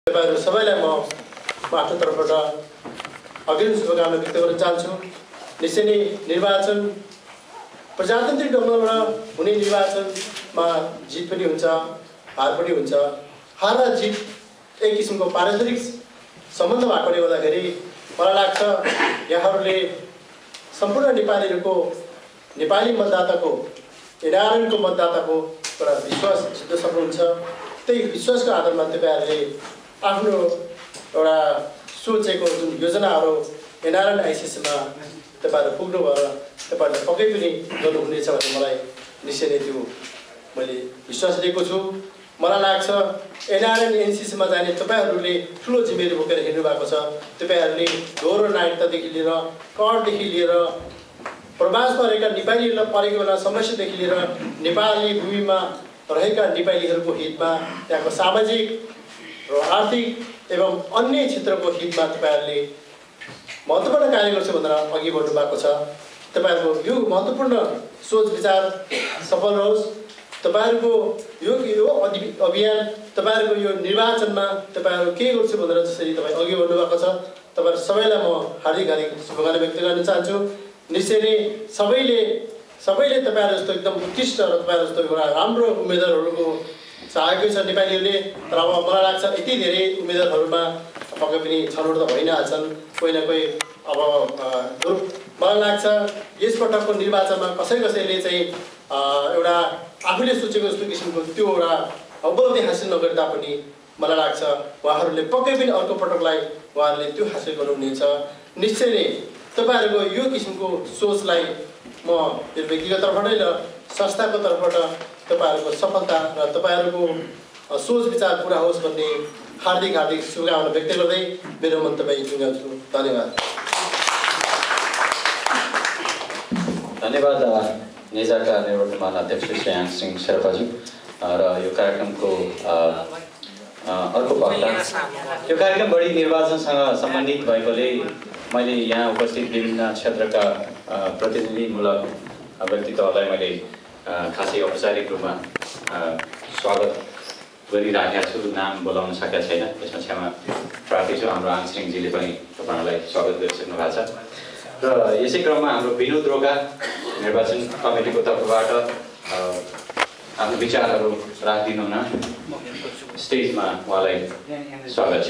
तपाईहरु सबैलाई म आफ्नो तर्फबाट अग्रिम शुभकामना व्यक्त गर्न चाहन्छु। निश्चय नै निर्वाचन प्रजातान्त्रिक ढङ्गबाट हुने निर्वाचनमा जित पनि हुन्छ, हार पनि हुन्छ। हार र जित एक किसिमको पारस्परिक सम्बन्ध भएकोले गर्दाखेरि मलाई लाग्छ यहाँहरूले सम्पूर्ण नेपालीहरूको नेपाली मतदाताको NRN को मतदाताको एउटा विश्वास जित्न सक्नुहुन्छ। त्यही विश्वासको आधारमा तपाईहरुले आफ्नो एउटा सोचेको जुन योजनाहरू NRN आइसिसीमा तपाईहरु पुग्नु भएर तपाईहरुले पक्कै पनि गर्नुहुनेछ भन्ने मलाई निश्चय नै त्यो मैले विश्वास लिएको छु। मलाई लाग्छ NRN एनसीसीमा जाने तपाईहरुले ठूलो जिम्मेवारी बोकेर हिँड्नु भएको छ। तपाईहरुले दोहोरो नागरिकतादेखि लिएर करदेखि लिएर प्रवासमा रहेका नेपालीहरूलाई परेको बेला समस्यादेखि लिएर नेपाली भूमिमा रहेका नेपालीहरूको हितमा त्यहाँको सामाजिक र आर्थिक एवं अन्य क्षेत्रको हितमा तपाईहरुले महत्त्वपूर्ण कार्य गर्छ भनेर अघि बढ्नु भएको छ। तपाईहरुको यो महत्त्वपूर्ण सोच विचार सफल रहोस्। तपाईहरुको यो अभियान तपाईहरुको यो निर्वाचनमा तपाईहरु के गर्छ भनेर जसरी तपाई अघि बढ्नु भएको छ, तपाईहरु सबैलाई म हार्दिक शुभकामना व्यक्त गर्न चाहन्छु। निश्चय नै सबैले तपाईहरु जस्तो एकदम उत्कृष्ट र तपाईहरु जस्तो एउटा राम्रो उम्मेदवारहरूको चाहेकै छ नेपालीहरूले। तर अब मलाई लाग्छ यति धेरै उम्मेदवारहरूमा पक्कै पनि छनौट त भइ नै हाल्छन् कोही न कोही। अब मलाई लाग्छ यसपटकको निर्वाचनमा कसैले चाहिँ एउटा आफूले सोचेको जस्तो किसिमको त्यो एउटा उपलब्धि हासिल नगर्दा पनि मलाई लाग्छ उहाँहरूले पक्कै पनि अर्को पटकलाई उहाँहरूले त्यो हासिल गर्नुहुनेछ। निश्चय नै तपाईहरुको यो किसिमको सोचलाई म यो व्यक्तिगत तर्फबाटै र संस्थाको तर्फबाट तपाईहरुको सफलता र तपाईहरुको सोच विचार पूरा होस् भन्ने हार्दिक शुभकामना व्यक्त गर्दै मेरो मन्तव्य टुङ्ग्याउँछु। धन्यवाद। धन्यवाद नेजाका निवर्तमान अध्यक्ष श्री आङसिङ शेर्पाजी र यो कार्यक्रमको अर्को वक्ता। यो कार्यक्रम बढी निर्वाचनसँग सम्बन्धित भएकोले मैले यहाँ उपस्थित विभिन्न क्षेत्रका प्रतिनिधिमूलक व्यक्तित्वहरूलाई मैले खासै औपचारिक रूपमा स्वागत गरिराखेका छु। नाम बोलाउन सकेका छैन, त्यसमा क्षमा प्रार्थी छु। हाम्रो आङसिङजीले पनि तपाईहरुलाई स्वागत गरिसक्नु भएको छ। र यसै क्रममा हाम्रो विनोद रोका निर्वाचन कमिटीको तर्फबाट आफ्नो विचारहरू राखिदिनु हुन स्टेजमा उहाँलाई स्वागत छ।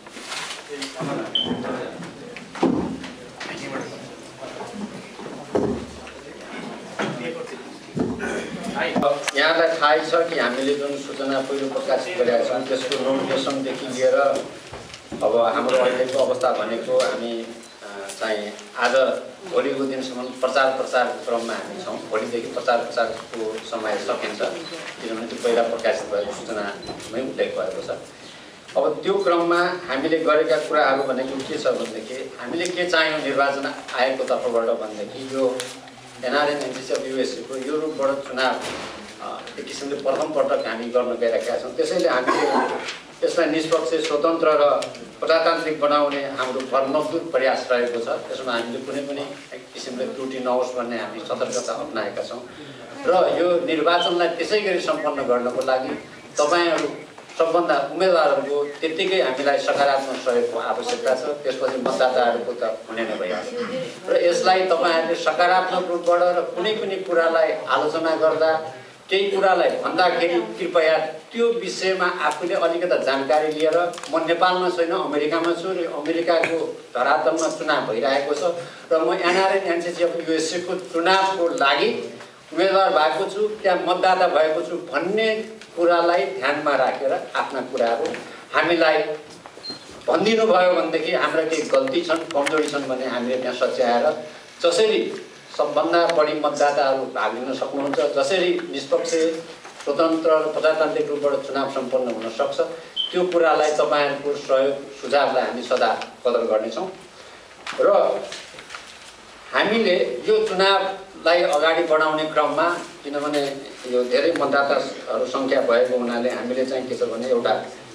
यहाँलाई थाहै छ कि हामीले जुन सूचना पहिलो प्रकाशित गरेका छौँ त्यसको नोटिफिकेसनदेखि लिएर अब हाम्रो अहिलेको अवस्था भनेको हामी चाहिँ आज भोलिको दिनसम्म प्रचारको क्रममा हामी छौँ। भोलिदेखि प्रचारको समय सकिन्छ, किनभने त्यो पहिला प्रकाशित भएको सूचनामै उल्लेख भएको छ। अब त्यो क्रममा हामीले गरेका कुराहरू भनेको के छ भनेदेखि हामीले के चाहियो निर्वाचन आयोगको तर्फबाट भनेदेखि यो NRN USA को यो रूपबाट चुनाव एक किसिमले प्रथम पटक हामी गर्न गइरहेका छौँ। त्यसैले हामीले यसलाई निष्पक्ष स्वतन्त्र र प्रजातान्त्रिक बनाउने हाम्रो भरमग्दुर प्रयास रहेको छ। त्यसमा हामीले कुनै पनि एक किसिमले त्रुटि नहोस् भन्ने हामी सतर्कता अपनाएका छौँ। र यो निर्वाचनलाई त्यसै गरी सम्पन्न गर्नको लागि तपाईहरु सबभन्दा उम्मेदवारहरूको त्यतिकै हामीलाई सकारात्मक सहयोगको आवश्यकता छ। त्यसपछि मतदाताहरूको त हुने नै भइहाल्छ। र यसलाई तपाईहरुले सकारात्मक रूपबाट र कुनै पनि कुरालाई आलोचना गर्दा केही कुरालाई भन्दाखेरि कृपया त्यो विषयमा आफूले अलिकति जानकारी लिएर म नेपालमा छैन, अमेरिकामा छु र अमेरिकाको धरातलमा चुनाव भइरहेको छ र म NRN USA को चुनावको लागि उम्मेदवार भएको छु, त्यहाँ मतदाता भएको छु भन्ने कुरालाई ध्यानमा राखेर आफ्ना कुराहरू हामीलाई भनिदिनु भयो भनेदेखि हाम्रा केही गल्ती छन्, कमजोरी छन् भने हामीले त्यहाँ सच्याएर जसरी सबभन्दा बढी मतदाताहरू भाग लिन सक्नुहुन्छ, जसरी निष्पक्ष स्वतन्त्र र प्रजातान्त्रिक रूपबाट चुनाव सम्पन्न हुन सक्छ, त्यो कुरालाई तपाईहरुको सहयोग सुझावलाई हामी सदा कदर गर्नेछौँ। र हामीले यो चुनावलाई अगाडि बढाउने क्रममा किनभने यो धेरै मतदाताहरू सङ्ख्या भएको हुनाले हामीले चाहिँ के छ भने एउटा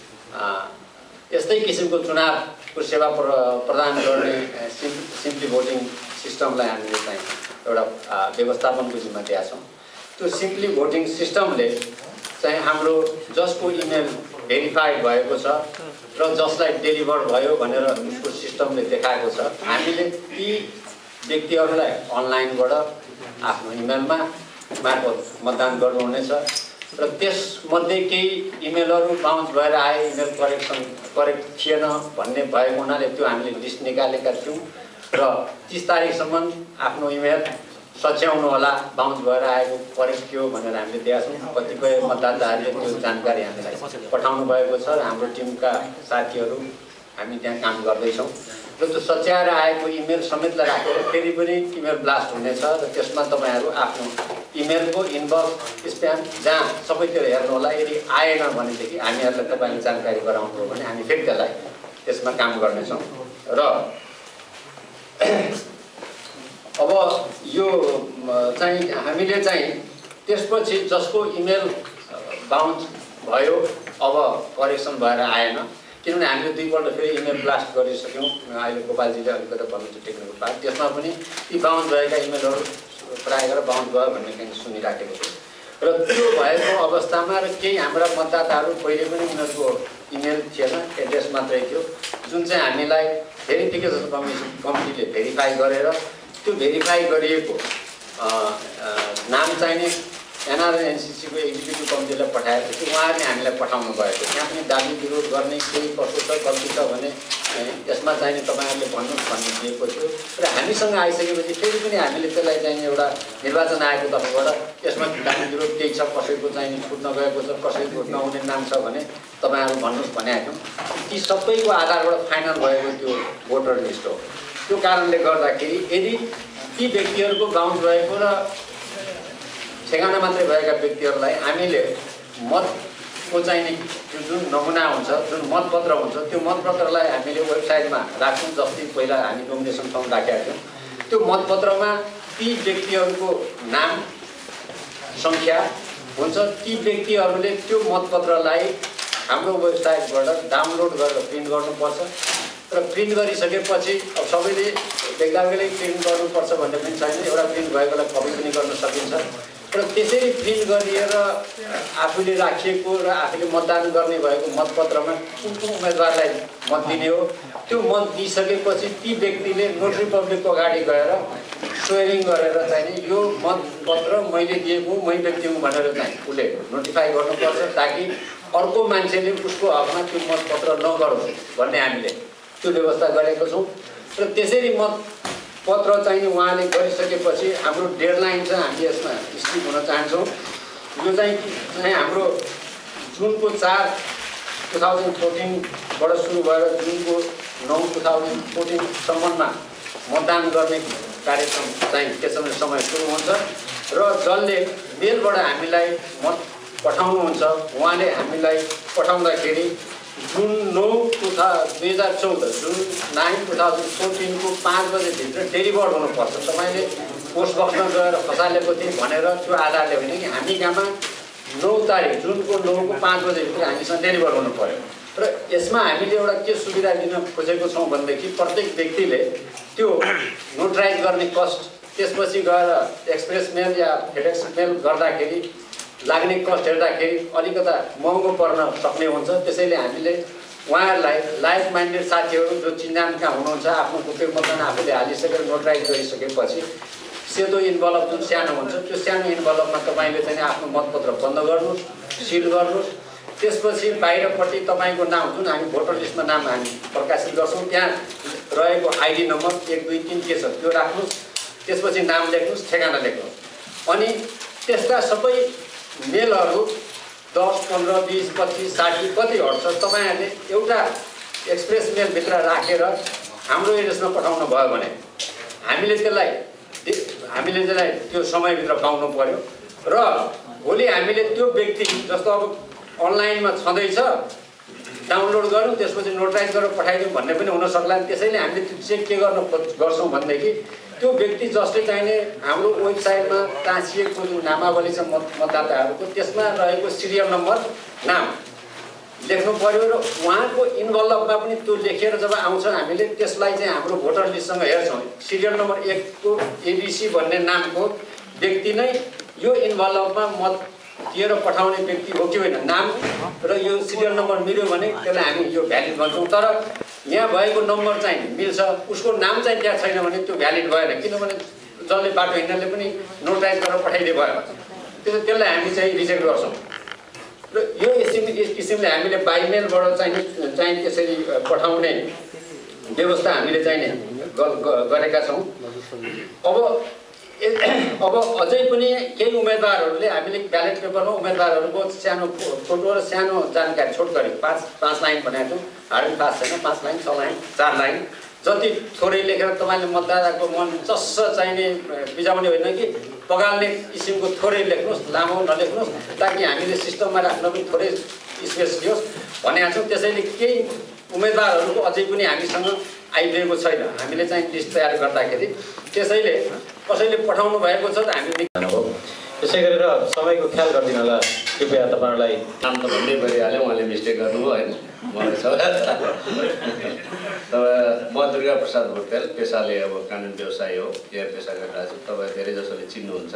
यस्तै किसिमको चुनावको सेवा प्रदान गर्ने सिम्पली भोटिङ सिस्टमलाई हामीले चाहिँ एउटा व्यवस्थापनको जिम्मा दिएका छौँ। त्यो सिम्पली भोटिङ सिस्टमले चाहिँ हाम्रो जसको इमेल भेरिफाइड भएको छ र जसलाई डेलिभर भयो भनेर उसको सिस्टमले देखाएको छ, हामीले ती व्यक्तिहरूलाई अनलाइनबाट आफ्नो इमेलमा मार्फत मतदान गर्नुहुनेछ र त्यसमध्ये केही इमेलहरू बााउन्स भएर आए, इमेल करेक्ट थिएन भन्ने भएको हुनाले त्यो हामीले लिस्ट निकालेका थियौँ र 30 तारिकसम्म आफ्नो इमेल सच्याउनु होला, बााउन्स भएर आएको करेक्ट थियो भनेर हामीले दिएका छौँ। कतिपय मतदाताहरूले त्यो जानकारी हामीलाई पठाउनु भएको छ र हाम्रो टिमका साथीहरू हामी त्यहाँ काम गर्दैछौँ र त्यो सच्याएर आएको इमेल समेतलाई राखेर फेरि पनि इमेल ब्लास्ट हुनेछ र त्यसमा तपाईँहरू आफ्नो इमेलको इनबक्स स्प्याम जहाँ सबैतिर हेर्नु होला। यदि आएन भनेदेखि हामीहरूलाई तपाईँले जानकारी गराउनु हो भने हामी फेरि त्यसलाई त्यसमा काम गर्नेछौँ र अब यो चाहिँ हामीले चाहिँ त्यसपछि जसको इमेल बााउन्स भयो अब करेक्सन भएर आएन, किनभने हामीले दुईपल्ट फेरि इमेल ब्लास्ट गरिसक्यौँ। अहिले गोपालजीले अलिकति भन्नुहुन्छ टेक्निकल पार्ट, त्यसमा पनि ती बााउन्स भएका इमेलहरू प्रायः गरेर बााउन्स भयो भन्ने कहीँ सुनिराखेको थियो र त्यो भएको अवस्थामा र केही हाम्रा मतदाताहरू पहिले पनि उनीहरूको इमेल थिएन, एड्रेस मात्रै थियो, जुन चाहिँ हामीलाई भेरिफिकेसन कमिटीले भेरिफाई गरेर त्यो भेरिफाई गरिएको नाम चाहिने NRN को एक्जिक्युटिभ कमिटीलाई पठाएको थियो, उहाँहरूले हामीलाई पठाउनु भएको। त्यहाँ पनि दाबी विरोध गर्ने केही कसो छ गल्ती छ भने यसमा चाहिने तपाईँहरूले भन्नुहोस् भन्ने दिएको थियो र हामीसँग आइसकेपछि फेरि पनि हामीले त्यसलाई चाहिने एउटा निर्वाचन आयोगको तर्फबाट यसमा दाबी विरोध केही छ, कसैको चाहिने छुट्न गएको छ, कसैको नहुने नाम छ भने तपाईँहरू भन्नुहोस् भनेका थियौँ। ती सबैको आधारबाट फाइनल भएको त्यो भोटर लिस्ट हो। त्यो कारणले गर्दाखेरि यदि ती व्यक्तिहरूको बााउन्स भएको र ठेगाना मात्रै भएका व्यक्तिहरूलाई हामीले मतको चाहिने त्यो जुन नमुना हुन्छ, जुन मतपत्र हुन्छ, त्यो मतपत्रलाई हामीले वेबसाइटमा राख्छौँ। जस्तै पहिला हामी नोमिनेसन फर्म राखेका थियौँ, त्यो मतपत्रमा ती व्यक्तिहरूको नाम सङ्ख्या हुन्छ। ती व्यक्तिहरूले त्यो मतपत्रलाई हाम्रो वेबसाइटबाट डाउनलोड गरेर प्रिन्ट गर्नुपर्छ र प्रिन्ट गरिसकेपछि अब सबैले बेग्ला बेग्लै प्रिन्ट गर्नुपर्छ भन्ने पनि छैन, एउटा प्रिन्ट भएकोलाई कपी पनि गर्न सकिन्छ र त्यसरी प्रिन्ट गरिएर आफूले राखिएको र आफूले मतदान गर्ने भएको मतपत्रमा कुन कुन उम्मेदवारलाई मत दिने हो त्यो मत दिइसकेपछि ती व्यक्तिले नोटरी पब्लिकको अगाडि गएर स्वेरिङ गरेर चाहिँ यो मतपत्र मैले दिएको मै व्यक्ति हुँ भनेर चाहिँ उसले नोटिफाई गर्नुपर्छ, ताकि अर्को मान्छेले उसको हकमा त्यो मतपत्र नगरोस् भन्ने हामीले त्यो व्यवस्था गरेको छौँ र त्यसरी मतपत्र चाहिँ उहाँले गरिसकेपछि हाम्रो डेडलाइन छ। हामी यसमा स्ट्रिक्ट हुन चाहन्छौँ। यो चाहिँ हाम्रो जुनको 4, 2014बाट सुरु भएर जुनको 9, 2014सम्ममा मतदान गर्ने कार्यक्रम चाहिँ त्यसमा समय सुरु हुन्छ र जसले मेलबाट हामीलाई मत पठाउनुहुन्छ उहाँले हामीलाई पठाउँदाखेरि जुन 9/2014 जुन 9/2014 को 5 बजेभित्र डेलिभर हुनुपर्छ। तपाईँले पोस्ट बक्समा गएर खसालेको थिएँ भनेर त्यो आधारले होइन कि हामी कहाँमा 9 तारिक जुनको 9 को 5 बजेभित्र हामीसँग डेलिभर हुनु पर्यो र यसमा हामीले एउटा के सुविधा दिन खोजेको छौँ भनेदेखि प्रत्येक व्यक्तिले त्यो नोटराइज गर्ने कस्ट त्यसपछि गएर एक्सप्रेस मेल या फेडेक्स मेल गर्दाखेरि लाग्ने कस्ट हेर्दाखेरि अलिकता महँगो पर्न सक्ने हुन्छ। त्यसैले हामीले उहाँहरूलाई लाइक माइन्डेड साथीहरू जो चिन्जानका हुनुहुन्छ आफ्नो बुके मतदान आफूले हालिसकेर नोटराइज गरिसकेपछि सेतो इन्भलप जुन सानो हुन्छ त्यो सानो इन्भलपमा तपाईँले चाहिँ आफ्नो मतपत्र बन्द गर्नुहोस्, सिल गर्नुहोस्। त्यसपछि बाहिरपट्टि तपाईँको नाम जुन हामी भोटर लिस्टमा नाम हामी प्रकाशित गर्छौँ त्यहाँ रहेको आइडी नम्बर 1, 2, 3 के छ त्यो राख्नुहोस्। त्यसपछि नाम लेख्नुहोस्, ठेगाना लेख्नुहोस् अनि त्यस्ता सबै मेलहरू 10, 15, 20, 25, 60 कति हट्छ तपाईँहरूले एउटा एक्सप्रेस मेलभित्र राखेर हाम्रो एड्रेसमा पठाउनु भयो भने हामीले त्यसलाई त्यो समयभित्र पाउनु पर्यो र भोलि हामीले त्यो व्यक्ति जस्तो अब अनलाइनमा छँदैछ डाउनलोड गरौँ त्यसपछि नोटराइज गरेर पठाइदिउँ भन्ने पनि हुन सक्ला। त्यसैले हामीले त्यो चेक के गर्छौँ भनेदेखि त्यो व्यक्ति जसले चाहिने हाम्रो वेबसाइटमा टाँसिएको जुन नामावली छ मतदाताहरूको त्यसमा रहेको सिरियल नम्बर नाम लेख्नु पर्यो र उहाँको इन्भलपमा पनि त्यो लेखेर जब आउँछ हामीले त्यसलाई चाहिँ हाम्रो भोटर लिस्टसँग हेर्छौँ। सिरियल नम्बर 1 को ABC भन्ने नामको व्यक्ति नै यो इन्भलपमा दिएर पठाउने व्यक्ति हो कि होइन नाम र यो सिरियल नम्बर मिल्यो भने त्यसलाई हामी यो भ्यालिड भन्छौँ। तर यहाँ भएको नम्बर चाहिँ मिल्छ, उसको नाम चाहिँ त्यहाँ छैन भने त्यो भ्यालिड भएन, किनभने जसले बाटो हिँड्नेले पनि नोटाइज गरेर पठाइदिए भयो। त्यसलाई हामी चाहिँ रिजेक्ट गर्छौँ र यो किसिमले हामीले बाइमेलबाट चाहिँ त्यसरी पठाउने व्यवस्था हामीले चाहिँ गरेका छौँ। अब अझै पनि केही उम्मेदवारहरूले हामीले ब्यालेट पेपरमा उम्मेदवारहरूको सानो फोटो र सानो जानकारी छोटकरी 5 लाइन भनेको छौँ। हार्ड एन्ड फास्ट छैन, 5 लाइन 6 लाइन 4 लाइन जति थोरै लेखेर तपाईँले मतदाताको मन चस्स चाहिने बिजाउने होइन कि पगाल्ने किसिमको थोरै लेख्नुहोस्, लामो नलेख्नुहोस्, ताकि हामीले सिस्टममा राख्न पनि थोरै स्पेस दियोस् भनेका छौँ। त्यसैले केही उम्मेदवारहरूको अझै पनि हामीसँग आइदिएको छैन, हामीले चाहिँ लिस्ट तयार गर्दाखेरि। त्यसैले कसैले पठाउनु भएको छ त हामी त्यसै गरेर समयको ख्याल गरिदिनु होला कृपया। तपाईँहरूलाई नाम त भन्दै भइहाल्यो, उहाँले मिस्टेक गर्नुभयो होइन, मलाई छ। म दुर्गा प्रसाद भोटेल, पेसाले अब कानुन व्यवसाय हो, यो पेसा गरिरहेको छु। तपाईँ धेरै जसोले चिन्नुहुन्छ।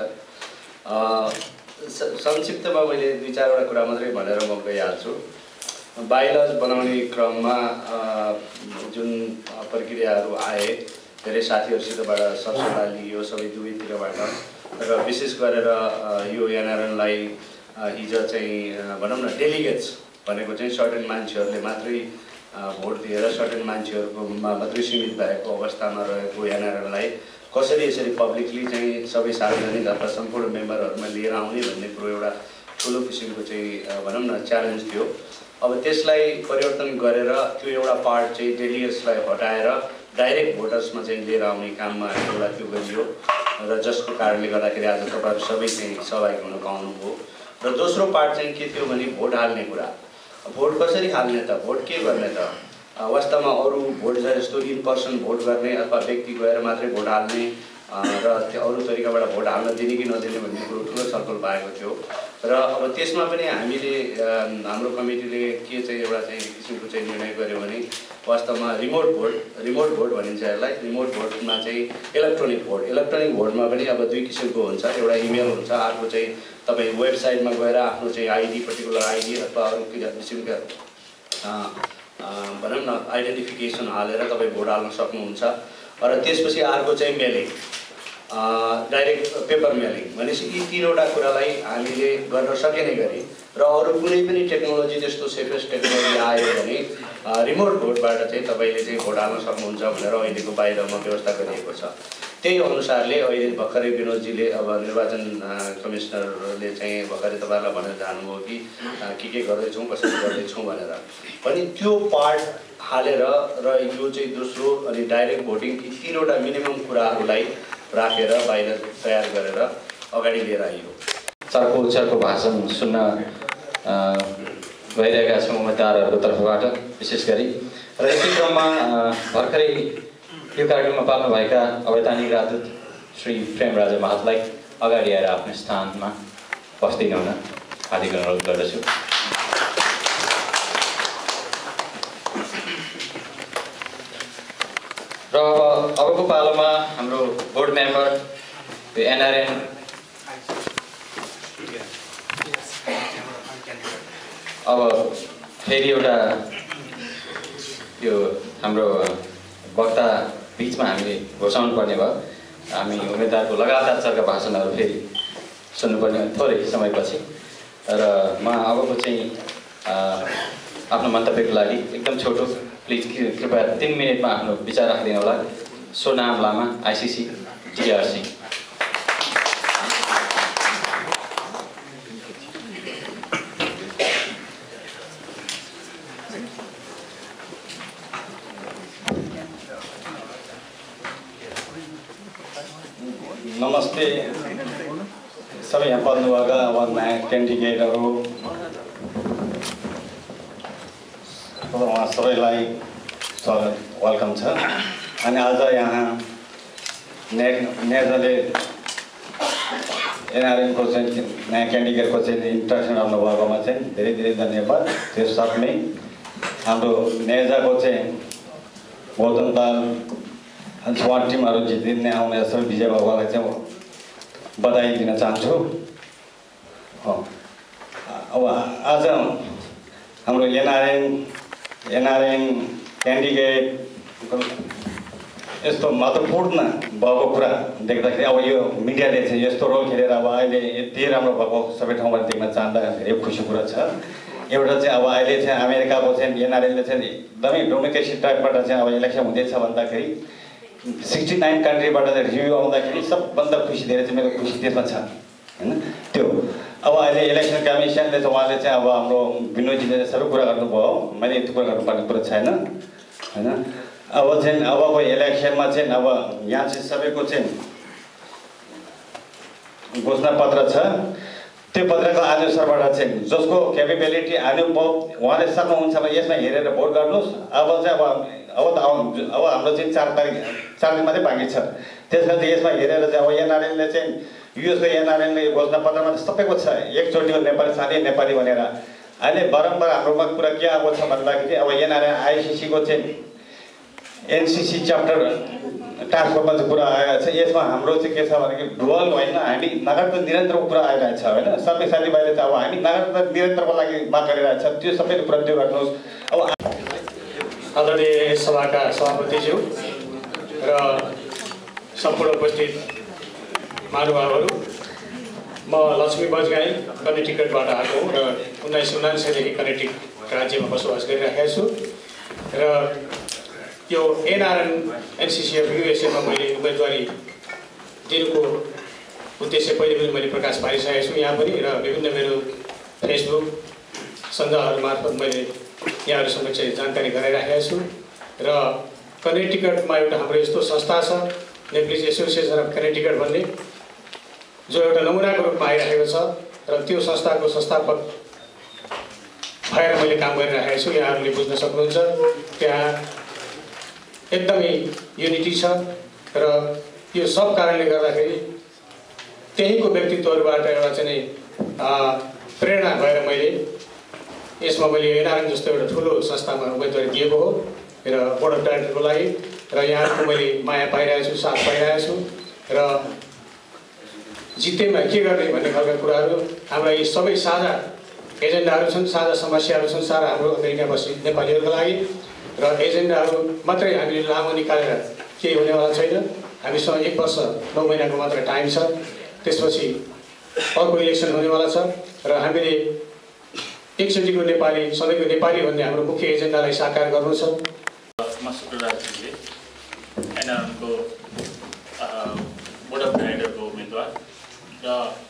संक्षिप्तमा मैले 2-4वटा कुरा मात्रै भनेर म गइहाल्छु। बाइलज बनाउने क्रममा जुन प्रक्रियाहरू आए, धेरै साथीहरूसितबाट सरसल्लाह लियो सबै दुवैतिरबाट, र विशेष गरेर यो एनआरएनलाई हिजो चाहिँ भनौँ न डेलिगेट्स भनेको चाहिँ सर्टेन मान्छेहरूले मात्रै भोट दिएर सर्टेन मान्छेहरूको मात्रै सीमित भएको अवस्थामा रहेको एनआरएनलाई कसरी यसरी पब्लिकली चाहिँ सबै सार्वजनिक अथवा सम्पूर्ण मेम्बरहरूमा लिएर आउने भन्ने कुरो एउटा ठुलो किसिमको चाहिँ भनौँ न च्यालेन्ज थियो। अब त्यसलाई परिवर्तन गरेर त्यो एउटा पार्ट चाहिँ डेलिगेट्सलाई हटाएर डाइरेक्ट भोटर्समा चाहिँ लिएर आउने काममा एउटा त्यो गरियो, र जसको कारणले गर्दाखेरि आज तपाईँहरू सबै चाहिँ सहभागी हुन पाउनुभयो। र दोस्रो पार्ट चाहिँ के थियो भने भोट हाल्ने कुरा। भोट कसरी हाल्ने त, भोट के गर्ने त, वास्तवमा अरू भोट जस्तो इन पर्सन भोट गर्ने अथवा व्यक्ति गएर मात्रै भोट हाल्ने र त्यो अरू तरिकाबाट भोट हाल्न दिने कि नदिने भन्ने कुरो ठुलो छलफल भएको थियो। र अब त्यसमा पनि हामीले हाम्रो कमिटीले के चाहिँ एउटा चाहिँ किसिमको चाहिँ निर्णय गर्यो भने वास्तवमा रिमोट भोट भनिन्छ यसलाई। रिमोट भोटमा चाहिँ इलेक्ट्रोनिक भोटमा पनि अब 2 किसिमको हुन्छ, एउटा इमेल हुन्छ, अर्को चाहिँ तपाईँ वेबसाइटमा गएर आफ्नो चाहिँ आइडी पर्टिकुलर आइडी अथवा अरू किसिमका भनौँ न आइडेन्टिफिकेसन हालेर तपाईँ भोट हाल्न सक्नुहुन्छ। र त्यसपछि अर्को चाहिँ मेलिङ, डाइरेक्ट पेपर मेलिङ। भनेपछि यी 3वटा कुरालाई हामीले गर्न सकिने गरी र अरू कुनै पनि टेक्नोलोजी त्यस्तो सेफेस्ट टेक्नोलोजी आयो भने रिमोट भोटबाट चाहिँ तपाईँले चाहिँ भोट हाल्न सक्नुहुन्छ भनेर अहिलेको बाहिरमा व्यवस्था गरिएको छ। त्यही अनुसारले अहिले भर्खरै विनोदजीले अब निर्वाचन कमिसनरले चाहिँ भर्खरै तपाईँहरूलाई भनेर जानुभयो कि के गर्दैछौँ कसरी गर्दैछौँ भनेर। पनि त्यो पार्ट हालेर र यो चाहिँ दोस्रो अनि डाइरेक्ट भोटिङ, यी 3वटा मिनिमम कुराहरूलाई राखेर बाहिर तयार गरेर अगाडि लिएर आइयो। चारको भाषण सुन्न गइरहेका छौँ उम्मेदवारहरूको तर्फबाट विशेष गरी। र यसै क्रममा भर्खरै यो कार्यक्रममा पाल्नुभएका अवैधानिक राजदूत श्री प्रेमराजा महतलाई अगाडि आएर आफ्नो स्थानमा बस्दिनु हुन हार्दिक अनुरोध गर्दछु। र अबको पालोमा हाम्रो बोर्ड मेम्बर NRN अब फेरि एउटा यो हाम्रो वक्ता बिचमा हामीले घोषाउनु पर्ने भयो। हामी उम्मेदवारको लगातार चर्का भाषणहरू फेरि सुन्नुपर्ने थोरै समयपछि। र म अबको चाहिँ आफ्नो मन्तव्यको लागि एकदम छोटो, प्लिज कृपया 3 मिनटमा आफ्नो विचार राखिदिनु होला। Sonam Lama, ICC DRC। नमस्ते सबै यहाँ पढ्नुभएका नयाँ क्यान्डिडेटहरू, उहाँ सबैलाई स्वागत वेलकम छ। अनि आज यहाँ NEAJAले NRNको चाहिँ नयाँ क्यान्डिडेटको चाहिँ इन्ट्रेक्सन आउनुभएकोमा चाहिँ धेरै धेरै धन्यवाद। त्यो साथमै हाम्रो NEAJAको चाहिँ गौतमपाल स्वाट टिमहरू जितिने आउने सबै विजय बाबुलाई चाहिँ बधाई दिन चाहन्छु। अब आज हाम्रो NRN क्यान्डिडेट यस्तो महत्त्वपूर्ण भएको कुरा देख्दाखेरि अब यो मिडियाले चाहिँ यस्तो रोल खेलेर अब अहिले यति राम्रो भएको सबै ठाउँमा देख्न चाहँदा धेरै खुसी कुरा छ। एउटा चाहिँ अब अहिले चाहिँ अमेरिकाको चाहिँ NRNले चाहिँ एकदमै डेमोक्रेसी टाइपबाट चाहिँ अब इलेक्सन हुँदैछ भन्दाखेरि 69 कन्ट्रीबाट रिभ्यू आउँदाखेरि सबभन्दा खुसी धेरै चाहिँ मेरो खुसी त्यसमा छ हैन। त्यो अब अहिले इलेक्सन कमिसनले चाहिँ उहाँले चाहिँ अब हाम्रो विनोदजीले सबै कुरा गर्नुभयो, मैले त्यो कुरा गर्नुपर्ने कुरा छैन हैन। अब चाहिँ अबको इलेक्सनमा चाहिँ अब यहाँ चाहिँ सबैको चाहिँ घोषणा पत्र छ। त्यो पत्रको अनुसारबाट चाहिँ जसको क्यापेबिलिटी अनुभव उहाँले सक्नुहुन्छ भने यसमा हेरेर भोट गर्नुहोस्। अब चाहिँ अब हाम्रो चाहिँ 4 दिन मात्रै बाँकी छ। त्यसमा चाहिँ यसमा हेरेर चाहिँ अब NRNले चाहिँ युएसको NRNले घोषणा पत्रमा सबैको छ एकचोटिको नेपाली साथै नेपाली भनेर। अहिले बारम्बार हाम्रोमा कुरा के आएको छ भन्दाखेरि अब NRN आइसिसीको चाहिँ NCC च्याप्टर टास्क फोर्समा चाहिँ कुरा आएको छ। यसमा हाम्रो चाहिँ के छ भने डुअल होइन, हामी नगरको निरन्तरको कुरा आइरहेछ होइन। सबै साथीभाइले चाहिँ अब हामी नगरको निरन्तरको लागि माग गरिरहेछ, त्यो सबै प्रति गर्नुहोस्। अब आदरणीय सभाका सभापतिज्यू र सम्पूर्ण उपस्थित महानुभावहरू, म लक्ष्मी बजगाई कनेक्टिकटबाट आएको हुँ र 1979 देखि कनेक्टिकट राज्यमा बसोबास गरिरहेको छु र यो NRN NCC अफ USA मा मैले उम्मेदवारी दिनुको उद्देश्य पहिले पनि मैले प्रकाश पारिसकेको छु यहाँ पनि, र विभिन्न मेरो फेसबुक सञ्जालहरू मार्फत मैले यहाँहरू समक्ष जानकारी गराइराखेको छु। र कनेक्टिकटमा एउटा हाम्रो यस्तो संस्था छ नेप्लिज एसोसिएसन अफ कनेक्टिकट भन्ने, जो एउटा नमुनाको रूपमा आइरहेको छ र त्यो संस्थाको संस्थापक भएर मैले काम गरिरहेको छु। यहाँहरूले बुझ्न सक्नुहुन्छ त्यहाँ एकदमै युनिटी छ र यो सब कारणले गर्दाखेरि त्यहीँको व्यक्तित्वहरूबाट एउटा चाहिँ प्रेरणा भएर मैले यसमा मैले NRN जस्तो एउटा ठुलो संस्थामा उम्मेदवारी दिएको हो र बोर्ड अफ डाइरेक्टरको लागि, र यहाँको मैले माया पाइरहेको छु, साथ पाइरहेको छु र जितेमा के गर्ने भन्ने खालका कुराहरू हाम्रा यी सबै साझा एजेन्डाहरू छन्, साझा समस्याहरू छन् सारा हाम्रो अमेरिका बसी नेपालीहरूको लागि। र एजेन्डाहरू मात्रै हामीले लामो निकालेर केही हुनेवाला छैन। हामीसँग 1 वर्ष 9 महिनाको मात्र टाइम छ, त्यसपछि अर्को इलेक्सन हुनेवाला छ र हामीले एकचोटिको नेपाली सबैको नेपाली भन्ने हाम्रो मुख्य एजेन्डालाई साकार गर्नु छ। म शुक्रराजले NRNको बोर्ड अफ डाइरेक्टरको उम्मेदवार र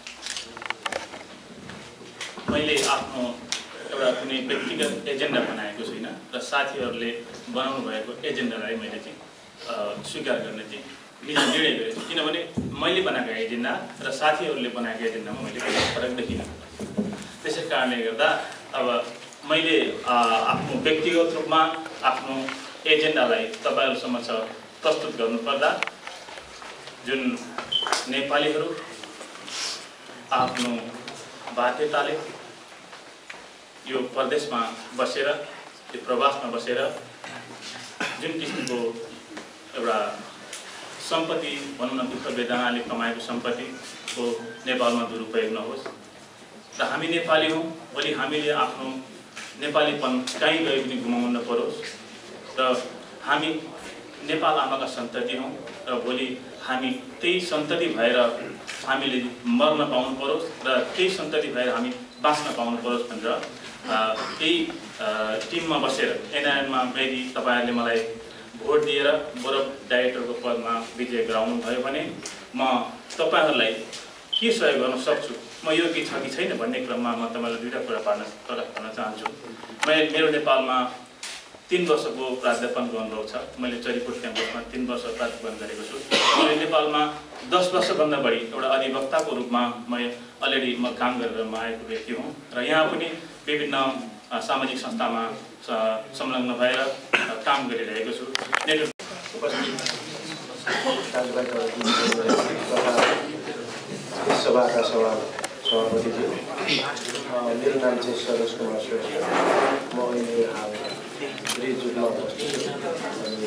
मैले आफ्नो एउटा कुनै व्यक्तिगत एजेन्डा बनाएको छुइनँ र साथीहरूले बनाउनु भएको एजेन्डालाई मैले चाहिँ स्वीकार गर्ने चाहिँ निर्णय गरेको छु, किनभने मैले बनाएको एजेन्डा र साथीहरूले बनाएको एजेन्डामा मैले कुनै फरक देखिनँ। त्यसै कारणले गर्दा अब मैले आफ्नो व्यक्तिगत रूपमा आफ्नो एजेन्डालाई तपाईहरु समक्ष प्रस्तुत गर्नुपर्दा जुन नेपालीहरू आफ्नो बाध्यताले यो प्रदेशमा बसेर यो प्रवासमा बसेर जुन किसिमको एउटा सम्पत्ति भनौँ न दुःख वेदनाले कमाएको सम्पत्तिको नेपालमा दुरुपयोग नहोस् र हामी नेपाली हौँ, भोलि हामीले आफ्नो नेपालीपन कहीँ गए पनि गुमाउन नपरोस् र हामी नेपाल आमाका सन्तति हौँ र भोलि हामी त्यही सन्तति भएर हामीले मर्न पाउनु परोस् र त्यही सन्तति भएर हामी बाँच्न पाउनु परोस् भनेर त्यही टिममा बसेर NRNमा यदि तपाईहरुले मलाई भोट दिएर बोर्ड अफ डाइरेक्टरको पदमा विजय गराउनु भयो भने म तपाईहरुलाई के सहयोग गर्न सक्छु, म योग्य छ कि छैन भन्ने क्रममा म तपाईहरुलाई दुईटा कुरा प्रकाश गर्न चाहन्छु। मेरो नेपालमा 3 वर्षको प्राध्यापनको अनुभव छ। मैले चरीकोट क्याम्पसमा 3 वर्ष प्राध्यापन गरेको छु। मैले नेपालमा 10 वर्षभन्दा बढी एउटा अधिवक्ताको रूपमा अलरेडी काम गरेर आएको व्यक्ति हुँ र यहाँ पनि विभिन्न सामाजिक संस्थामा संलग्न भएर काम गरिरहेको छु। सभाका सभापतिज्यू, मेरो नाम चाहिँ सरोज कुमार श्रेष्ठ। म अहिले रिजुटमा बस्छु अनि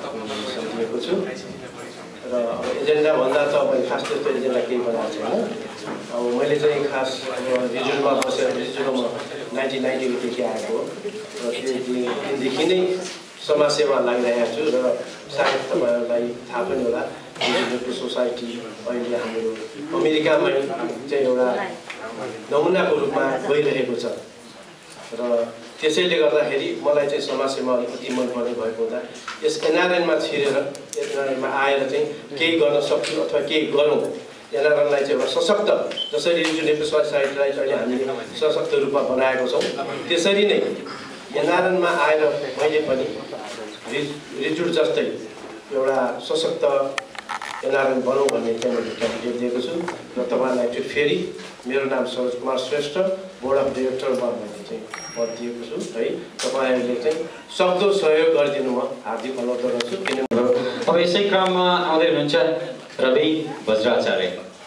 सम्झिएको छु र अब एजेन्डा भन्दा त अब खास त्यस्तो एजेन्डा केही बनाएको छैन। अब मैले चाहिँ खास रिजुलमा बसेर रिजुलमा 1998देखि आएको हो र त्योदेखि नै समाजसेवा लागिरहेको छु र सायद तपाईँहरूलाई थाहा पनि होला रिजुलको सोसाइटी अहिले हाम्रो अमेरिकामै चाहिँ एउटा नमुनाको रूपमा गइरहेको छ र त्यसैले गर्दाखेरि मलाई चाहिँ समाजसेवा अति मनपर्ने भएको हुँदा यस एनआरएनमा छिरेर एनआरएनमा आएर चाहिँ केही गर्न सक्छु अथवा केही गरौँ एनआरएनलाई चाहिँ एउटा सशक्त जसरी रिजुलको सोसाइटीलाई चाहिँ हामीले सशक्त रूपमा बनाएको छौँ त्यसरी नै एनआरएनमा आएर मैले पनि रिजुल जस्तै एउटा सशक्त एनआरएन बनाउँ भन्ने चाहिँ मैले क्यान्डिडेट दिएको छु र तपाईँलाई चाहिँ फेरि मेरो नाम सरोज कुमार श्रेष्ठ बोर्ड अफ डिरेक्टरमा मैले चाहिँ पद दिएको छु है तपाईँहरूले चाहिँ सक्दो सहयोग गरिदिनु म हार्दिक अनुरोध गर्छु किनभने अब यसै क्रममा आउँदै हुनुहुन्छ रवि वज्राचार्य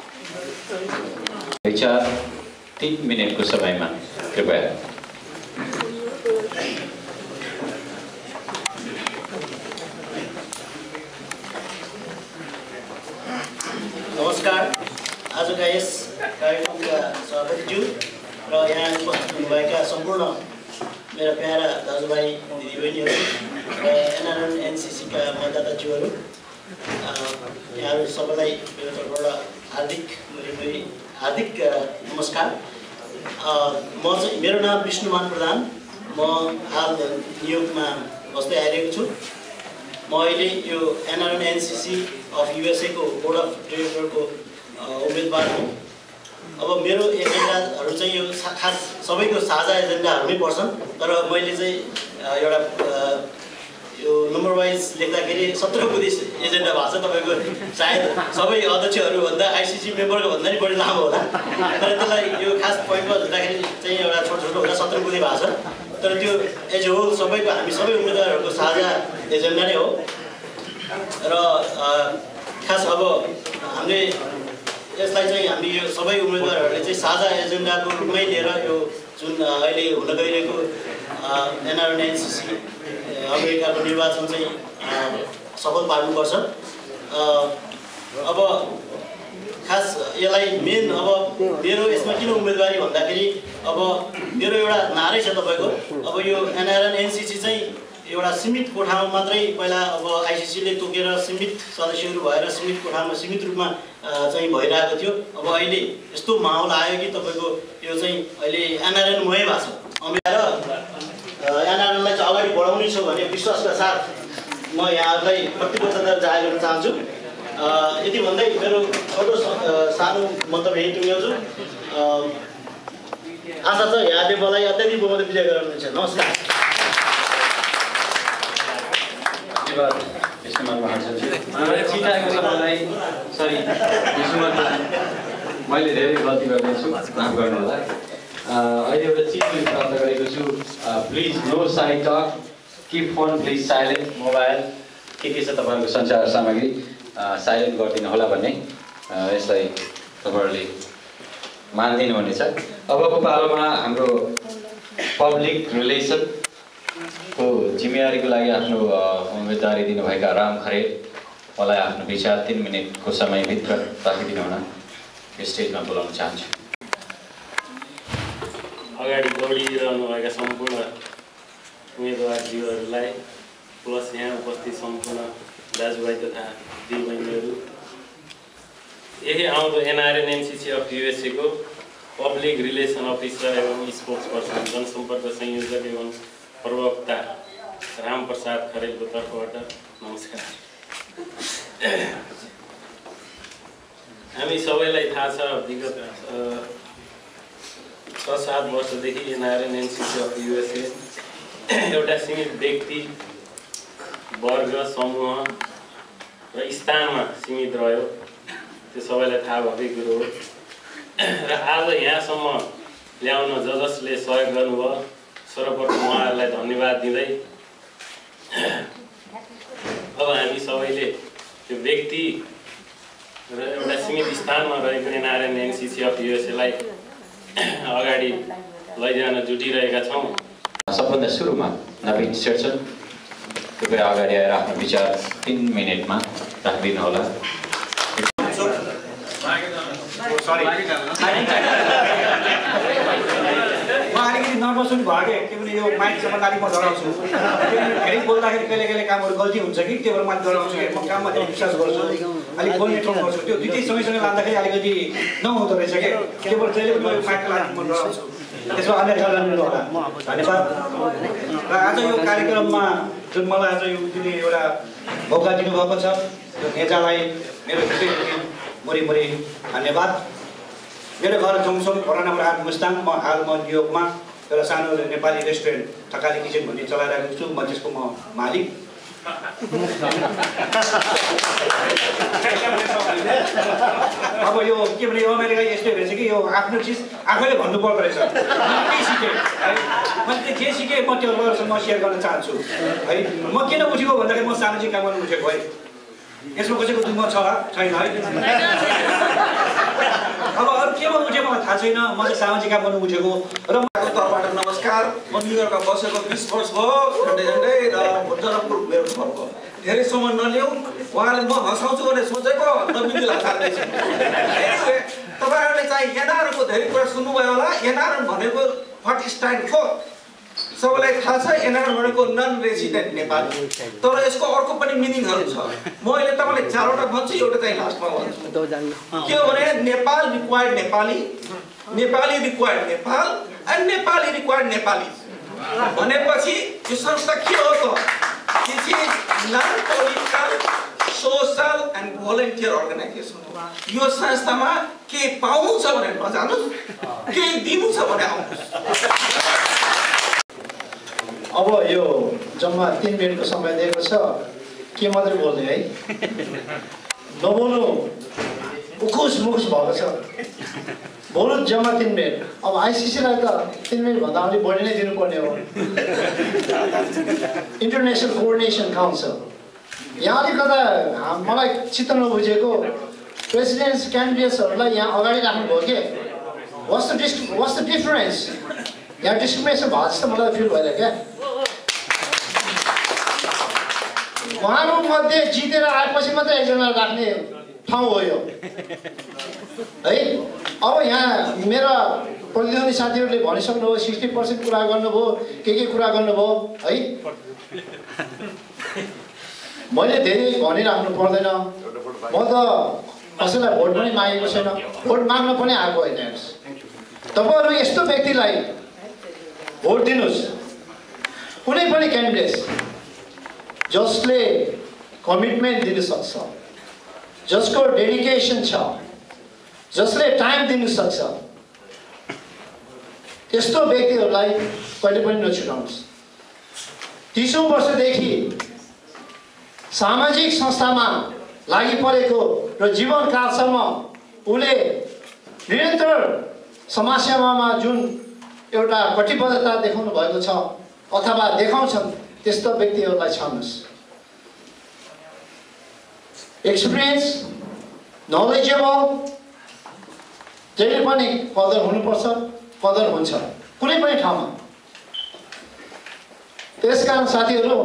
विचार 3 मिनटको समयमा कृपया नमस्कार आजका यस कार्यक्रमका सभापतिज्यू र यहाँ उपस्थित हुनुभएका सम्पूर्ण मेरा प्यारा दाजुभाइ दिदीबहिनीहरू र एनआरएन एनसीसीका मतदाताज्यूहरू यहाँहरू सबैलाई मेरो तर्फबाट हार्दिक नमस्कार। म चाहिँ मेरो नाम विष्णुमान प्रधान म हाल न्युयोर्कमा बस्दै आइरहेको छु। म अहिले यो एनआरएन एनसीसी अफ युएसएको बोर्ड अफ डिरेक्टरको उम्मेदवार हुँ। अब मेरो एजेन्डाहरू चाहिँ यो खास सबैको साझा एजेन्डाहरू नै पर्छन् तर मैले चाहिँ एउटा यो नम्बर वाइज लेख्दाखेरि 17 बुँदे एजेन्डा भएको छ। तपाईँको सायद सबै अध्यक्षहरूभन्दा आइसिसी मेम्बरको भन्दा नि बढी लामो होला तर त्यसलाई यो खास पोइन्टमा झुट्दाखेरि चाहिँ एउटा छोटो हुँदा 17 बुँदे भएको छ तर त्यो एज होल सबैको हामी सबै उम्मेदवारहरूको साझा एजेन्डा नै हो र खास अब हामीले यसलाई चाहिँ हामी यो सबै उम्मेदवारहरूले चाहिँ साझा एजेन्डाको रूपमै लिएर यो जुन अहिले हुन गइरहेको एनआरएन एनसीसी अमेरिकाको निर्वाचन चाहिँ सफल पार्नुपर्छ। अब खास यसलाई मेन अब मेरो यसमा किन उम्मेदवारी भन्दाखेरि अब मेरो एउटा नारै छ तपाईँको अब यो एनआरएन एनसीसी चाहिँ एउटा सीमित कोठामा मात्रै पहिला अब आइसिसीले तोकेर सीमित सदस्यहरू भएर सीमित कोठामा सीमित रूपमा चाहिँ भइरहेको थियो। अब अहिले यस्तो माहौल आयो कि तपाईँको यो चाहिँ अहिले एनआरएनमय भएको छ अमेरिका एनआरएनलाई चाहिँ अगाडि बढाउनै छ भन्ने विश्वासका साथ म यहाँहरूलाई प्रतिबद्धता जाहेर गर्न चाहन्छु। यति भन्दै मेरो छोटो सानो मन्तव्य यही टुङ्ग्याउँछु। आशा छ यहाँले मलाई अत्याधिक बहुमतले विजय गराउनुहुन्छ। नमस्कार। धन्यवाद विष्णुमान महाराजजी। सरी विष्णुमान मैले धेरै गल्ती गर्दैछु माफ गर्नु होला। अहिले एउटा चिज मैले प्राप्त गरेको छु please no side talk keep phone please silent mobile के छ तपाईँहरूको सञ्चार सामग्री साइलेन्ट गरिदिनु होला भन्ने यसलाई तपाईँहरूले मानिदिनु हुनेछ। अबको पालोमा हाम्रो पब्लिक रिलेसनको जिम्मेवारीको लागि आफ्नो उम्मेदवारी दिनुभएका राम खरेल मलाई आफ्नो विचार 3 मिनटको समयभित्र राखिदिनु हुन स्टेजमा बोलाउन चाहन्छु। अगाडि दौडिरहनुभएका सम्पूर्ण उम्मेदवारज्यूहरूलाई प्लस यहाँ उपस्थित सम्पूर्ण दाजुभाइ तथा दिदीबहिनीहरू यही आउँदो एनआरएन एनसीसी अफ युएसएको पब्लिक रिलेसन अफिसर एवं स्पोक्स पर्सन जनसम्पर्क संयोजक एवं प्रवक्ता राम प्रसाद खरेलको तर्फबाट नमस्कार। हामी सबैलाई थाहा छ विगत 6-7 वर्षदेखि एनआरएन एनसीसी अफ युएसए एउटा सीमित व्यक्ति वर्ग समूह र स्थानमा सीमित रह्यो। त्यो सबैलाई थाहा भएकै कुरो हो र आज यहाँसम्म ल्याउन जसले सहयोग गर्नुभयो सर्वप्रथम उहाँहरूलाई धन्यवाद दिँदै अब हामी सबैले त्यो व्यक्ति र एउटा सीमित स्थानमा रहेको एनआरएन एनसीसी अफ युएसएलाई अगाडि लैजान जुटिरहेका छौँ। सबभन्दा सुरुमा नवीन शेरचन कृपया अगाडि आएर आफ्नो विचार 3 मिनटमा राखिदिनु होला। म अलिकति नर्भस पनि भयो क्या किनभने यो माइकसम्म अलिक म डराउँछु धेरै बोल्दाखेरि कहिले कहिले कामहरू गल्ती हुन्छ कि त्यही भएर म डराउँछु कि म काममा धेरै विश्वास गर्छु अलिक बोल्ने ठाउँ गर्छु त्यो दुइटै सँगैसँगै लाँदाखेरि अलिकति नहुँदो रहेछ क्या केवल जहिले पनि माइकको लागि म डराउँछु त्यसमा अन्य नजान्नु होला धन्यवाद र आज यो कार्यक्रममा जुन मलाई आज यो जुन एउटा मौका दिनुभएको छ यो नेजालाई मेरो हृदयदेखि मुरी धन्यवाद मेरो घर जोङसोङ वडा नम्बर 8 मुस्ताङ म हाल न्युयोर्कमा एउटा सानो नेपाली रेस्टुरेन्ट थकाली किचन भन्ने चलाइरहेको छु म त्यसको म मालिक अब यो के भने यो अमेरिका यस्तै रहेछ कि यो आफ्नो चिज आफैले भन्नु पर्दो रहेछ के सिकेँ है मैले जे सिकेँ म त्यो म सेयर गर्न चाहन्छु है म किन उठेको भन्दाखेरि म सामाजिक काम गर्न उठेको है यसमा कसैको दुःख छ छैन है अब अरू केमा उठे मलाई थाहा छैन म चाहिँ सामाजिक काम गर्न उठेको र तर्फबाट नमस्कार म न्युयोर्कमा बसेको 20 वर्ष भयो झन्डै र जनकपुर मेरो घर हो धेरै समय नलिउ उहाँले म हँसाउँछु भने सोचेको नमिल्ने लाग्छ तपाईहरुले चाहिँ एनआरएनको धेरै कुरा सुन्नुभयो होला एनआरएन भनेको व्हाट स्ट्यान्ड फर सबैलाई थाहा छ एनआरएन भनेको नन रेजिडेन्ट नेपाली तर यसको अर्को पनि मिनिङहरु छ म अहिले तपाईलाई चारवटा भन्छु एउटा चाहिँ लास्टमा भन्छु के हो भने Nepal required Nepali Nepali required Nepal and Nepali required Nepali भनेपछि यो संस्था के हो त this is non political social and volunteer organisation यो संस्थामा के पाउनु छ भने नजानु के दिनु छ भने आउनुस् अब यो जम्मा 3 मिनेटको समय दिएको छ के मात्रै बोल्ने है नबोल्नु उखुस मुखुस भएको छ बोल्नु जम्मा 3 मिनेट अब आइसिसीलाई त 3 मिनेट भन्दा अलि बढी नै दिनुपर्ने हो इन्टरनेसनल कोअर्डिनेसन काउन्सिल यहाँ अलिकता मलाई चित्त नबुझेको प्रेसिडेन्ट्स क्यान्डिडेट्सहरूलाई यहाँ अगाडि राख्नुभयो के वाट्स द डिफरेन्स यहाँ डिस्क्रिमिनेसन भएको जस्तो मलाई फिल भइरहेको क्या उहाँहरू मध्ये जितेर आएपछि मात्रै एकजना राख्ने ठाउँ हो यो है अब यहाँ मेरा प्रतिद्वन्दी साथीहरूले भनिसक्नुभयो 60% कुरा गर्नुभयो के कुरा गर्नुभयो है मैले धेरै भनिराख्नु पर्दैन म त कसैलाई भोट पनि मागेको छैन भोट माग्न पनि आएको होइन तपाईहरु यस्तो व्यक्तिलाई भोट दिनुस् कुनै पनि क्यान्डिडेट जसले कमिटमेन्ट दिन सक्छ जसको डेडिकेसन छ जसले टाइम दिन सक्छ त्यस्तो व्यक्तिहरूलाई कहिले पनि नछुटाउनुस् 30औं वर्षदेखि सामाजिक संस्थामा लागि परेको र जीवनकालसम्म उले निरन्तर समाजसेवामा जुन एउटा कटिबद्धता देखाउनु भएको छ अथवा देखाउँछन् त्यस्तो व्यक्तिहरूलाई छान्नुस् एक्सपिरियन्स नलेजेबल जहिले पनि कदर हुनुपर्छ कदर हुन्छ कुनै पनि ठाउँमा त्यसकारण साथीहरू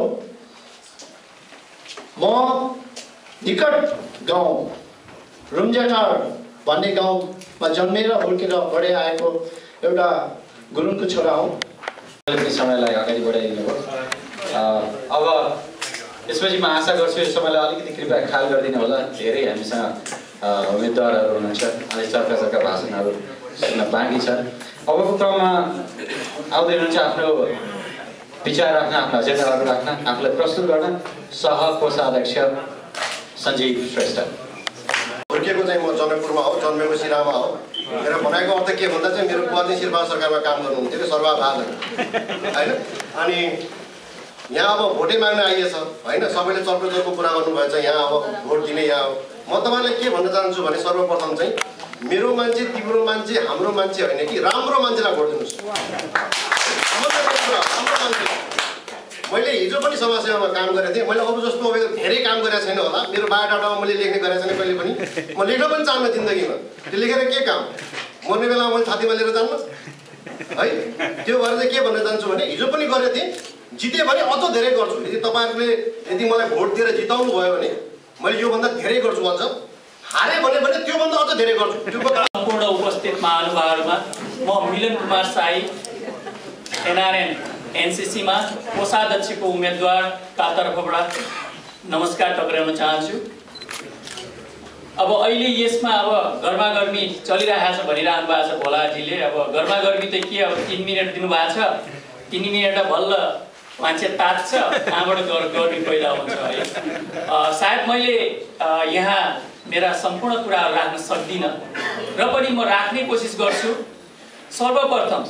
म निकट गाउँ रुम्जाटार भन्ने गाउँमा जन्मेर हुर्केर बढे आएको एउटा गुरुङको छोरा हो समयलाई अगाडि बढाइदिनु भयो अब त्यसपछि म आशा गर्छु यो समयलाई अलिकति कृपया ख्याल गरिदिनु होला धेरै हामीसँग उम्मेदवारहरू हुनुहुन्छ अनि सरका भाषणहरू सुन्न बाँकी छ अबको क्रममा आउँदै हुनुहुन्छ आफ्नो विचार राख्न आफ्नो एजेन्डाहरू राख्न आफूलाई प्रस्तुत गर्न सह-कोषाध्यक्ष सञ्जीव श्रेष्ठ हुर्किएको चाहिँ म जनकपुरमा हो जन्मेको सिरामा हो मेरो भनाइको अर्थ के भन्दा चाहिँ मेरो बुवा चाहिँ सिरबहादुर सरकारमा काम गर्नुहुन्थ्यो सर्वहाल होइन अनि यहाँ अब भोटै माग्न आइएछ होइन सबैले चलप्रचलको कुरा गर्नुभएछ यहाँ अब भोट दिने यहाँ हो म तपाईँलाई के भन्न चाहन्छु भने सर्वप्रथम चाहिँ मेरो मान्छे तिम्रो मान्छे हाम्रो मान्छे होइन कि राम्रो मान्छेलाई भोट दिनुहोस् राम्रो मान्छे मैले हिजो पनि समाजसेवामा काम गरेको थिएँ मैले अरू जस्तो धेरै काम गरेको छैन होला मेरो बायोडाटामा मैले लेख्ने गरेको छैन कहिले पनि म लेख्न पनि चाहन्न जिन्दगीमा त्यो लेखेर के काम मर्ने बेलामा मैले छातीमा लिएर जान्न है त्यो भएर चाहिँ के भन्न चाहन्छु भने हिजो पनि गरेको थिएँ जितेँ भने अझ धेरै गर्छु यदि तपाईँहरूले यदि मलाई भोट दिएर जिताउनु भयो भने मैले योभन्दा धेरै गर्छु अझ हारे भने त्योभन्दा अझ धेरै गर्छु। सम्पूर्ण उपस्थित महानुभावहरूमा म मिलन कुमार साई NRN NCC मा कोषाध्यक्षको उम्मेदवारका तर्फबाट नमस्कार टक्राउन चाहन्छु। अब अहिले यसमा अब गर्मागर्मी चलिरहेको छ भनिरहनु भएको छ भोलाजीले। अब गर्मागर्मी त के, अब 3 मिनट दिनुभएको छ, 3 मिनट बल्ल मान्छे तात्छ, कहाँबाट गर्मी पैदा हुन्छ है। सायद मैले यहाँ मेरा सम्पूर्ण कुराहरू राख्न सक्दिनँ र पनि म राख्ने कोसिस गर्छु। सर्वप्रथम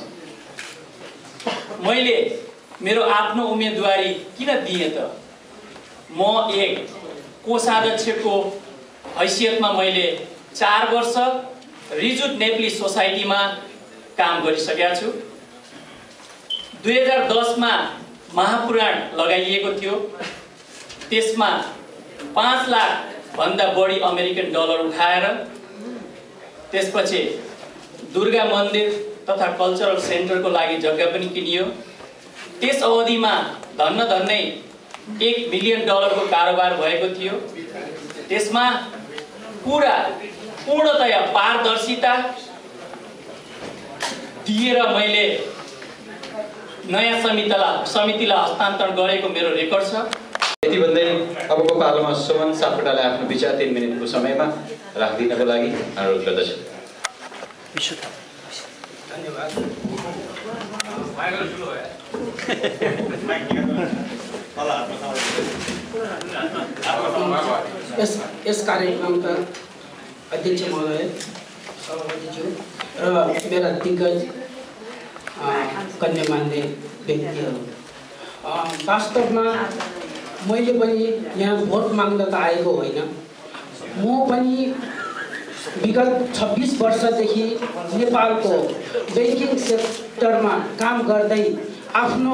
मैले मेरो आफ्नो उम्मेदवारी किन दिएँ त? म एक कोषाध्यक्षको हैसियतमा मैले 4 वर्ष रिजुट नेप्ली सोसाइटीमा काम गरिसकेका छु। 2010 मा महापुराण लगाइएको थियो। त्यसमा 5 लाख भन्दा बढी अमेरिकन डलर उठाएर त्यसपछि दुर्गा मन्दिर तथा कल्चरल सेन्टरको लागि जग्गा पनि किनियो। त्यस अवधिमा धन्नै 1 मिलियन डलरको कारोबार भएको थियो। त्यसमा पूर्णतया पारदर्शिता दिएर मैले नयाँ समितिलाई हस्तान्तरण गरेको मेरो रेकर्ड छ। यति भन्दै अबको पालोमा सुमन सापकोटालाई आफ्नो विचार 3 मिनेटको समयमा राखिदिनको लागि अनुरोध गर्दछु। धन्यवाद। यस कार्यक्रमका अध्यक्ष महोदय, सभापतिज्यू र मेरा दिग्गज गण्यमान्य व्यक्तिहरू, वास्तवमा मैले पनि यहाँ भोट माग्न त आएको होइन। म पनि विगत 26 वर्षदेखि नेपालको बैंकिङ सेक्टरमा काम गर्दै आफ्नो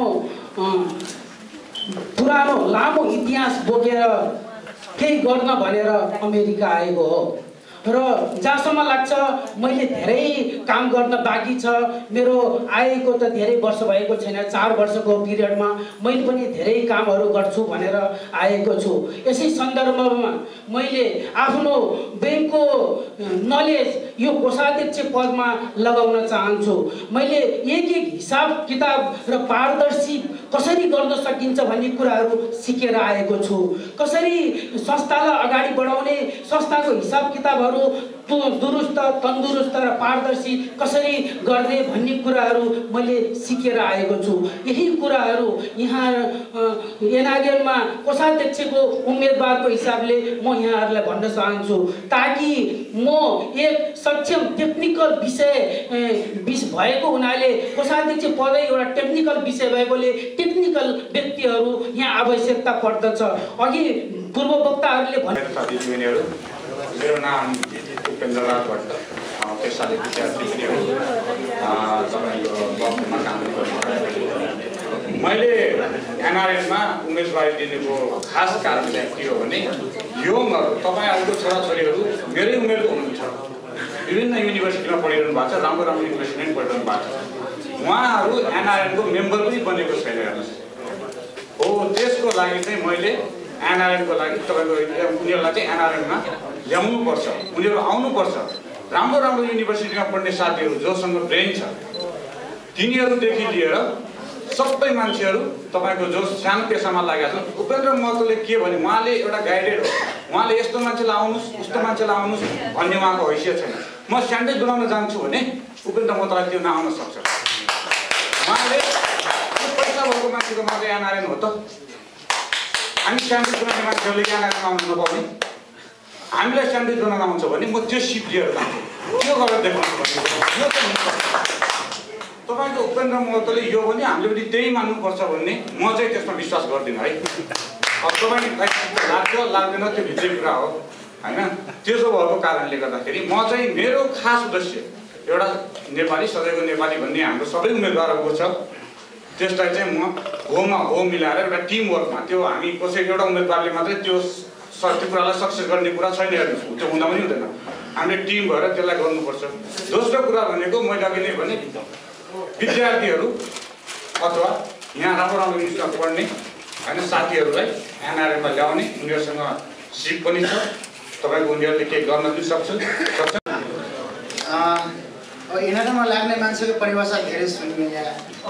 पुरानो लामो इतिहास बोकेर केही गर्न भनेर अमेरिका आएको हो र जहाँसम्म लाग्छ मैले धेरै काम गर्न बाँकी छ। मेरो आएको त धेरै वर्ष भएको छैन, 4 वर्षको पिरियडमा मैले पनि धेरै कामहरू गर्छु भनेर आएको छु। यसै सन्दर्भमा मैले आफ्नो बैंकको नलेज यो कोषाध्यक्ष पदमा लगाउन चाहन्छु। मैले एक हिसाब किताब र पारदर्शी कसरी गर्न सकिन्छ भन्ने कुराहरू सिकेर आएको छु। कसरी संस्थालाई अगाडि बढाउने, संस्थाको हिसाब किताबहरू दुरुस्त, तन्दुरुस्त र पारदर्शी कसरी गर्ने भन्ने कुराहरू मैले सिकेर आएको छु। यही कुराहरू यहाँ NRNमा कोषाध्यक्षको उम्मेदवारको हिसाबले म यहाँहरूलाई भन्न चाहन्छु, ताकि म एक सक्षम टेक्निकल विषय भएको हुनाले कोषाध्यक्ष पदै एउटा टेक्निकल विषय भएकोले टेक्निकल व्यक्तिहरू यहाँ आवश्यकता पर्दछ। अघि पूर्व वक्ताहरूले भने मेरो नाम उपेन्द्र राज भट्ट, पेसाले विद्यार्थी पनि हो। तपाईँको बक्समा काम गर्छु। मैले NRNमा उम्मेदवारी दिनुको खास कारण चाहिँ के हो भने युवाहरू, तपाईँहरूको छोराछोरीहरू मेरै उमेरको हुनुहुन्छ, विभिन्न युनिभर्सिटीमा पढिरहनु भएको छ, राम्रो युनिभर्सिटीमा पढिरहनु भएको छ। उहाँहरू NRNको मेम्बर पनि बनेको छैन हेर्नुहोस् हो। त्यसको लागि चाहिँ मैले NRNको लागि तपाईँको उनीहरूलाई चाहिँ NRNमा ल्याउनुपर्छ, उनीहरू आउनुपर्छ। राम्रो युनिभर्सिटीमा पढ्ने साथीहरू जोसँग ब्रेन छ, तिनीहरूदेखि लिएर सबै मान्छेहरू तपाईँको जो सानो पेसामा लागेका छन्। उपेन्द्र महतोले के भने उहाँले एउटा गाइडेड हो, उहाँले यस्तो मान्छेलाई आउनुहोस्, उस्तो मान्छेलाई आउनुहोस् भन्ने उहाँको हैसियत छैन। म स्यान्डविच बनाउन जान्छु भने उपेन्द्र महतोलाई त्यो नआउन सक्छ। उहाँले पैसा भएको मान्छेको मात्रै NRN हो त? हामी स्यान्डविच बनाउने मान्छेहरूले NRN आउनु नपाउने? हामीलाई स्यान्डविच बनाउन आउँछ भने म त्यो सिप लिएर जान्छु, त्यो गरेर देखाउनु पर्छ। यो चाहिँ हुनुपर्छ। तपाईँको उपेन्द्र महतोले यो भने हामीले पनि त्यही मान्नुपर्छ भन्ने म चाहिँ त्यसमा विश्वास गर्दिनँ है। अब तपाईँलाई लाग्छ लाग्दैन त्यो भित्रै कुरा हो होइन। त्यसो भएको कारणले गर्दाखेरि म चाहिँ मेरो खास उद्देश्य एउटा नेपाली सधैँको नेपाली भन्ने हाम्रो सबै उम्मेदवारहरूको छ। त्यसलाई चाहिँ म होमा हो मिलाएर एउटा टिम वर्कमा, त्यो हामी कसै एउटा उम्मेदवारले मात्रै त्यो कुरालाई सक्सेस गर्ने कुरा छैन हेर्नुहोस्, त्यो हुँदा पनि हुँदैन। हामीले टिम भएर त्यसलाई गर्नुपर्छ। दोस्रो कुरा भनेको मैले अघि नै भने विद्यार्थीहरू अथवा यहाँ राम्रो युनिभर्सिटीमा पढ्ने होइन साथीहरूलाई NRNमा ल्याउने, उनीहरूसँग सिप पनि छ। तपाईँको उनीहरूले केही गर्न पनि सक्छ। अब एनआरएनमा लाग्ने मान्छेको परिभाषा धेरै सुनियो यहाँ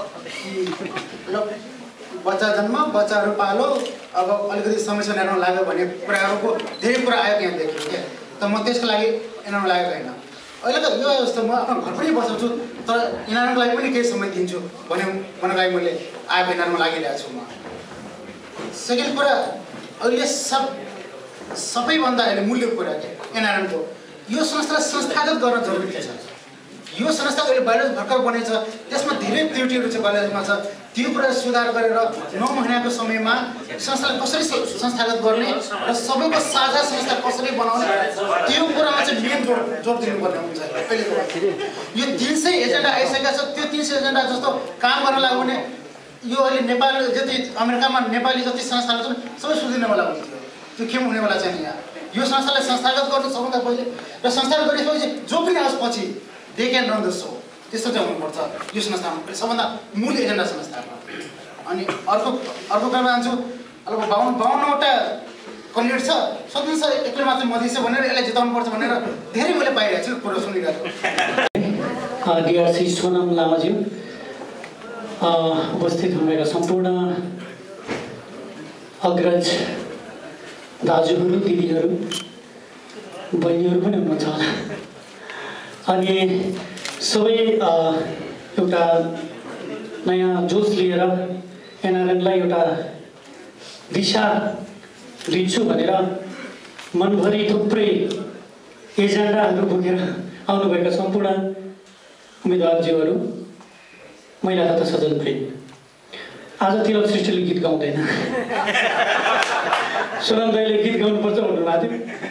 बच्चा जन्म बच्चाहरू पालो अब अलिकति समस्या एनआरएनमा लाग्यो भन्ने कुराहरूको धेरै कुरा आयो यहाँ देखियो क्या। त म त्यसको लागि एनआरएनमा लागेको होइन। अहिलेको यो अवस्था म आफ्नो घर पनि बसाउँछु तर एनआरएनको लागि पनि केही समय दिन्छु भन्नको लागि मैले आएको एनआरएनमा लागिरहेको छु म। सेकेन्ड कुरा अहिले सबैभन्दा अहिले मूल्य कुरा के एनआरएनको यो संस्थालाई संस्थागत गर्न जरुरी छ। यो संस्था अहिले बाहिर भर्खर बनेछ त्यसमा धेरै त्रुटिहरू छ कलेजमा छ त्यो कुरा सुधार गरेर 9 महिनाको समयमा संस्थालाई कसरी संस्थागत गर्ने र सबैको साझा संस्था कसरी बनाउने त्यो कुरामा चाहिँ मेन जोड दिनुपर्ने हुन्छ। अहिले यो 300 एजेन्डा आइसकेका छ त्यो 300 एजेन्डा जस्तो काम गर्न लाग्यो भने यो अहिले नेपाल जति अमेरिकामा नेपाली जति संस्थाहरू छन् सबै सुधिने वाला हुन्थ्यो। त्यो के हुने वाला छैन यहाँ। यो संस्थालाई संस्थागत गर्नु सबभन्दा पहिले र संस्थागत गरेपछि जो पनि आओस् पछि they can run the show त्यस्तो चाहिँ हुनुपर्छ यो संस्थामा सबभन्दा मूल एजेन्डा संस्थामा। अनि अर्को कुरामा जान्छु अब 52वटा क्यान्डिडेट छ सकिन्छ एक्लै मात्र मधेसी भनेर यसलाई जिताउनुपर्छ भनेर धेरै मैले पाइरहेको छु कुरो सुनिरहेको छु। डिआरसी सोनाम लामाज्यू उपस्थित हुनुभएका सम्पूर्ण अग्रज दाजुहरू दिदीहरू बहिनीहरू पनि हुनुहुन्छ होला अनि सबै एउटा नयाँ जोस लिएर एनआरएनलाई एउटा दिशा दिन्छु भनेर मनभरि थुप्रै एजेन्डाहरू बोकेर आउनुभएका सम्पूर्ण उम्मेदवारज्यूहरू महिला तथा सजन प्रेम आज तिलक श्रेष्ठले गीत गाउँदैन सोनाम दाइले गीत गाउनुपर्छ भन्नुभएको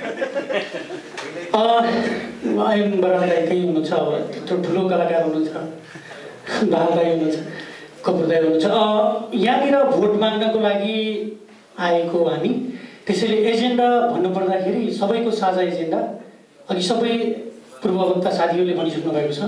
थियो। आयन बराल दाइ कहीँ हुनुहुन्छ अब त्यत्रो ठुलो कलाकार हुनुहुन्छ दाल दाइ हुनुहुन्छ कपुर दाइ हुनुहुन्छ यहाँनिर भोट माग्नको लागि आएको हामी त्यसैले एजेन्डा भन्नुपर्दाखेरि सबैको साझा एजेन्डा अघि सबै पूर्ववक्ता साथीहरूले भनिसक्नु भएको छ।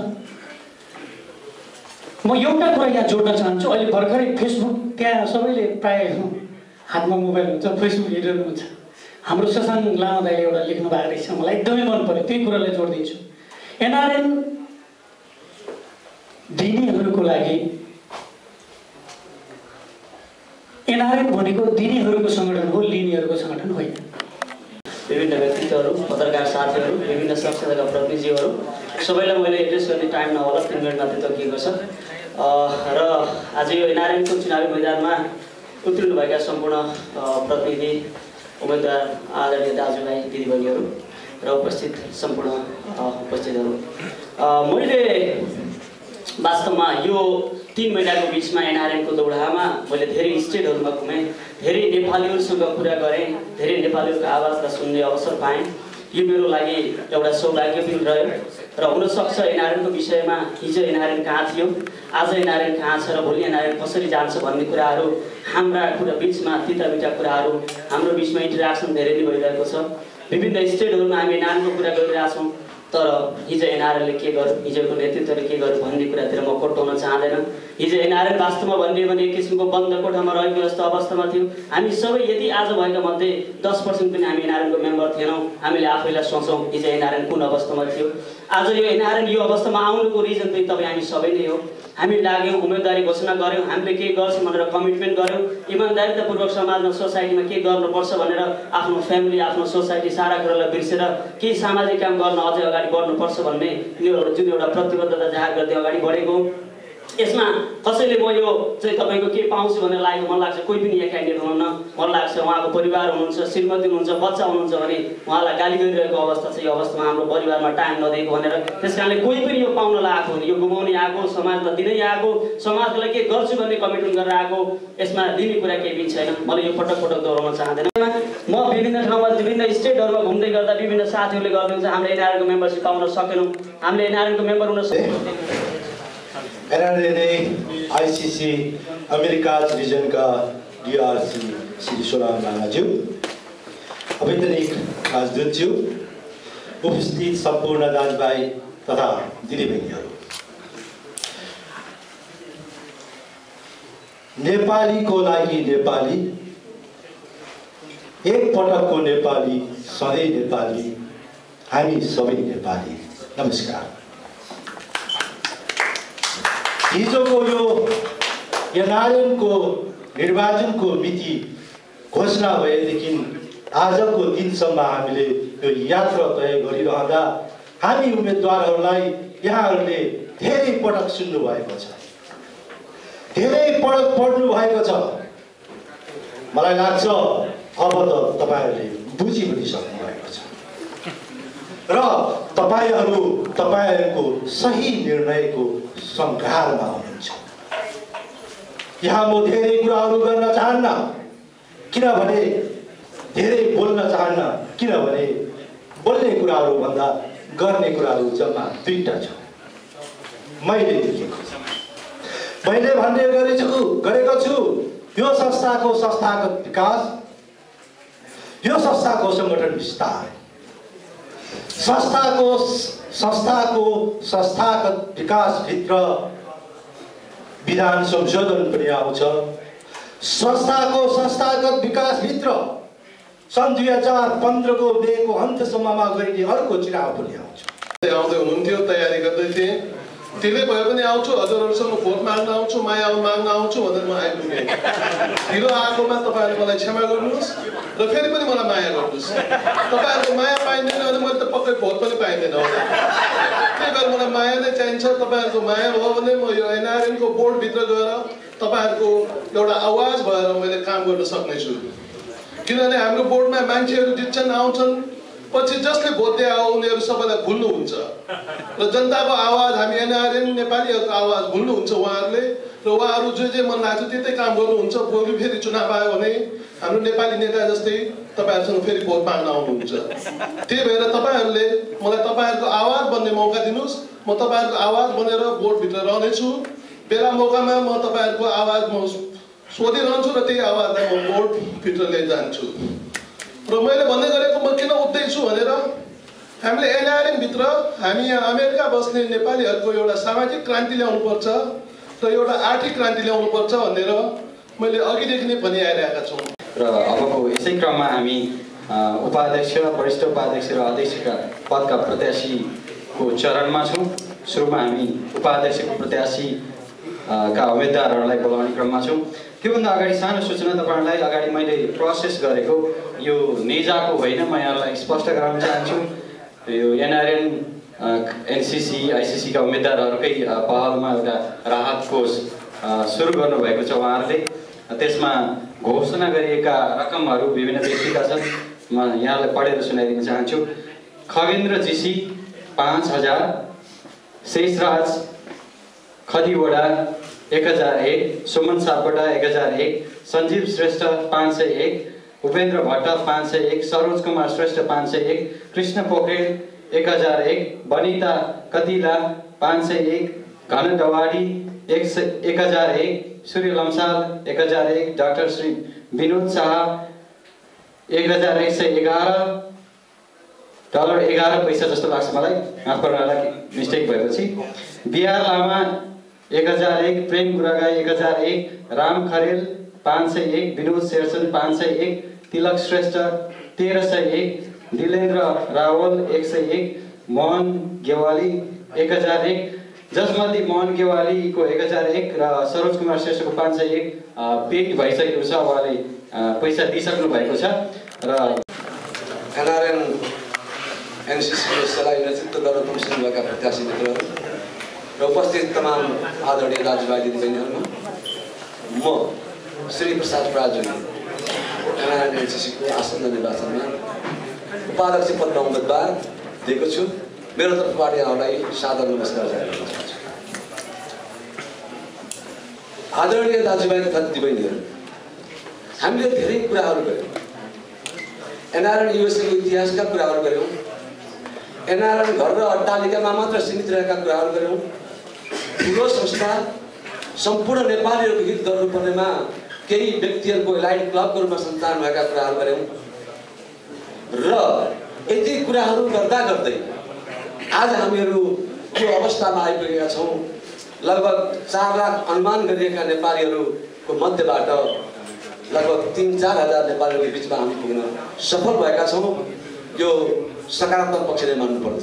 म एउटा कुरा यहाँ जोड्न चाहन्छु अहिले भर्खरै फेसबुक त्यहाँ सबैले प्रायः हातमा मोबाइल हुन्छ फेसबुक हेरिरहनु हुन्छ हाम्रो शशाङ्क लामा दाइले एउटा लेख्नु भएको रहेछ मलाई एकदमै मन पर्यो त्यही कुरालाई जोडिदिन्छु। एनआरएन दिनेहरूको लागि एनआरएन भनेको दिनेहरूको सङ्गठन हो लिनेहरूको सङ्गठन होइन। विभिन्न व्यक्तित्वहरू पत्रकार साथीहरू विभिन्न संस्थाका प्रतिनिधिहरू सबैलाई मैले एड्रेस गर्ने टाइम नहोला 3 मिनट मात्रै तकिएको छ र आज यो एनआरएनको चुनावी मैदानमा उत्रिनुभएका सम्पूर्ण प्रतिनिधि उम्मेदवार आदरणीय दाजुभाइ दिदीबहिनीहरू र उपस्थित सम्पूर्ण उपस्थितहरू मैले वास्तवमा यो 3 महिनाको बिचमा एनआरएनको दौडामा मैले धेरै स्टेटहरूमा घुमेँ धेरै नेपालीहरूसँग कुरा गरेँ धेरै नेपालीहरूको आवाजलाई सुन्ने अवसर पाएँ। यो मेरो लागि एउटा सौभाग्य पनि रह्यो र हुनसक्छ एनआरएनको विषयमा हिजो एनआरएन कहाँ थियो आज एनआरएन कहाँ छ र भोलि एनआरएन कसरी जान्छ भन्ने कुराहरू हाम्रा बिचमा तिता मिठा कुराहरू हाम्रो बिचमा इन्टरेक्सन धेरै नै भइरहेको छ। विभिन्न स्टेटहरूमा हामी एनआरएनको कुरा गरिरहेछौँ तर हिजो एनआरएनले के गर्यो हिजोको नेतृत्वले के गर्यो भन्ने कुरातिर म कोट्याउन चाहँदैन। हिजो एनआरएन वास्तवमा भन्ने भने एक किसिमको बन्द कोठामा रहेको जस्तो अवस्थामा थियो। हामी सबै यदि आज भएका मध्ये 10% पनि हामी एनआरएनको मेम्बर थिएनौँ। हामीले आफैलाई सोचौँ हिजो एनआरएन कुन अवस्थामा थियो। आज यो एनआरएन यो अवस्थामा आउनुको रिजन चाहिँ तपाईँ हामी सबै नै हो। हामी लाग्यौँ उम्मेदवारी घोषणा गऱ्यौँ हामीले के गर्छौँ भनेर कमिटमेन्ट गऱ्यौँ इमान्दारितापूर्वक समाजमा सोसाइटीमा के गर्नुपर्छ भनेर आफ्नो फ्यामिली आफ्नो सोसाइटी सारा कुरालाई बिर्सेर केही सामाजिक काम गर्न अझै अगाडि बढ्नुपर्छ भन्ने जुन एउटा प्रतिबद्धता जाहेर गर्दै अगाडि बढेको यसमा कसैले म यो चाहिँ तपाईँको के पाउँछु भनेर लागेको मन लाग्छ कोही पनि यहाँ क्यान्डिडेट हुनुहुन्न मन लाग्छ उहाँको परिवार हुनुहुन्छ श्रीमती हुनुहुन्छ बच्चा हुनुहुन्छ भने उहाँलाई गाली गरिरहेको अवस्था छ। यो अवस्थामा हाम्रो परिवारमा टाइम नदिएको भनेर त्यस कारणले कोही पनि यो पाउनलाई आएको हुने यो गुमाउने आएको समाजलाई दिनै आएको समाजको लागि के गर्छु भन्ने कमिटमेन्ट गरेर आएको यसमा दिने कुरा केही पनि छैन। मैले यो पटक पटक दोहोऱ्याउन चाहँदैन। म विभिन्न ठाउँमा विभिन्न स्टेटहरूमा घुम्दै गर्दा विभिन्न साथीहरूले गर्नुहुन्छ हामीले एनआरएनको मेम्बरसिप पाउन सकेनौँ हामीले एनआरएनको मेम्बर हुन NRN ICC अमेरिका डिभिजन का DRC श्री सोनाम लामाज्यू अवैतनिक राजदूतज्यू उपस्थित सम्पूर्ण दाजुभाइ तथा दिदीबहिनीहरू नेपालीको लागि नेपाली एक पटकको नेपाली सधैँ नेपाली, हामी सबै नेपाली। नमस्कार। हिजोको यो एनआरएनको निर्वाचनको मिति घोषणा भएदेखि आजको दिनसम्म हामीले यो यात्रा तय गरिरहँदा हामी उम्मेदवारहरूलाई यहाँहरूले धेरै पटक सुन्नु भएको छ, धेरै पटक पढ्नु भएको छ। मलाई लाग्छ अब त तपाईँहरूले बुझि पनि सक्नु भएको छ र तपाईँहरूको सही निर्णयको सङ्घारमा हुनुहुन्छ। यहाँ म धेरै कुराहरू गर्न चाहन्न, किनभने धेरै बोल्न चाहन्न, किनभने बोल्ने कुराहरू भन्दा गर्ने कुराहरू जम्मा दुईटा छ। मैले देखेको, मैले भन्ने गरेको छु, यो संस्थागत विकास, यो संस्थाको सङ्गठन विस्तार, संस्थागत विकासभित्र विधान संशोधन पनि आउँछ। संस्थागत विकासभित्र सन् 2015 को मेको अन्तसम्ममा गरिने अर्को चुनाव पनि आउँछ। आउँदै हुनुहुन्थ्यो, तयारी गर्दै थिएँ। त्यसले भए पनि आउँछु, हजुरहरूसँग भोट माग्न आउँछु, माया माग्न आउँछु भनेर म आइपुगेँ। ढिलो आएकोमा तपाईँहरूले मलाई क्षमा गर्नुहोस् र फेरि पनि मलाई माया गर्नुहोस्। तपाईँहरूको माया पाइँदैन भने मैले त पक्कै भोट पनि पाइँदैन होला। त्यही भएर मलाई माया नै चाहिन्छ। तपाईँहरूको माया भयो भने म यो एनआरएनको बोर्डभित्र गएर तपाईँहरूको एउटा आवाज भएर मैले काम गर्न सक्नेछु। किनभने हाम्रो बोर्डमा मान्छेहरू जित्छन्, आउँछन्, पछि जसले भोट दिए आओ उनीहरू सबैलाई भुल्नुहुन्छ र जनताको आवाज, हामी एनआरएन नेपालीहरूको आवाज भुल्नुहुन्छ उहाँहरूले र उहाँहरू जे मन लाग्छ त्यतै काम गर्नुहुन्छ। भोलि फेरि चुनाव आयो भने हाम्रो नेपाली नेता जस्तै तपाईँहरूसँग फेरि भोट माग्न आउनुहुन्छ। त्यही भएर तपाईँहरूले मलाई तपाईँहरूको आवाज बन्ने मौका दिनुहोस्। म तपाईँहरूको आवाज बनेर बोर्डभित्र रहनेछु। बेला मौकामा म तपाईँहरूको आवाज म सोधिरहन्छु र त्यही आवाजलाई म बोर्डभित्र लिएर जान्छु। र मैले भन्ने गरेको म किन उठ्दैछु भनेर हामीले एनआरएनभित्र हामी यहाँ अमेरिका बस्ने नेपालीहरूको एउटा सामाजिक क्रान्ति ल्याउनुपर्छ र एउटा आर्थिक क्रान्ति ल्याउनुपर्छ भनेर मैले अघिदेखि नै भनिआइरहेका छौँ। र अबको यसै क्रममा हामी उपाध्यक्ष, वरिष्ठ उपाध्यक्ष र अध्यक्षका पदका प्रत्याशीको चरणमा छौँ। सुरुमा हामी उपाध्यक्षको प्रत्याशीका उम्मेदवारहरूलाई बोलाउने क्रममा छौँ। त्योभन्दा अगाडि सानो सूचना तपाईँहरूलाई अगाडि मैले प्रोसेस गरेको यो नेजाको होइन, म यहाँलाई स्पष्ट गराउन चाहन्छु। यो एनआरएन एनसीसी आईसीसीका उम्मेदवारहरूकै पहलमा एउटा राहत कोष सुरु गर्नुभएको छ उहाँहरूले। त्यसमा घोषणा गरिएका रकमहरू विभिन्न व्यक्तिका छन्, म यहाँलाई पढेर सुनाइदिन चाहन्छु। खगेन्द्र जीसी 5000, शेषराज खदिवडा 1001, सुमन सापकोटा 1001, सञ्जीव श्रेष्ठ 501, उपेन्द्र भट्ट 501, सरोज कुमार श्रेष्ठ 501, कृष्ण पोखरेल 1001, वनिता कतिला 501, घन डवाडी 1001, सूर्य लम्साल 1001, डाक्टर श्री विनोद शाह 1111 $11 पैसा जस्तो लाग्छ मलाई, माफ गर्नुहोला मिस्टेक भएपछि। बिहार लामा 1001, प्रेम गुरागाई 1001, राम खरेल 501, विनोद शेरचन 501, तिलक श्रेष्ठ 1301, दिलेन्द्र रावल 101, मोहन गेवाली 1001, जसमध्ये मोहन गेवालीको 1001 र सरोज कुमार श्रेष्ठको 501 पेड भइसकेको छ, उहाँले पैसा दिइसक्नु भएको छ। र एनआरएन एनसीसी सेलाई नेतृत्व गर्न तुलसिनुभएका प्रत्याशी मित्रहरू र उपस्थित तमाम आदरणीय दाजुभाइ दिदीबहिनीहरू, म श्री प्रसाद प्राजुली एनआरएन एनसीसीको आसन्न निर्वाचनमा उपाध्यक्ष पदमा उम्मेदवार दिएको छु। मेरो तर्फबाट यहाँलाई सादर नमस्कार जारी गर्न चाहन्छु। आदरणीय दाजुभाइ तथा दिदीबहिनीहरू, हामीले धेरै कुराहरू गऱ्यौँ। एनआरएन युएसएको इतिहासका कुराहरू गऱ्यौँ। एनआरएन घर र अट्टालिकामा मात्र सीमित रहेका कुराहरू गऱ्यौँ। ठुलो संस्था सम्पूर्ण नेपालीहरूको हित गर्नुपर्नेमा केही व्यक्तिहरूको एलाइड क्लबको रूपमा सञ्चालन भएका कुराहरू गऱ्यौँ। र यति कुराहरू गर्दा गर्दै आज हामीहरू यो अवस्थामा आइपुगेका छौँ। लगभग 4 लाख अनुमान गरिएका नेपालीहरूको मध्यबाट लगभग 3-4 हजार नेपालीहरूको बिचमा हामी पुग्न सफल भएका छौँ। यो सकारात्मक पक्षले मान्नुपर्दछ।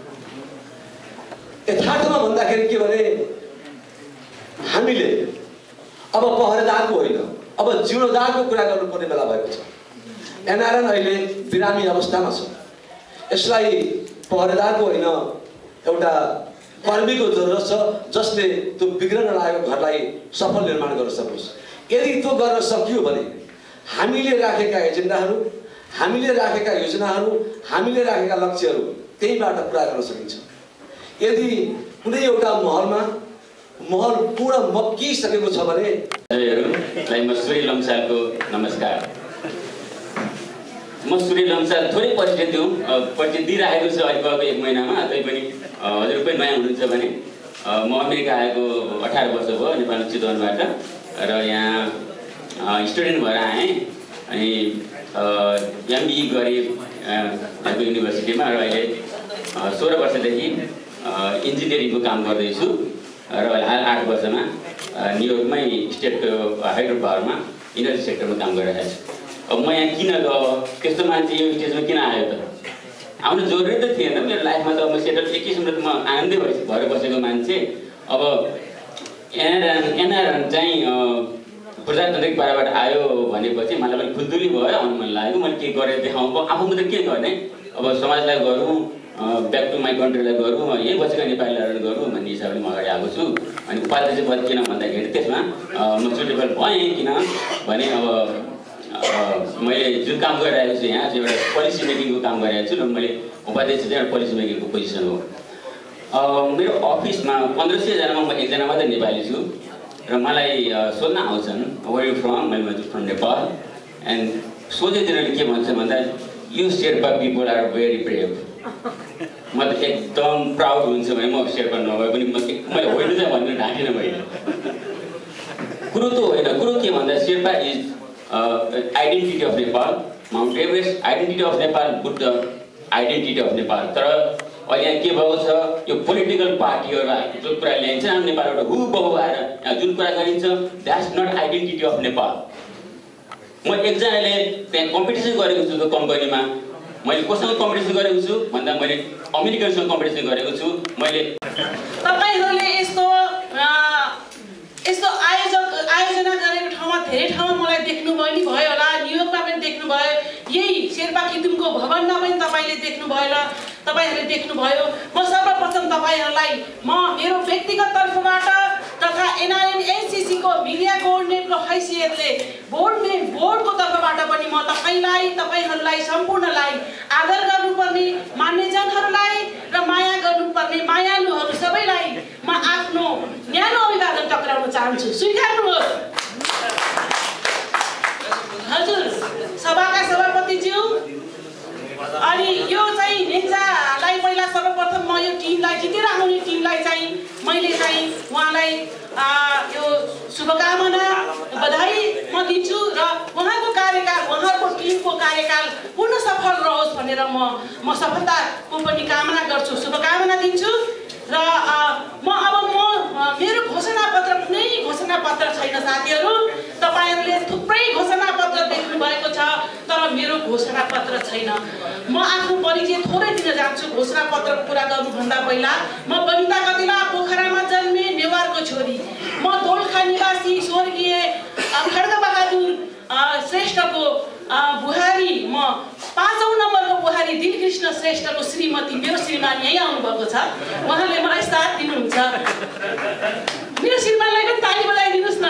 यथार्थमा भन्दाखेरि के भने हामीले अब पहरेदारको होइन, अब जीर्णोद्धारको कुरा गर्नुपर्ने बेला भएको छ। एनआरएन अहिले बिरामी अवस्थामा छ। यसलाई पहरेदारको होइन, एउटा कर्मीको जरुरत छ जसले त्यो बिग्रन लागेको घरलाई सफल निर्माण गर्न सकोस्। यदि त्यो गर्न सकियो भने हामीले राखेका एजेन्डाहरू, हामीले राखेका योजनाहरू, हामीले राखेका लक्ष्यहरू त्यहीबाट पुरा गर्न सकिन्छ। यदि कुनै एउटा महल पूर्ण मक्किसकेको छ भने म सूर्य लम्सालको नमस्कार। म सूर्य लम्साल थोरै परिचय दिइराखेको छु अहिले गएको 1 महिनामा। तैपनि हजुर पनि नयाँ हुनुहुन्छ भने म अमेरिका आएको 18 वर्ष भयो, नेपालको चितवनबाट, र यहाँ स्टुडेन्ट भएर आएँ। अनि एमबी गरेँ यहाँको युनिभर्सिटीमा, र अहिले 16 वर्षदेखि इन्जिनियरिङको काम गर्दैछु, र हाल 8 वर्षमा न्युयोर्कमै स्टेटको हाइड्रो पावरमा इनर्जी सेक्टरमा काम गरिरहेको छु। अब म यहाँ किन गयो, त्यस्तो मान्छे यो स्टेजमा किन आयो त? आउनु जरुरी त थिएन। मेरो लाइफमा त म सेटल एक किसिमले त म आनन्दै भएर बसेको मान्छे। अब एनआरएन चाहिँ प्रजातान्त्रिक पाराबाट आयो भनेपछि मलाई पनि खुद्दुली भयो, आउनु मन लाग्यो। मैले के गरेर देखाउँ, आफूमा त के गर्ने, अब समाजलाई गरौँ, ब्याक टु माई कन्ट्रीलाई गरौँ, यहीँ बसेका नेपालीलाई गरौँ भन्ने हिसाबले म अगाडि आएको छु। अनि उपाध्यक्ष पद किन भन्दाखेरि त्यसमा म सुटेबल भएँ। किन भने अब मैले जुन काम गरिरहेको छु यहाँ चाहिँ एउटा पोलिसी मेकिङको काम गरिरहेको छु, र मैले उपाध्यक्ष चाहिँ एउटा पोलिसी मेकिङको पोजिसन हो। मेरो अफिसमा 1500 जनामा म एकजना मात्रै नेपाली छु, र मलाई सोध्न आउँछन् वेयर यु फ्रम, मैले फ्रम नेपाल। एन्ड सोझै तिनीहरूले के भन्छ भन्दा you Sherpa people are very brave. म त एकदम प्राउड हुन्छ भने म शेर्पा नभए पनि मैले होइन चाहिँ भन्नु ढाकिनँ मैले। कुरो त होइन, कुरो के भन्दा Sherpa is identity of Nepal, Mount Everest identity of Nepal, Buddha identity of Nepal. तर अहिले यहाँ के भएको छ, यो पोलिटिकल पार्टीहरूलाई जुन कुरा ल्याइन्छ हामी नेपालबाट हुबहु आएर यहाँ जुन कुरा गरिन्छ that's not identity of Nepal. म एकजनाले त्यहाँ कम्पिटिसन गरेको छु त्यो कम्पनीमा। मैले कोसँग कम्पिटिसन गरेको छु भन्दा मैले अमेरिकनसँग कम्पिटिसन गरेको छु। मैले तपाईहरुले यस्तो आयोजना गरेको ठाउँमा धेरै ठाउँमा मलाई देख्नुभयो नि भयो होला, न्युयोर्कमा पनि देख्नुभयो, यही शेर्पा किदुमको भवनमा पनि तपाईले देख्नुभयो र तपाईहरुले देख्नुभयो। म सर्वप्रथम तपाईहरुलाई मेरो व्यक्तिगत तर्फबाट तथा एनआरएन एनसीसी को मिडिया कोअर्डिनेटरको हैसियतले बोर्डको तर्फबाट पनि म तपाईहरुलाई सम्पूर्णलाई आदर गर्नुपर्ने मान्यजनहरुलाई र माया गर्नुपर्ने मायालुहरु सबैलाई म आफ्नो न्यानो अभिवादन टक्राउन चाहन्छु। स्वीकार्नुहोस्। हजुर सभाका सभापतिज्यू, अनि यो चाहिँ नेजालाई पहिला सर्वप्रथम म यो टिमलाई जितेर आउने टिमलाई चाहिँ मैले चाहिँ उहाँलाई यो शुभकामना बधाई म दिन्छु र उहाँको कार्यकाल, उहाँको टिमको कार्यकाल पूर्ण सफल रहोस् भनेर म सफलताको पनि कामना गर्छु, शुभकामना दिन्छु। र मेरो घोषणापत्र कुनै घोषणापत्र छैन साथीहरू। तपाईहरुले थुप्रै घोषणापत्र देख्नु भएको छ, तर मेरो घोषणापत्र छैन। म आफ्नो परिचय थोरै दिन जान्छु घोषणापत्र पूरा गर्नुभन्दा पहिला। म बनिता कतिला पोखरामा जन्मे नेवारको छोरी। म दोलखा निवासी स्वर्गीय खड्गबहादुर श्रेष्ठको बुहारी, म 5औं नम्बरको बुहारी दिलकृष्ण श्रेष्ठको श्रीमती। मेरो श्रीमान यही आउनुभएको छ, उहाँले मलाई साथ दिनुहुन्छ। मेरो श्रीमानलाई पनि ताली बजाइदिनुहोस् न।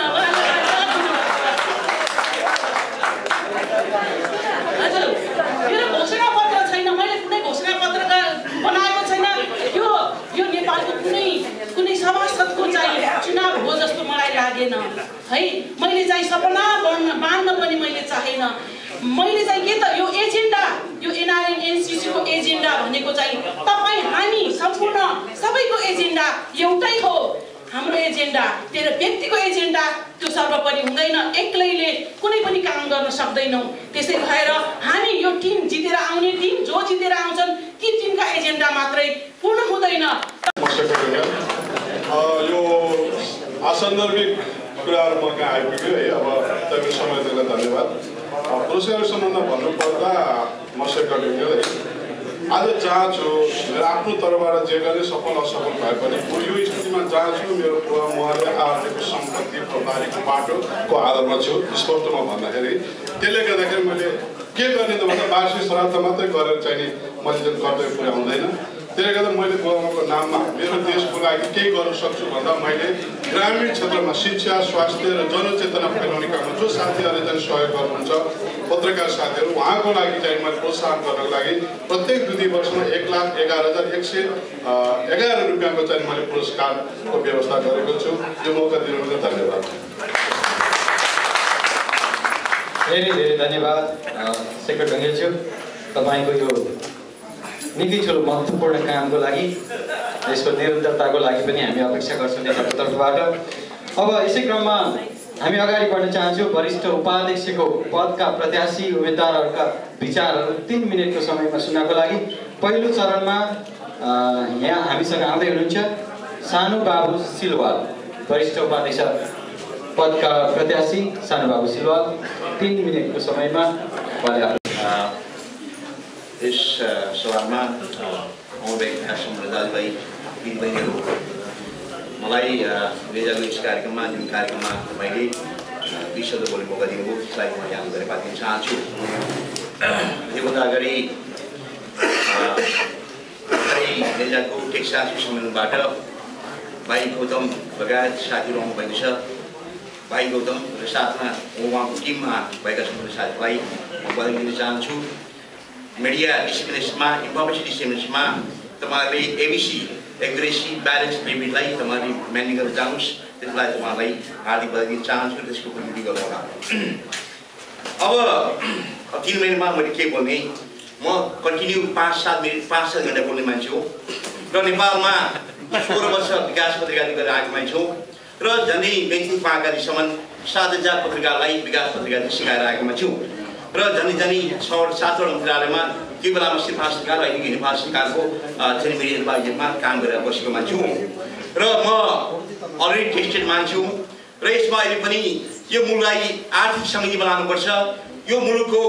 हजुर मेरो घोषणापत्र छैन, मैले कुनै घोषणापत्र बनाएको छैन। यो नेपालको कुनै सभासदको चाहिँ चुनाव हो जस्तो मलाई लागेन है। मैले चाहिँ सपना बाँड्न पनि मैले चाहेन। मैले चाहिँ के त यो एजेन्डा, यो एनआरएन एनसीसी को एजेन्डा भनेको चाहिँ तपाईँ हामी सम्पूर्ण सबैको एजेन्डा एउटै हो। हाम्रो एजेन्डा तेरो व्यक्तिको एजेन्डा त्यो सर्वोपरि हुँदैन, एक्लैले कुनै पनि काम गर्न सक्दैनौँ। त्यसै भएर हामी यो टिम जितेर आउने टिम जो जितेर आउँछन् ती टिमका एजेन्डा मात्रै पूर्ण हुँदैन। यो आसन्दर्भिक कुराहरू म कहाँ आइपुग्यो है। अब तपाईँको समय दिनलाई धन्यवाद। पुरस्कार सम्बन्धमा भन्नुपर्दा म शेखर ढुङ्गेल है। आज चाहन्छु मेरो आफ्नो तर्फबाट जे गर्ने सफल असफल भए पनि म यो स्थितिमा चाहन्छु मेरो बुवा मुवाले आर्थिक सम्पत्ति प्रणालीको बाटोको आधारमा छु स्पष्टमा भन्दाखेरि। त्यसले गर्दाखेरि मैले के गर्ने त भन्दा वार्षिक श्राद्ध मात्रै गरेर चाहिँ मैले जुन कर्तव्य पुर्याउँदैन। त्यसले गर्दा मैले बुवाको नाममा मेरो देशको लागि केही गर्न सक्छु भन्दा मैले ग्रामीण क्षेत्रमा शिक्षा स्वास्थ्य र जनचेतना फैलाउने काममा जो साथीहरूले चाहिँ सहयोग गर्नुहुन्छ पत्रकार साथीहरू उहाँको लागि चाहिँ मैले प्रोत्साहन गर्नको लागि प्रत्येक 2 वर्षमा 1,11,111 रुपियाँको चाहिँ मैले पुरस्कारको व्यवस्था गरेको छु। यो मौका दिनुभयो धन्यवाद। धेरै धेरै धन्यवाद शेखर ढुङ्गेलज्यू तपाईँको यो निकै ठुलो महत्त्वपूर्ण कामको लागि यसको निरन्तरताको लागि पनि हामी अपेक्षा गर्छौँ नेताको तर्फबाट। अब यसै क्रममा हामी अगाडि बढ्न चाहन्छौँ वरिष्ठ उपाध्यक्षको पदका प्रत्याशी उम्मेदवारहरूका विचारहरू 3 मिनटको समयमा सुन्नको लागि। पहिलो चरणमा यहाँ हामीसँग आउँदै हुनुहुन्छ सानु बाबु सिलवाल, वरिष्ठ उपाध्यक्ष पदका प्रत्याशी सानु बाबु सिलवाल। 3 मिनटको समयमा उहाँले यस सभामा आउँदैका सम्पूर्ण दाजुभाइ दिदीबहिनीहरू, मलाई NEAJAको यस कार्यक्रममा जुन कार्यक्रममा मैले 20 शब्द बोल्ने मौका दिनुभयो त्यसलाई म यहाँ धन्यवाद दिन चाहन्छु। योभन्दा अगाडि NEAJAको टेक्सासको सम्मेलनबाट भाइ गौतम लगायत साथीहरू आउनुभएको छ। भाइ गौतम र साथमा उहाँको टिममा भएका सम्पूर्ण साथीलाई म बधाई दिन चाहन्छु। मिडिया डिसिप्लिन्समा इन्फर्मेसन डिसिप्लिन्समा तपाईँहरूले एबिसी एक्युरेसी ब्यालेन्स पेमेन्टलाई तपाईँहरूले म्यानेज गरेर जानुहोस्। त्यसलाई तपाईँलाई हार्दिक बधाई दिन चाहन्छु। त्यसको प्रगति गर्नु होला। अब 3 मिनटमा मैले के बोल्ने, म कन्टिन्यू 5-7 मिनट 5-7 घन्टा बोल्ने मान्छे हो र नेपालमा 16 वर्ष विकास पत्रिका गरेर आएको मान्छे हो र झन्डै मेची महाकालीसम्म 7,000 पत्रिकालाई विकास पत्रिका सिकाएर आएको मान्छे हो र झन्डै 7वटा मन्त्रालयमा त्यो बेलामा सिफारिस सरकार अहिले नेपाल सरकारको चाहिँ मिडिया एडभाइजरमा काम गरेर बसेको मान्छे हुँ र म अलरेडी टेस्टेड मान्छे हुँ र यसमा अहिले पनि यो मुलुकलाई आर्थिक समृद्धि बनाउनुपर्छ। यो मुलुकको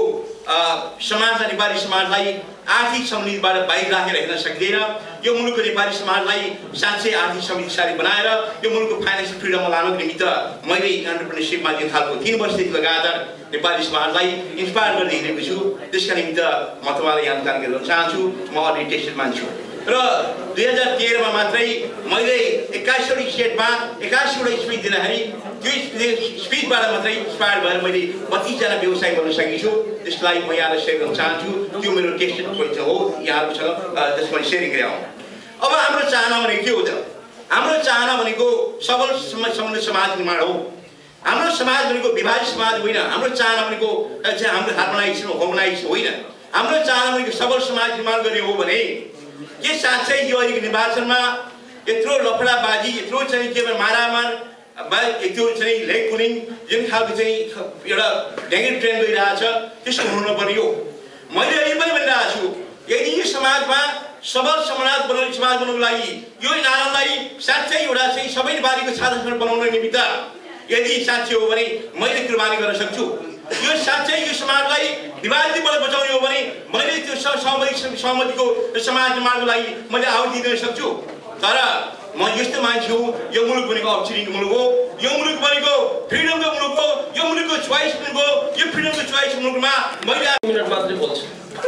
समाज नेपाली समाजलाई आर्थिक समृद्धिबाट बाहिर राखेर हिँड्न सक्दैन। यो मुलुकको नेपाली समाजलाई साँच्चै आर्थिक समृद्धिशाली बनाएर यो मुलुकको फाइनेन्सियल फ्रिडममा लानुको निमित्त मैले एन्टरप्रेन्योरसिपमा जुन खालको 3 वर्षदेखि लगातार नेपाली समाजलाई इन्स्पायर गर्दै हिँडेको छु। त्यसका निमित्त म तपाईँलाई यहाँ जानकारी दिन चाहन्छु। म अलरेडी टेस्टेड मान्छु र 2013मा मात्रै मैले 21वटा स्टेटमा 81वटा स्पिच दिँदाखेरि त्यो स्पिचबाट मात्रै इन्स्पायर भएर मैले 32 जना व्यवसाय गर्न सकेको छु। त्यसलाई म यहाँलाई सेयर गर्न चाहन्छु। त्यो मेरो टेस्टेड पोइन्ट हो, यहाँहरूसँग त्यसमा सेयरिङ गरे हो। अब हाम्रो चाहना भनेको के हो त? हाम्रो चाहना भनेको सबल समृद्ध समाज निर्माण हो। हाम्रो समाज भनेको विभाजित समाज होइन। हाम्रो चाहना भनेको चाहिँ हाम्रो हार्मोनाइजेसन होमोनाइजेसन होइन। हाम्रो चाहना भनेको सबल समाज निर्माण गर्ने हो भने के साँच्चै यो अहिलेको निर्वाचनमा यत्रो लफडाबाजी, यत्रो चाहिँ के मारामार, त्यो चाहिँ लेग पुलिङ जुन खालको चाहिँ एउटा नेगेटिभ ट्रेन्ड गइरहेछ त्यसको हुनु नपर्ने हो। मैले अहिले पनि भनिरहेको छु, यदि यो समाजमा सबल समाज बनाउनको लागि यो नारालाई साँच्चै एउटा चाहिँ सबै नेपालीको छात्र बनाउन निमित्त यदि साँच्चै हो भने मैले कुर्बानी गर्न सक्छु। यो साँच्चै यो समाजलाई विवादितबाट बचाउने हो भने मैले त्यो सहमतिको समाज निर्माणको लागि मैले आहुति दिन सक्छु। तर म यस्तो मान्छे हो, यो मुलुक भनेको अपर्च्युनिटीको मुलुक हो, यो मुलुक भनेको फ्रिडमको मुलुक हो, यो मुलुकको चोइस मुलुक हो। यो फ्रिडमको चोइस मुलुकमा मैले 1 मिनट मात्रै बोल्छु।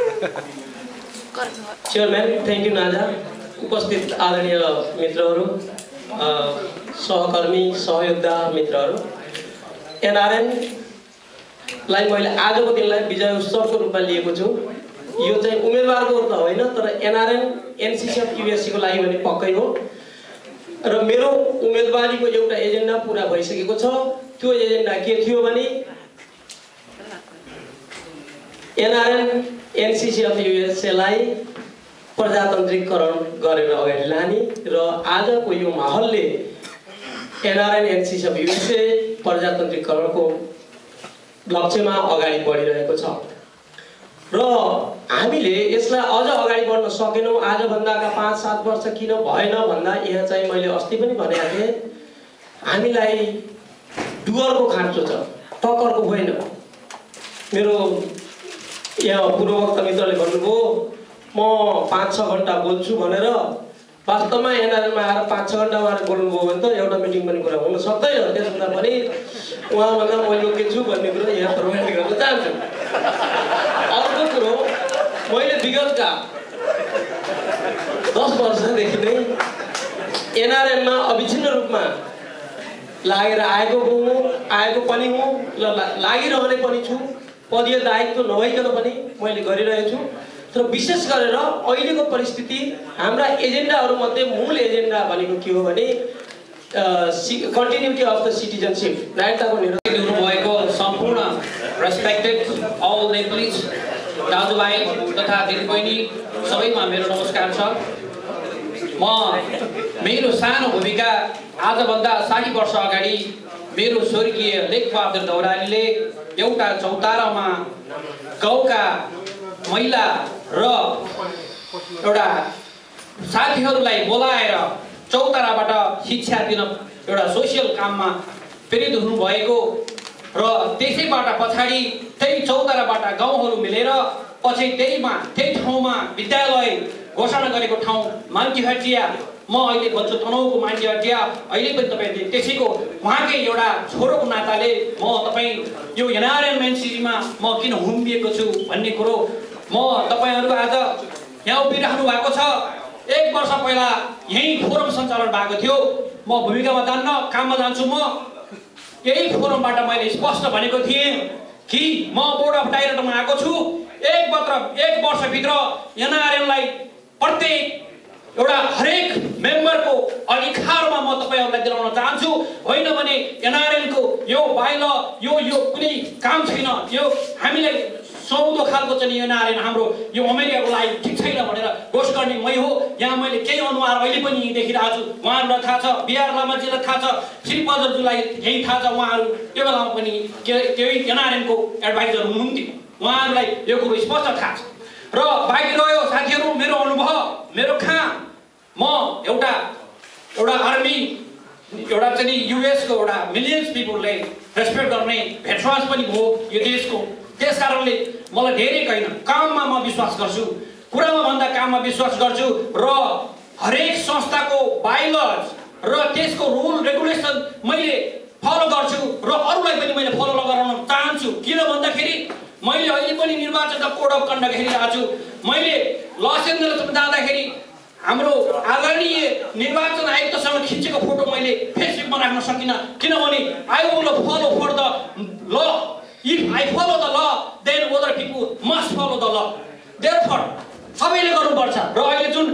चेयरम्यान, थ्याङ्क यू नाजा। उपस्थित आदरणीय मित्रहरू, सहकर्मी सहयोद्धा मित्रहरू, NRNलाई मैले आजको दिनलाई विजय उत्सवको रूपमा लिएको छु। यो चाहिँ उम्मेदवारको त होइन, तर NRN NCC अफ USC को लागि भने पक्कै हो। र मेरो उम्मेदवारीको एउटा एजेन्डा पुरा भइसकेको छ। त्यो एजेन्डा के थियो भने NRN NCC अफ USA लाई प्रजातान्त्रिकरण गरेर अगाडि लाने र आजको यो माहौलले NRN NCC अफ USA प्रजातान्त्रिकरणको लक्ष्यमा अगाडि बढिरहेको छ र हामीले यसलाई अझ अगाडि बढ्न सकेनौँ। आजभन्दाका 5-7 वर्ष किन भएन भन्दा यहाँ चाहिँ मैले अस्ति पनि भनेको थिएँ, हामीलाई डुअरको खाँचो छ, टक्करको होइन। मेरो यहाँ पूर्ववक्ता मित्रले भन्नुभयो म 5-6 घन्टा बोल्छु भनेर। वास्तवमा एनआरएनमा आएर 5-6 घन्टा उहाँले बोल्नुभयो भने त एउटा मिटिङ पनि कुरा हुन सक्दैन। त्यस हुँदा पनि उहाँभन्दा म योग्य छु भन्ने कुरो यहाँ प्रमाणित गर्न चाहन्छु। अर्को कुरो, मैले विगतका 10 वर्षदेखि नै एनआरएनमा अविच्छिन्न रूपमा लागेर आएको पनि हुँ र लागिरहने पनि छु। पदीय दायित्व नभइकन पनि मैले गरिरहेको छु। तर विशेष गरेर अहिलेको परिस्थिति हाम्रा एजेन्डाहरूमध्ये मूल एजेन्डा भनेको के हो भने कन्टिन्युटी अफ द सिटिजनसिप, नागरिकताको निर्णय हुनुभएको सम्पूर्ण रेस्पेक्टेड अल नेप्लिज दाजुभाइ तथा दिदीबहिनी सबैमा मेरो नमस्कार छ। म मेरो सानो भूमिका आजभन्दा 60 वर्ष अगाडि मेरो स्वर्गीय लेखबहादुर दौरालीले एउटा चौतारामा गाउँका महिला र एउटा साथीहरूलाई बोलाएर चौताराबाट शिक्षा दिन एउटा सोसियल काममा प्रेरित हुनुभएको र त्यसैबाट पछाडि त्यही चौताराबाट गाउँहरू मिलेर पछि त्यही ठाउँमा विद्यालय घोषणा गरेको ठाउँ मान्टिहटिया। म अहिले भन्छु तनहुँको मान्टिहटिया। अहिले पनि तपाईँले त्यसैको उहाँकै एउटा छोरोको नाताले म तपाईँ यो एनआरएन एनसीसीमा म किन हुम्बिएको छु भन्ने कुरो म तपाईँहरू आज यहाँ उभिराख्नु भएको छ। 1 वर्ष पहिला यही फोरम सञ्चालन भएको थियो। म भूमिकामा जान्न, काममा जान्छु। म यही फोरमबाट मैले स्पष्ट भनेको थिएँ कि म बोर्ड अफ डाइरेक्टरमा आएको छु। 1 वर्षभित्र एनआरएनलाई प्रत्येक एउटा हरेक मेम्बरको अधिकारमा म तपाईहरुलाई दिलाउन चाहन्छु। होइन भने एनआरएनको यो बाइल यो कुनै काम छैन, यो हामीलाई सौदो खालको चाहिँ एनआरएन हाम्रो यो अमेरिकाको लागि ठिक छैन भनेर घोषणा गर्ने मै हो। यहाँ मैले केही अनुहार अहिले पनि देखिरहेको छु। उहाँहरूलाई थाहा छ, बिहार लामाजीलाई थाहा छ, श्री पदरजुलाई यही थाहा छ। उहाँहरू त्यो बेलामा पनि केही एनआरएनको एडभाइजर हुनुहुन्थ्यो। उहाँहरूलाई यो कुरो स्पष्ट थाहा छ। र बाँकी रह्यो साथीहरू मेरो अनुभव, मेरो काम, म एउटा आर्मी, एउटा चाहिँ युएसको एउटा मिलियन्स पिपलले रेस्पेक्ट गर्ने भेटरन्स पनि हो यो देशको। त्यस कारणले मलाई धेरै होइन, काममा म विश्वास गर्छु, कुरामा भन्दा काममा विश्वास गर्छु र हरेक संस्थाको बाइलज र त्यसको रुल रेगुलेसन मैले फलो गर्छु र अरूलाई पनि मैले फलो गराउन चाहन्छु। किन भन्दाखेरि मैले अहिले पनि निर्वाचनका कोड अफ कन्डक्ट हेरिरहेको छु। मैले लस एन्जलसमा जाँदाखेरि हाम्रो आदरणीय निर्वाचन आयुक्तसँग खिचेको फोटो मैले फेसबुकमा राख्न सकिनँ, किनभने I will follow for the law. If I follow the law then other people must follow the law. Therefore सबैले गर्नुपर्छ। र अहिले जुन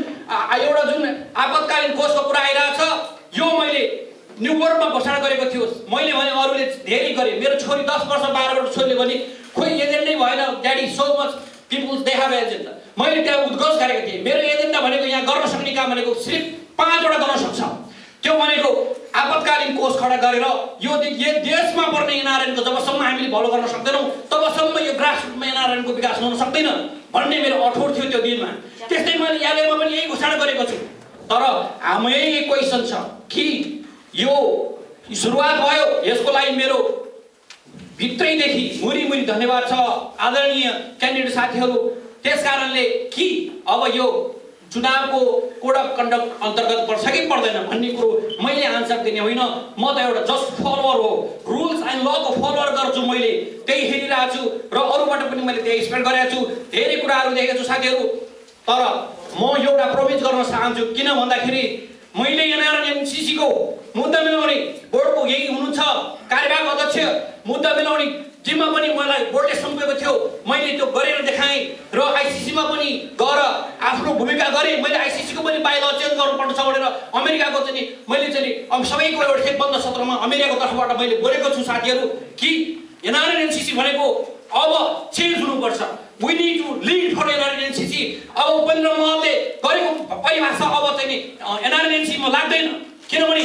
आपतकालीन कोषको कुरा आइरहेछ, यो मैले न्युयोर्कमा घोषणा गरेको थियो। मैले भने अरूले धेरै गरे, मेरो छोरी 10 वर्ष 12 वर्ष छोरीले भने खोइ एजेन्डै भएन daddy, so much peoples they have agenda. मैले त्यहाँ उद्घोष गरेको थिएँ, मेरो एजेन्डा भनेको यहाँ गर्न सक्ने काम भनेको सिर्फ 5 वटा गर्न सक्छ। त्यो भनेको आपतकालीन कोष खडा गरेर यो देशमा पर्ने एनआरएनको जबसम्म हामीले भलो गर्न सक्दैनौँ तबसम्म यो ग्रासरुटमा एनआरएनको विकास हुन सक्दैन भन्ने मेरो अठोट थियो त्यो दिनमा। त्यस्तै मैले यालेमा पनि यही घोषणा गरेको छु। तर हाम्रो यही क्वेसन छ कि यो सुरुवात भयो, यसको लागि मेरो भित्रैदेखि मुरी धन्यवाद छ आदरणीय क्यान्डिडेट साथीहरू। त्यस कारणले कि अब यो चुनावको कोड अफ कन्डक्ट अन्तर्गत पर्छ कि पर्दैन भन्ने कुरो मैले आन्सर दिने होइन। म त एउटा जस्ट फलोवर हो, रुल्स एन्ड लको फलोवर गर्छु। मैले त्यही हेरिरहेको छु र अरूबाट पनि मैले त्यही एक्सपेक्ट गरेको छु। धेरै कुराहरू देखेको छु साथीहरू। तर म एउटा प्रोमिस गर्न चाहन्छु, किन भन्दाखेरि मैले एनआरएन एनसीसीको मुद्दा मिलाउने बोर्डको यही हुनुहुन्छ कार्यवाहक अध्यक्ष, मुद्दा मिलाउने जिम्मा पनि मलाई बोर्डले सुम्पेको थियो। मैले त्यो गरेर देखाएँ र आइसिसीमा पनि गएर आफ्नो भूमिका गरेँ। मैले आइसिसीको पनि बाइल चेन्ज गर्नुपर्छ भनेर अमेरिकाको चाहिँ मैले चाहिँ सबैको एउटा चेकबन्द सत्रमा अमेरिकाको तर्फबाट मैले बोलेको छु साथीहरू कि एनआरएन एनसीसी भनेको अब चेन्ज हुनुपर्छ। We need to lead for NRN NCC. अब उपेन्द्र महलले गरेको परिभाषा अब चाहिँ एनआरएन एनसीसीमा लाग्दैन, किनभने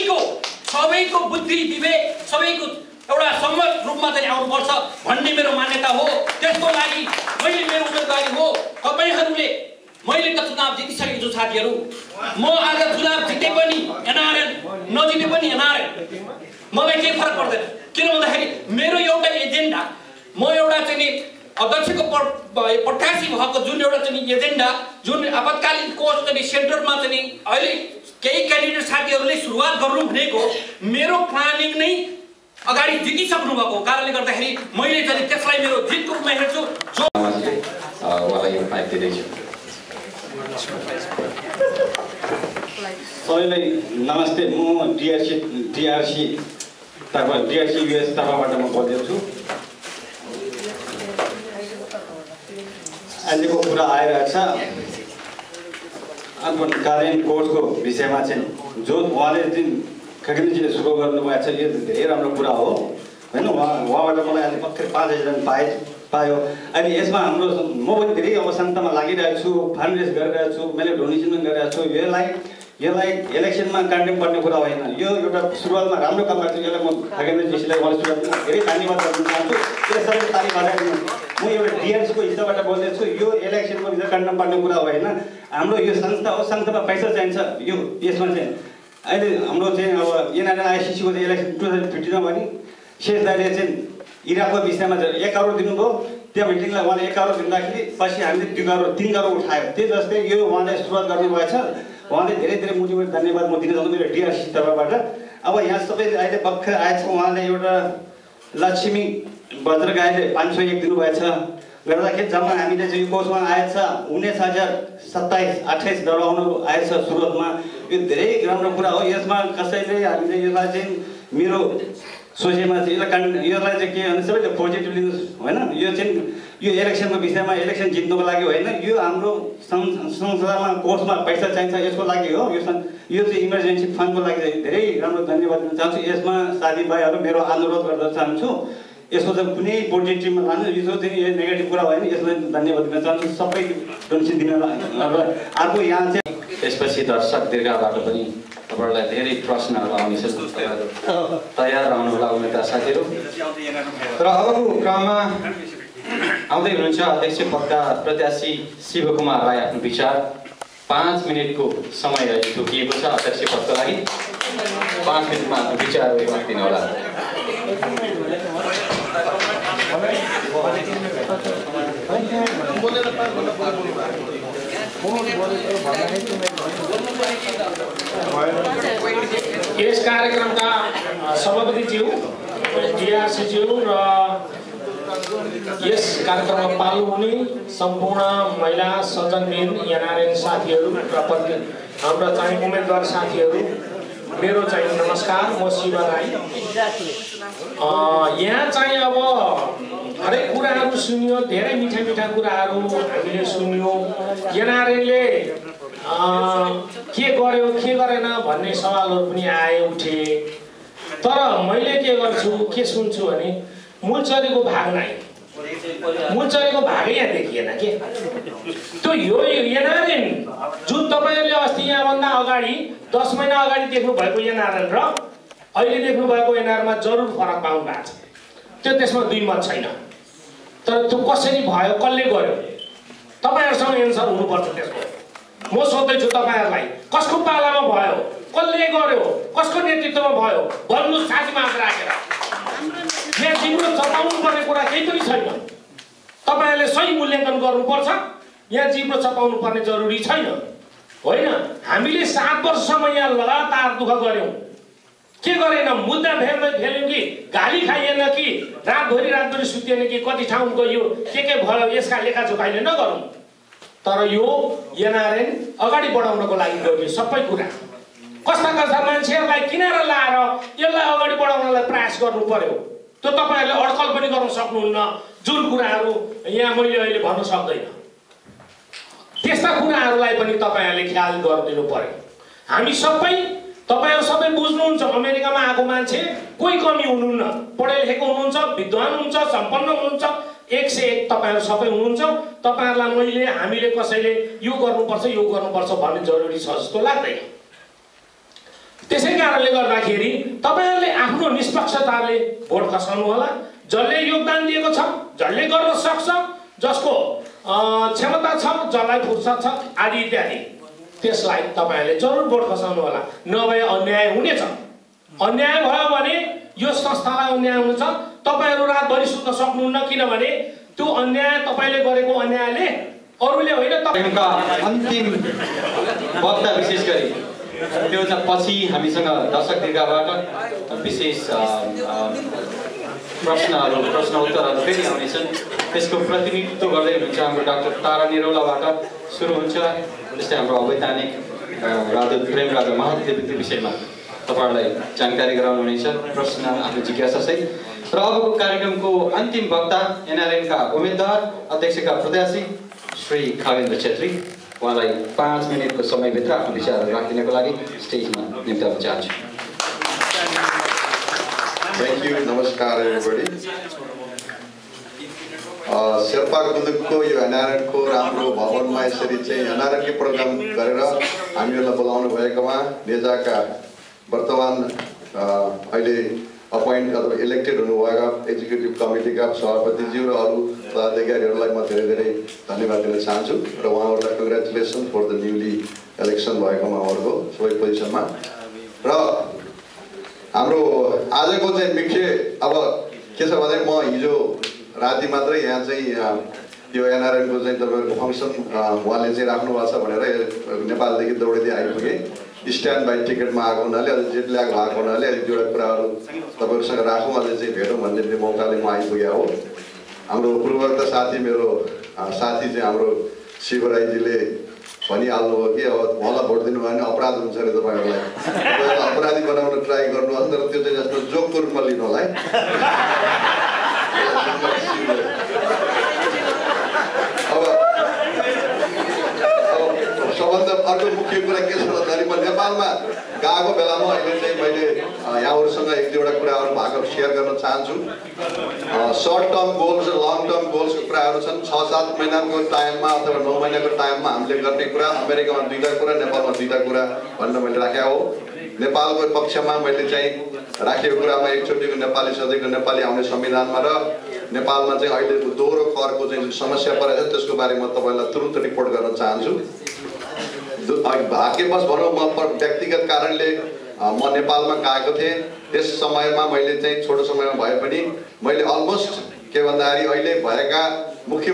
सबैको बुद्धि विवेक सबैको एउटा सम्मत रूपमा चाहिँ आउनुपर्छ भन्ने मेरो मान्यता हो। त्यसको लागि मैले मेरो उम्मेदवारी हो। तपाईहरूले मैले त चुनाव जितिसकेको छु साथीहरू। म आज चुनाव जिते पनि एनआरएन, नजिते पनि एनआरएन, मलाई केही फरक पर्दैन। किन भन्दाखेरि मेरो एउटा एजेन्डा, म एउटा चाहिँ नि अध्यक्षको प्रत्याशी भएको जुन एउटा चाहिँ नि एजेन्डा, जुन आपतकालीन कोष चाहिँ सेन्टरमा चाहिँ नि अहिले केही क्यान्डिडेट साथीहरूले सुरुवात गर्नु भनेको मेरो प्लानिङ नै अगाडि जितिसक्नु भएको कारणले गर्दाखेरि मैले चाहिँ त्यसलाई मेरो जितको रूपमा हेर्छु। जो उहाँलाई यो माइक दिँदैछु। सबैलाई नमस्ते। म डिआरसी युएस तर्फबाट म बोल्दैछु। अहिलेको कुरा आइरहेको छ आपतकालीन कोषको विषयमा चाहिँ जो उहाँले चाहिँ खगिनीजीले सुरु गर्नुभएको छ, यो धेरै राम्रो कुरा हो होइन। उहाँबाट मलाई अहिले भर्खर 5,000 पायो। अहिले यसमा हाम्रो म पनि धेरै अवसन्तमा लागिरहेको छु, फन्ड रेज गरिरहेको छु, मैले डोनेसन पनि गरिरहेको छु। यसलाई इलेक्सनमा कन्डेम गर्ने कुरा होइन। यो एउटा सुरुवातमा राम्रो काम गर्छु। यसलाई म खगेन्द्रजीलाई उहाँले सुरुवातमा धेरै धन्यवाद गर्न चाहन्छु। यसरी तारिफ गरेर म एउटा डिएमसीको हिस्साबाट बोल्दैछु। यो इलेक्सनको भित्र कन्डेम पर्ने कुरा होइन। हाम्रो यो संस्था हो, संस्थामा पैसा चाहिन्छ। यो यसमा चाहिँ अहिले हाम्रो चाहिँ अब एनआरएनआईसीसीको चाहिँ इलेक्सन 2015मा पनि शेष दाइले चाहिँ इराकको विषयमा 1 करोड दिनुभयो। त्यो मिटिङलाई उहाँले 1 करोड दिँदाखेरि पछि हामीले 2 करोड 3 करोड उठायो। त्यही जस्तै यो उहाँले सुरुवात गर्नुभएछ। उहाँले धेरै धेरै मोटिभेट धन्यवाद म दिन चाहन्छु मेरो डिआरसी तर्फबाट। अब यहाँ सबै अहिले भर्खर आएछ। उहाँले एउटा लक्ष्मी वज्रगाईले 501 दिनुभएछ गर्दाखेरि जम्मा हामीले चाहिँ यो कोषमा आएछ 19,027-28 डराउनु आएछ सुरुवातमा। यो धेरै राम्रो कुरा हो। यसमा कसैले हामीले यसलाई चाहिँ मेरो सोचेमा चाहिँ यसलाई चाहिँ के भने सबैले पोजिटिभ लिनुहोस् होइन। यो चाहिँ यो इलेक्सनको विषयमा इलेक्सन जित्नुको लागि होइन। यो हाम्रो संस्थामा कोषमा पैसा चाहिन्छ यसको लागि हो। यो चाहिँ इमर्जेन्सी फन्डको लागि चाहिँ धेरै राम्रो धन्यवाद दिन चाहन्छु। यसमा साथीभाइहरू मेरो अनुरोध गर्न चाहन्छु, यसको चाहिँ कुनै पोजिटिभमा लानु, यो चाहिँ यो नेगेटिभ कुरा होइन। यसलाई धन्यवाद दिन चाहन्छु सबै डोनेसन दिन। अर्को यहाँ चाहिँ त्यसपछि दर्शक दीर्घबाट पनि तपाईँहरूलाई धेरै प्रश्नहरू आउनेछ। तयार रहनु होला उम्मेदवार साथीहरू। र अबको क्रममा आउँदै हुनुहुन्छ अध्यक्ष पदका प्रत्याशी शिवकुमार राई। आफ्नो विचार 5 मिनटको समय तोकिएको छ अध्यक्ष पदको लागि। 5 मिनटमा आफ्नो विचार राखिदिनु होला। यस कार्यक्रमका सभापतिज्यू, डिआरसीज्यू र यस कार्यक्रममा पाल्नु हुने सम्पूर्ण महिला सज्जनबिन एनआरएन साथीहरू र हाम्रा चाहिँ उम्मेदवार साथीहरू, मेरो चाहिँ नमस्कार। म शिव राई। यहाँ चाहिँ अब हरेक कुराहरू सुन्यो, धेरै मिठा मिठा कुराहरू हामीले सुन्यो। एनआरएनले के गर्यो के गरेन भन्ने सवालहरू पनि आए उठे। तर मैले के गर्छु के सुन्छु भने मूलचरीको भाग नै, मूलचरीको भागै यहाँ देखिएन के। त्यो यो एनआरएन जुन तपाईँहरूले अस्ति यहाँभन्दा अगाडि 10 महिना अगाडि देख्नु भएको एनआरएन र अहिले देख्नु भएको एनआरएनमा जरुर फरक पाउनु भएको छ। त्यो त्यसमा दुई मत छैन। तर त्यो कसरी भयो, कसले गर्यो, तपाईँहरूसँग एन्सर हुनुपर्छ त्यसको। म सोध्दैछु तपाईँहरूलाई, कसको पालामा भयो, कसले गर्यो, कसको नेतृत्वमा भयो भन्नुहोस् छातीमा हात राखेर। यहाँ जिब्रो चपाउनु पर्ने कुरा केही पनि छैन। तपाईँहरूले सही मूल्याङ्कन गर्नुपर्छ। यहाँ जिब्रो चपाउनु पर्ने जरुरी छैन होइन। हामीले 7 वर्षसम्म यहाँ लगातार दुःख गऱ्यौँ। के गरेन, मुद्दा फेल्यौँ कि गाली खाइएन कि रातभरि सुतिएन कि कति ठाउँ गयो के भयो, यसका लेखाजोखाइले नगरौँ। तर यो एनआरएन अगाडि बढाउनको लागि गरियो सबै कुरा। कस्ता मान्छेहरूलाई किनारा लाएर यसलाई अगाडि बढाउनलाई प्रयास गर्नु पर्यो। त्यो तपाईँहरूले अड्कल पनि गर्न सक्नुहुन्न। जुन कुराहरू यहाँ मैले अहिले भन्न सक्दैन, त्यस्ता कुराहरूलाई पनि तपाईँहरूले ख्याल गरिदिनु पर्यो। हामी सबै, तपाईँहरू सबै बुझ्नुहुन्छ, अमेरिकामा आएको मान्छे कोही कमी हुनुहुन्न। पढे लेखेको हुनुहुन्छ, विद्वान हुनुहुन्छ, सम्पन्न हुनुहुन्छ, 1 से 1 तपाईँहरू सबै हुनुहुन्छ। तपाईँहरूलाई हामीले कसैले यो गर्नुपर्छ भन्ने जरुरी छ जस्तो लाग्दैन। त्यसै कारणले गर्दाखेरि तपाईँहरूले आफ्नो निष्पक्षताले भोट खसाउनु होला। जसले योगदान दिएको छ, जसले गर्न सक्छ, जसको क्षमता छ, जसलाई फुर्सद छ आदि इत्यादि, त्यसलाई तपाईँहरूले जरुर भोट खसाउनु होला। नभए अन्याय हुनेछ। अन्याय भयो भने यो संस्थालाई अन्याय हुन्छ। तपाईहरु रातभरि सुत्न सक्नुहुन्न किनभने त्यो अन्याय तपाईले गरेको अन्यायले अरूले होइन तपाईका अन्तिम वक्ता विशेष गरी त्यो पछि हामीसँग दर्शक दीर्घबाट विशेष प्रश्न उत्तरहरू फेरि आउनेछन्। त्यसको प्रतिनिधित्व गर्दै हुनुहुन्छ हाम्रो डाक्टर तारा निरौलाबाट सुरु हुन्छ। जस्तै हाम्रो अवैधानिक प्रेमराजा महादेवको विषयमा तपाईहरुलाई जानकारी गराउनुहुनेछ प्रश्न आफ्नो जिज्ञासासहित। र अबको कार्यक्रमको अन्तिम वक्ता एनआरएनका उम्मेदवार अध्यक्षका प्रत्याशी श्री खगेन्द्र छेत्री, उहाँलाई 5 मिनटको समयभित्र आफ्नो विचारहरू राखिदिनको लागि स्टेजमा निम्ताउन चाहन्छु। Thank you, नमस्कार everybody. शेर्पा कुदुकको यो एनआरएनको राम्रो भवनमा यसरी चाहिँ एनआरएनकै प्रोग्राम गरेर हामीहरूलाई बोलाउनु भएकोमा नेजाका वर्तमान अहिले अपोइन्ट अथवा इलेक्टेड हुनुभएका एक्जिक्युटिभ कमिटीका सभापतिज्यू र अरू पदाधिकारीहरूलाई म धेरै धेरै धन्यवाद दिन चाहन्छु र उहाँहरूलाई congratulation for the newly election भएकोमा उहाँहरूको सबै पोजिसनमा। र हाम्रो आजको चाहिँ मुख्य अब के छ भने म हिजो राति मात्रै यहाँ चाहिँ यो एनआरएनको चाहिँ तपाईँहरूको फङ्सन उहाँले चाहिँ राख्नु भएको छ भनेर नेपालदेखि दौडिँदै आइपुगेँ। स्ट्यान्ड बाई टिकटमा आएको हुनाले अझै जेट ल्याग भएको हुनाले एक दुईवटा कुराहरू तपाईँहरूसँग राखौँ अझै चाहिँ भेटौँ भन्ने मौकाले म आइपुगेँ हो। हाम्रो पूर्ववर्त साथी मेरो साथी चाहिँ हाम्रो शिवराईजीले भनिहाल्नुभयो कि अब उहाँलाई भोट दिनु भयो भने अपराध हुन्छ अरे तपाईँहरूलाई, अपराधी बनाउन ट्राई गर्नुहोस् तर त्यो चाहिँ जस्तो जोकको रूपमा लिनु होला है। अब सबभन्दा अर्को मुख्य कुरा के छ भन्दाखेरि म नेपालमा गएको बेलामा अहिले चाहिँ मैले यहाँहरूसँग एक दुईवटा कुराहरू भएको सेयर गर्न चाहन्छु। सर्ट टर्म गोल्स र लङ टर्म गोल्सको कुराहरू छन्। 6-7 महिनाको टाइममा अथवा 9 महिनाको टाइममा हामीले गर्ने कुरा, अमेरिकामा 2टा कुरा, नेपालमा 2टा कुरा भनेर मैले राखेको हो। नेपालको पक्षमा मैले चाहिँ राखेको कुरामा एकचोटिको नेपाली सधैँको नेपाली आउने संविधानमा र नेपालमा चाहिँ अहिले दोहोरो करको चाहिँ समस्या परेको छ त्यसको बारेमा तपाईँलाई तुरुन्त रिपोर्ट गर्न चाहन्छु। भाग्यवश भनौँ म व्यक्तिगत कारणले म नेपालमा गएको थिएँ। त्यस समयमा मैले चाहिँ छोटो समयमा भए पनि मैले अलमोस्ट के भन्दाखेरि अहिले भएका मुख्य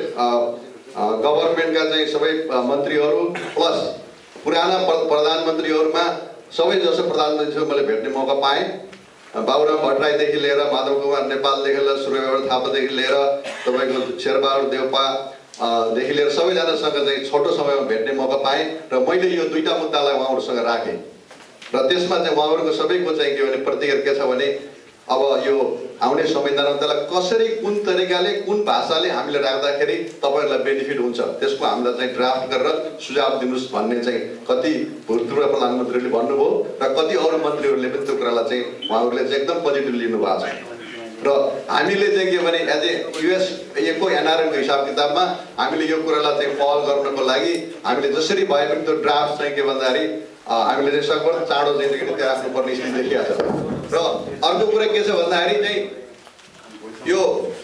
गभर्मेन्टका चाहिँ सबै मन्त्रीहरू प्लस पुराना प्रधानमन्त्रीहरूमा सबै जसो प्रधानमन्त्रीसँग मैले भेट्ने मौका पाएँ। बाबुराम भट्टराईदेखि लिएर माधव कुमार नेपालदेखि लिएर सूर्यबहादुर थापादेखि लिएर तपाईँको शेरबहादुर देवपादेखि लिएर सबैजनासँग चाहिँ छोटो समयमा भेट्ने मौका पाएँ र मैले यो 2टा मुद्दालाई उहाँहरूसँग राखेँ र त्यसमा चाहिँ उहाँहरूको सबैको चाहिँ के भने प्रतिक्रिया के छ भने अब यो आउने संविधानमा त्यसलाई कसरी कुन तरिकाले कुन भाषाले हामीले राख्दाखेरि तपाईँहरूलाई बेनिफिट हुन्छ त्यसको हामीलाई चाहिँ ड्राफ्ट गरेर सुझाव दिनुहोस् भन्ने चाहिँ कति भूतपूर्व प्रधानमन्त्रीले भन्नुभयो र कति अरू मन्त्रीहरूले पनि त्यो कुरालाई चाहिँ उहाँहरूले चाहिँ एकदम पोजिटिभ लिनुभएको छ। र हामीले चाहिँ के भने एज ए युएसएको एनआरएनको हिसाब किताबमा हामीले यो कुरालाई चाहिँ पहल गर्नको लागि हामीले जसरी भए पनि त्यो ड्राफ्ट चाहिँ के भन्दाखेरि हामीले चाहिँ सकभर चाँडो चाहिँ त्यहाँ राख्नुपर्ने स्थिति देखिएको छ। र अर्को कुरा के छ भन्दाखेरि चाहिँ यो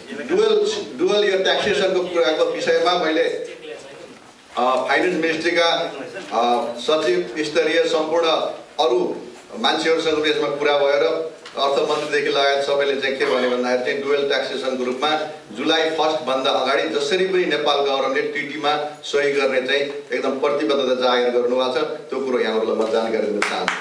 डुअल यो ट्याक्सेसनको कुराको विषयमा मैले फाइनेन्स मिनिस्ट्रीका सचिव स्तरीय सम्पूर्ण अरू मान्छेहरूसँग यसमा कुरा भएर अर्थमन्त्रीदेखि लगायत सबैले चाहिँ के भन्यो भन्दाखेरि चाहिँ डुअल ट्याक्सेसनको रूपमा जुलाई 1 भन्दा अगाडि जसरी पनि नेपाल गभर्नमेन्टले टिटीमा सही गर्ने चाहिँ एकदम प्रतिबद्धता जाहेर गर्नुभएको छ। त्यो कुरो यहाँहरूलाई म जानकारी दिन चाहन्छु।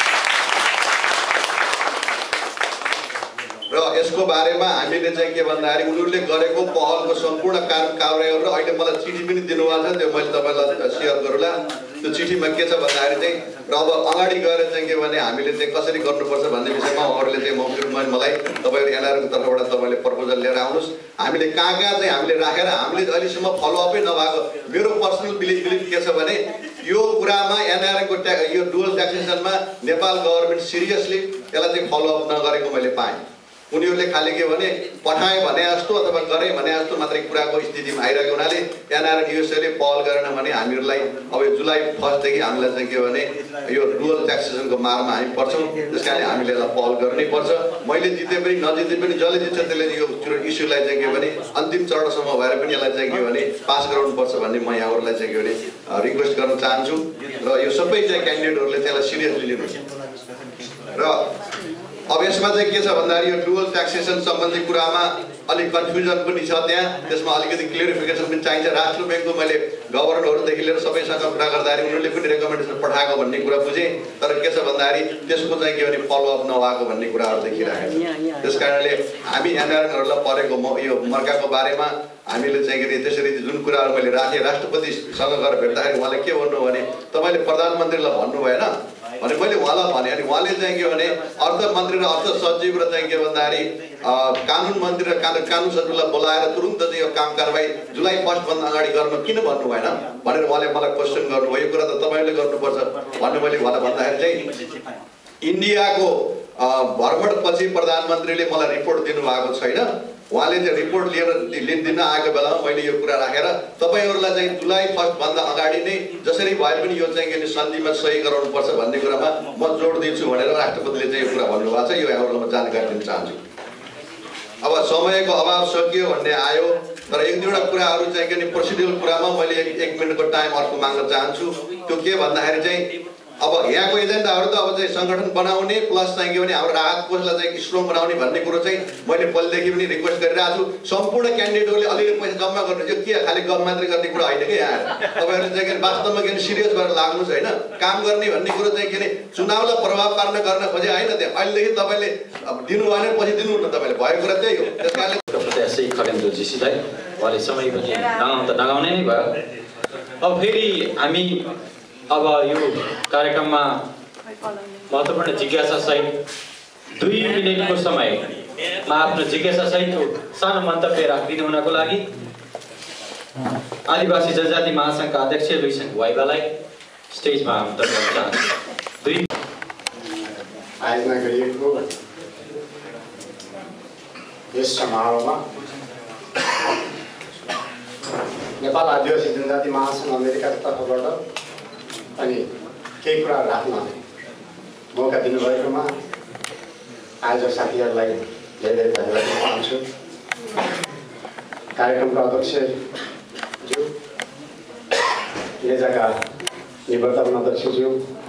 र यसको बारेमा हामीले चाहिँ के भन्दाखेरि उनीहरूले गरेको पहलको सम्पूर्ण कार्यहरू र अहिले मलाई चिठी पनि दिनुभएको छ, त्यो मैले तपाईँलाई सेयर गरौँला। त्यो चिठीमा के छ भन्दाखेरि चाहिँ र अब अगाडि गएर चाहिँ के भने हामीले चाहिँ कसरी गर्नुपर्छ भन्ने विषयमा उहाँहरूले चाहिँ मलाई तपाईँहरू एनआरएनको तर्फबाट तपाईँले प्रपोजल लिएर आउनुहोस्। हामीले कहाँ चाहिँ हामीले राखेर हामीले अहिलेसम्म फलोअपै नभएको मेरो पर्सनल बिलिभ के छ भने यो कुरामा एनआरएनको यो डुअल ट्याक्सेसनमा नेपाल गभर्नमेन्ट सिरियसली यसलाई चाहिँ फलोअप नगरेको मैले पाएँ। उनीहरूले खालि के भने पठाएँ भने जस्तो अथवा गरेँ भने जस्तो मात्रै कुराको स्थितिमा आइरहेको हुनाले एनआरएन युएसएले पहल गरेन भने हामीहरूलाई अब जुलाई 1 देखि हामीलाई चाहिँ के भने यो डुअल ट्याक्सेसनको मारमा हामी पर्छौँ। त्यस कारणले हामीले यसलाई पहल गर्नै पर्छ। मैले जिते पनि नजिते पनि जसले जित्छ त्यसले यो इस्युलाई चाहिँ के भने अन्तिम चरणसम्म भएर पनि यसलाई चाहिँ के भने पास गराउनुपर्छ भन्ने म यहाँहरूलाई चाहिँ के भने रिक्वेस्ट गर्न चाहन्छु र यो सबै चाहिँ क्यान्डिडेटहरूले त्यसलाई सिरियसली लिनु र अब यसमा चाहिँ के छ भन्दाखेरि यो डुअल ट्याक्सेसन सम्बन्धी कुरामा अलिक कन्फ्युजन पनि छ त्यहाँ, त्यसमा अलिकति क्लियरिफिकेसन पनि चाहिन्छ। राष्ट्र ब्याङ्कको मैले गभर्नरहरूदेखि लिएर सबैसँग कुरा गर्दाखेरि उनीहरूले पनि रेकमेन्डेसन पठाएको भन्ने कुरा बुझेँ, तर के छ भन्दाखेरि त्यसको चाहिँ के भने फलोअप नभएको भन्ने कुराहरू देखिरहेको छ। त्यस कारणले हामी एनआरएनहरूलाई परेको यो मर्काको बारेमा हामीले चाहिँ के त्यसरी जुन कुराहरू मैले राखेँ, राष्ट्रपतिसँग गएर भेट्दाखेरि उहाँले के भन्नु भने तपाईँले प्रधानमन्त्रीलाई भन्नु भएन भने मैले उहाँलाई भने, अनि उहाँले चाहिँ के भने अर्थमन्त्री र अर्थ सचिव र चाहिँ के भन्दाखेरि कानुन मन्त्री र कानुन सचिवलाई बोलाएर तुरुन्त चाहिँ यो काम कारबाही जुलाई 1 भन्दा अगाडि गर्न किन भन्नु भएन भनेर उहाँले मलाई क्वेसन गर्नुभयो। यो कुरा त तपाईँले गर्नुपर्छ भन्ने मैले उहाँलाई भन्दाखेरि चाहिँ इन्डियाको भ्रमणपछि प्रधानमन्त्रीले मलाई रिपोर्ट दिनुभएको छैन। उहाँले चाहिँ रिपोर्ट लिएर दिन आएको बेलामा मैले यो कुरा राखेर तपाईँहरूलाई चाहिँ जुलाई 1 भन्दा अगाडि नै जसरी भए पनि यो चाहिँ के सन्धिमा सही गराउनुपर्छ भन्ने कुरामा म जोड दिन्छु भनेर राष्ट्रपतिले चाहिँ यो कुरा भन्नुभएको छ। यो यहाँहरूलाई म जानकारी दिन चाहन्छु। अब समयको अभाव सकियो भन्ने आयो, तर एक दुईवटा कुराहरू चाहिँ के प्रोसिड्युरल कुरामा मैले एक मिनटको टाइम अर्को माग्न चाहन्छु। त्यो के भन्दाखेरि चाहिँ अब यहाँको एजेन्डाहरू त अब चाहिँ सङ्गठन बनाउने प्लस चाहिँ के भने हाम्रो राहत कोषलाई चाहिँ स्ट्रङ बनाउने भन्ने कुरो चाहिँ मैले पहिलेदेखि पनि रिक्वेस्ट गरिरहेको छु। सम्पूर्ण क्यान्डिडेटहरूले अलिअलि पैसा जम्मा गर्नु, यो के खालि गफ मात्रै गर्ने कुरा होइन कि यहाँ तपाईँहरूले चाहिँ के वास्तवमा के सिरियस भएर लाग्नुहोस् होइन। काम गर्ने भन्ने कुरो चाहिँ के चुनावलाई प्रभाव पार्न गर्न खोजे होइन, त्यहाँ अहिलेदेखि तपाईँले दिनु भएन पछि दिनुहुन्न, तपाईँले भएको कुरा त्यही हो। त्यस कारणले प्रत्याशी खगेन्द्र जोशीलाई उहाँले समय पनि नगाउने नै भयो। अब फेरि हामी अब यो कार्यक्रममा महत्त्वपूर्ण जिज्ञासा सहित 2 मिनेटको समयमा आफ्नो जिज्ञासा सहितको सानो मन्तव्य राखिदिनु हुनको लागि आदिवासी जनजाति महासङ्घका अध्यक्ष लुइसन वाइबालाई स्टेजमा आमन्त्रण गर्न चाहन्छु। आयोजना गरिएको यस समारोहमा नेपाल आदिवासी जनजाति महासङ्घ अमेरिकाको तर्फबाट अनि केही कुरा राख्न मौका दिनुभएकोमा आयोजक साथीहरूलाई धेरै धेरै धन्यवाद दिन चाहन्छु। कार्यक्रमका अध्यक्षज्यू, नेजाका निवर्तमान अध्यक्षज्यू,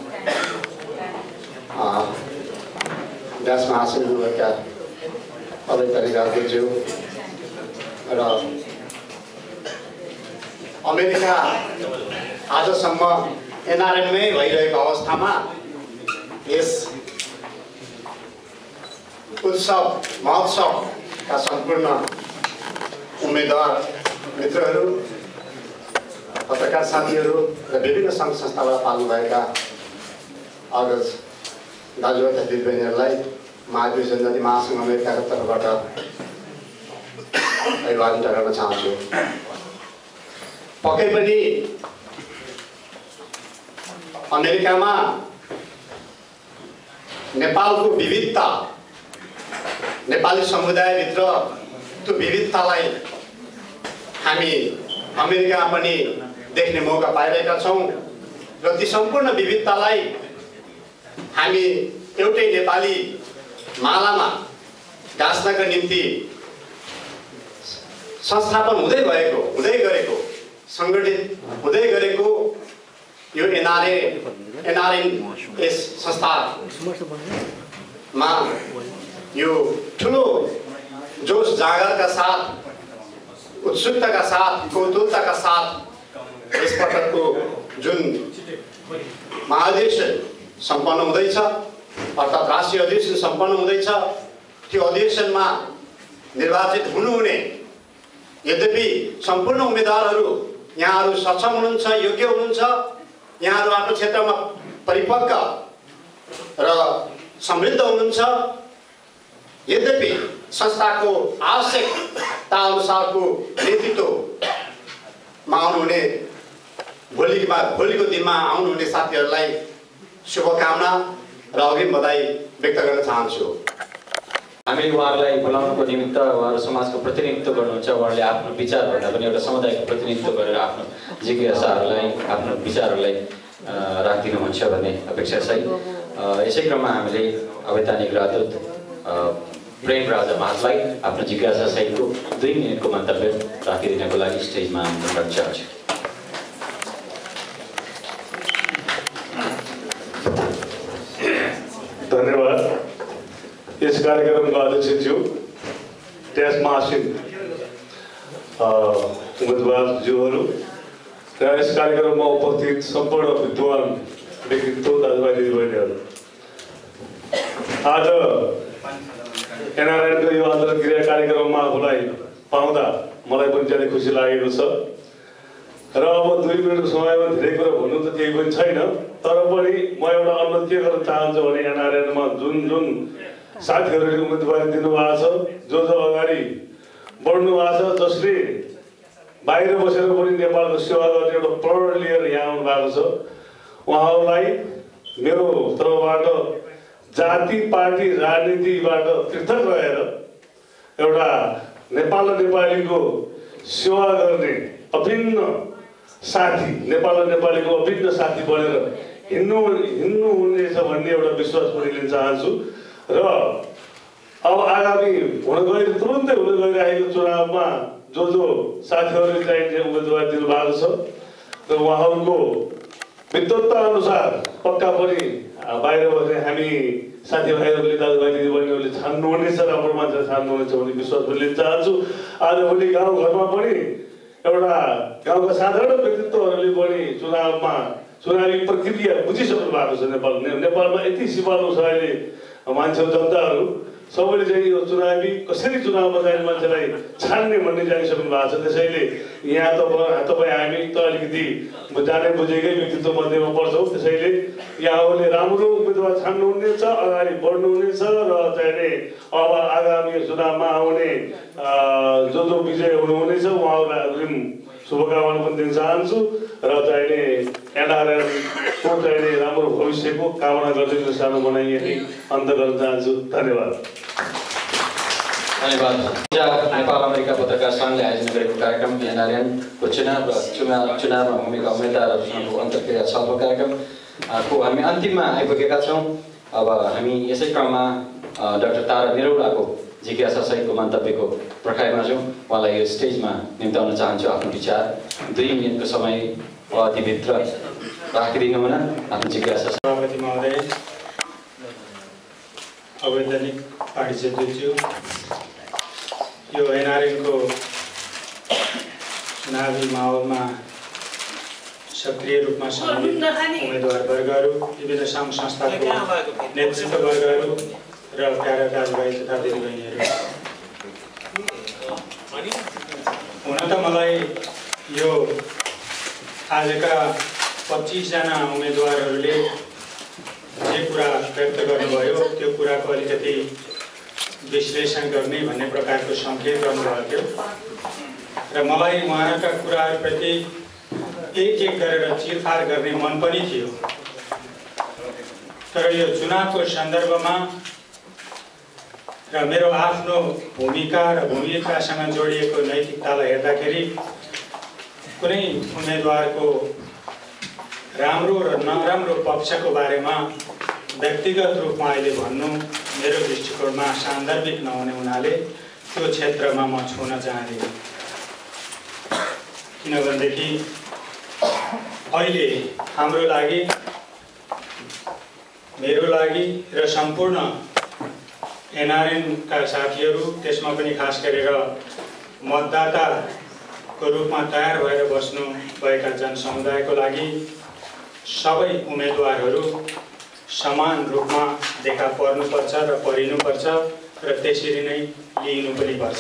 व्यासमा हासिल हुनुभएका अध्यक्ष अध्यक्षज्यू र अमेरिका आजसम्म एनआरएनमै भइरहेको अवस्थामा यस उत्सव महोत्सवका सम्पूर्ण उम्मेदवार मित्रहरू, पत्रकार साथीहरू र विभिन्न सङ्घ संस्थाबाट पाल्नुभएका अग्रज दाजुभाइ तथा दिदीबहिनीहरूलाई म आदिवासी जनजाति महासङ्घ अमेरिकाको तर्फबाट अभिवादन गर्न चाहन्छु। पक्कै पनि अमेरिकामा नेपालको विविधता, नेपाली समुदायभित्र त्यो विविधतालाई हामी अमेरिकामा पनि देख्ने मौका पाइरहेका छौँ र ती सम्पूर्ण विविधतालाई हामी एउटै नेपाली मालामा गाँच्नका निम्ति संस्थापन हुँदै गरेको सङ्गठित हुँदै गरेको यो एनआरएन यस संस्थामा यो ठुलो जोश जागरका साथ, उत्सुकताका साथ, कौतूहलताका साथ यसपटकको जुन महाधिवेशन सम्पन्न हुँदैछ अर्थात् राष्ट्रिय अधिवेशन सम्पन्न हुँदैछ, त्यो अधिवेशनमा निर्वाचित हुनुहुने, यद्यपि सम्पूर्ण उम्मेदवारहरू यहाँहरू सक्षम हुनुहुन्छ, योग्य हुनुहुन्छ, यहाँहरू आफ्नो क्षेत्रमा परिपक्व र समृद्ध हुनुहुन्छ, यद्यपि संस्थाको आवश्यकता अनुसारको नेतृत्वमा आउनुहुने भोलिको दिनमा आउनुहुने साथीहरूलाई शुभकामना र अग्रिम बधाई व्यक्त गर्न चाहन्छु। हामी उहाँहरूलाई बोलाउनुको निमित्त उहाँहरू समाजको प्रतिनिधित्व गर्नुहुन्छ, उहाँहरूले आफ्नो विचारभन्दा पनि एउटा समुदायको प्रतिनिधित्व गरेर आफ्नो जिज्ञासाहरूलाई, आफ्नो विचारहरूलाई राखिदिनुहुन्छ भन्ने अपेक्षा सहित यसै क्रममा हामीले अवैधानिक राजदूत प्रेम राजा महालाई आफ्नो जिज्ञासा सहितको 2 मिनेटको मन्तव्य राखिदिनको लागि स्टेजमा आमन्त्रण गर्न चाहन्छु। धन्यवाद। अध्यक्षज्यू, त्यसमा आसीन उम्मेदवारज्यूहरू र यस कार्यक्रममा उपस्थित सम्पूर्ण विद्वान व्यक्तित्व दाजुभाइ दिदीबहिनीहरू, आज एनआरएनको यो अन्तर्क्रिया कार्यक्रममा आफूलाई पाउँदा मलाई पनि धेरै खुसी लागेको छ र अब 2 मिनेटको समयमा धेरै कुरा भन्नु त केही पनि छैन, तर पनि म एउटा अनुरोध के गर्न चाहन्छु भने एनआरएनमा जुन जुन साथीहरूले उम्मेदवारी दिनुभएको छ, जो अगाडि बढ्नु भएको छ, जसले बाहिर बसेर पनि नेपालको सेवा गर्ने एउटा प्रण लिएर यहाँ आउनु भएको छ, उहाँहरूलाई मेरो तर्फबाट जाति पार्टी राजनीतिबाट पृथक रहेर एउटा नेपाल र नेपालीको सेवा गर्ने अभिन्न साथी, नेपाल र नेपालीको अभिन्न साथी बनेर हिँड्नु हुनेछ भन्ने एउटा विश्वास पनि लिन चाहन्छु र अब आगामी तुरुन्तै हुन गइरहेको चुनावमा जो साथीहरूले चाहिने उम्मेदवार दिनुभएको छ र उहाँहरूको विद्वत्ता अनुसार पक्का पनि बाहिर बस्ने हामी साथीभाइहरूले दाजुभाइ दिदीबहिनीहरूले छान्नुहुनेछ, राम्रो मान्छे छान्नुहुनेछ भन्ने विश्वास पनि लिन चाहन्छु। आजभोलि गाउँघरमा पनि एउटा गाउँका साधारण व्यक्तित्वहरूले पनि चुनावी प्रक्रिया बुझिसक्नु भएको छ। नेपालमा यति सिपालु छ अहिले मान्छेहरू, जनताहरू सबैले चाहिँ यो कसरी चुनावमा जाने मान्छेलाई छान्ने भन्ने जानिसक्नु भएको छ। त्यसैले यहाँ तपाईँ हामी त अलिकति जाने बुझेकै व्यक्तित्व मध्येमा पर्छौँ। त्यसैले यहाँहरूले राम्रो उम्मेदवार छान्नुहुनेछ, अगाडि बढ्नुहुनेछ र चाहिने अब आगामी चुनावमा आउने जो विजय हुनुहुनेछ उहाँहरूलाई अग्रिम शुभकामना पनि दिन चाहन्छु र चाहिने एनआरएनको चाहिने राम्रो भविष्यको कामना गर्दै यो सानो बनाइ यही अन्त गर्न चाहन्छु। धन्यवाद। धन्यवाद। नेपाल अमेरिका पत्रकार सङ्घले आयोजना गरेको कार्यक्रम एनआरएनको चुनाव र चुनावमा भूमिका उम्मेदवारहरूसँगको अन्तर्क्रिया छलफल कार्यक्रमको हामी अन्तिममा आइपुगेका छौँ। अब हामी यसै क्रममा डाक्टर तारा निरौलाको जिज्ञासा सहितको मन्तव्यको प्रखाइमा छौँ। उहाँलाई यो स्टेजमा निम्ताउन चाहन्छु। आफ्नो विचार 2 मिनटको समय अवधिभित्र राखिदिनु हुन आफ्नो जिज्ञासा। सभापति महोदय, अवैधानिक पार्टी सदस्य, यो एनआरएनको चुनावी माहौलमा सक्रिय रूपमा सम्मिलित उम्मेदवारवर्गहरू, विभिन्न सङ्घ संस्थाको नेतृत्ववर्गहरू र प्यारा दाजुभाइ तथा दिदीबहिनीहरू, हुन त मलाई यो आजका 25 जना उम्मेदवारहरूले जे कुरा व्यक्त गर्नुभयो त्यो कुराको अलिकति विश्लेषण गर्ने भन्ने प्रकारको सङ्केत गर्नुभएको थियो र मलाई उहाँहरूका कुराहरूप्रति एक गरेर चिरफार गर्ने मन पनि थियो। तर यो चुनावको सन्दर्भमा र मेरो आफ्नो भूमिका र भूमिकासँग जोडिएको नैतिकतालाई हेर्दाखेरि कुनै उम्मेदवारको राम्रो र नराम्रो पक्षको बारेमा व्यक्तिगत रूपमा अहिले भन्नु मेरो दृष्टिकोणमा सान्दर्भिक नहुने हुनाले त्यो क्षेत्रमा म छुन चाहदिनँ। किनभनेदेखि अहिले हाम्रो लागि, मेरो लागि र सम्पूर्ण एनआरएनका साथीहरू, त्यसमा पनि खास गरेर मतदाताको रूपमा तयार भएर बस्नु भएका जनसमुदायको लागि सबै उम्मेदवारहरू समान रूपमा देखा पर्नुपर्छ र परिनुपर्छ र त्यसरी नै लिनु पनि पर्छ।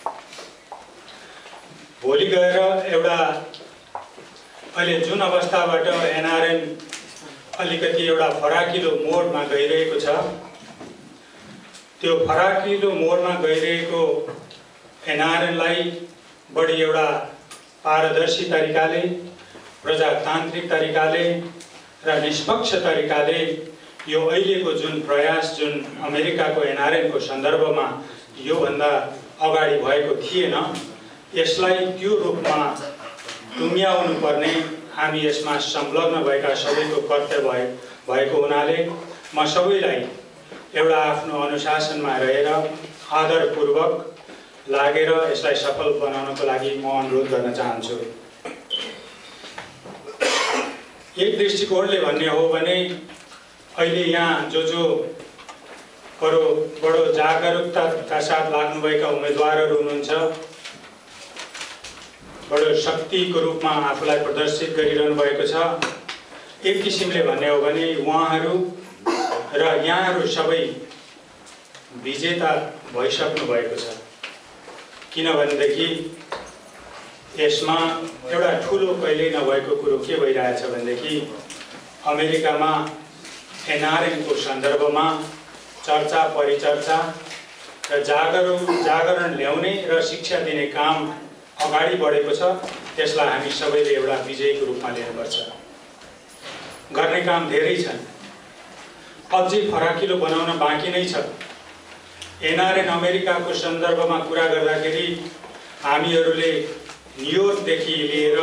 भोलि गएर एउटा अहिले जुन अवस्थाबाट एनआरएन अलिकति एउटा फराकिलो मोडमा गइरहेको छ, त्यो फराकिलो मोडमा गइरहेको एनआरएनलाई बढी एउटा पारदर्शी तरिकाले, प्रजातान्त्रिक तरिकाले र निष्पक्ष तरिकाले यो अहिलेको जुन प्रयास जुन अमेरिकाको एनआरएनको सन्दर्भमा योभन्दा अगाडि भएको थिएन, यसलाई त्यो रूपमा टुङ्ग्याउनु पर्ने हामी यसमा संलग्न भएका सबैको कर्तव्य भएको हुनाले म सबैलाई एउटा आफ्नो अनुशासनमा रहेर आदरपूर्वक लागेर यसलाई सफल बनाउनको लागि म अनुरोध गर्न चाहन्छु। एक दृष्टिकोणले भन्ने हो भने अहिले यहाँ जो बडो जागरुकताका साथ लाग्नुभएका उम्मेदवारहरू हुनुहुन्छ। बडो शक्तिको रूपमा आफूलाई प्रदर्शित गरिरहनु भएको छ। एक किसिमले भन्ने हो भने उहाँहरू र यहाँहरू सबै विजेता भइसक्नु भएको छ। किनभनेदेखि यसमा एउटा ठुलो कहिल्यै नभएको कुरो के भइरहेछ भनेदेखि अमेरिकामा एनआरएनको सन्दर्भमा चर्चा परिचर्चा र जागरण ल्याउने र शिक्षा दिने काम अगाडि बढेको छ। त्यसलाई हामी सबैले एउटा विजयको रूपमा लिनुपर्छ। गर्ने काम धेरै छन्, अझै फराकिलो बनाउन बाँकी नै छ। एनआरएन अमेरिकाको सन्दर्भमा कुरा गर्दाखेरि हामीहरूले न्युयोर्कदेखि लिएर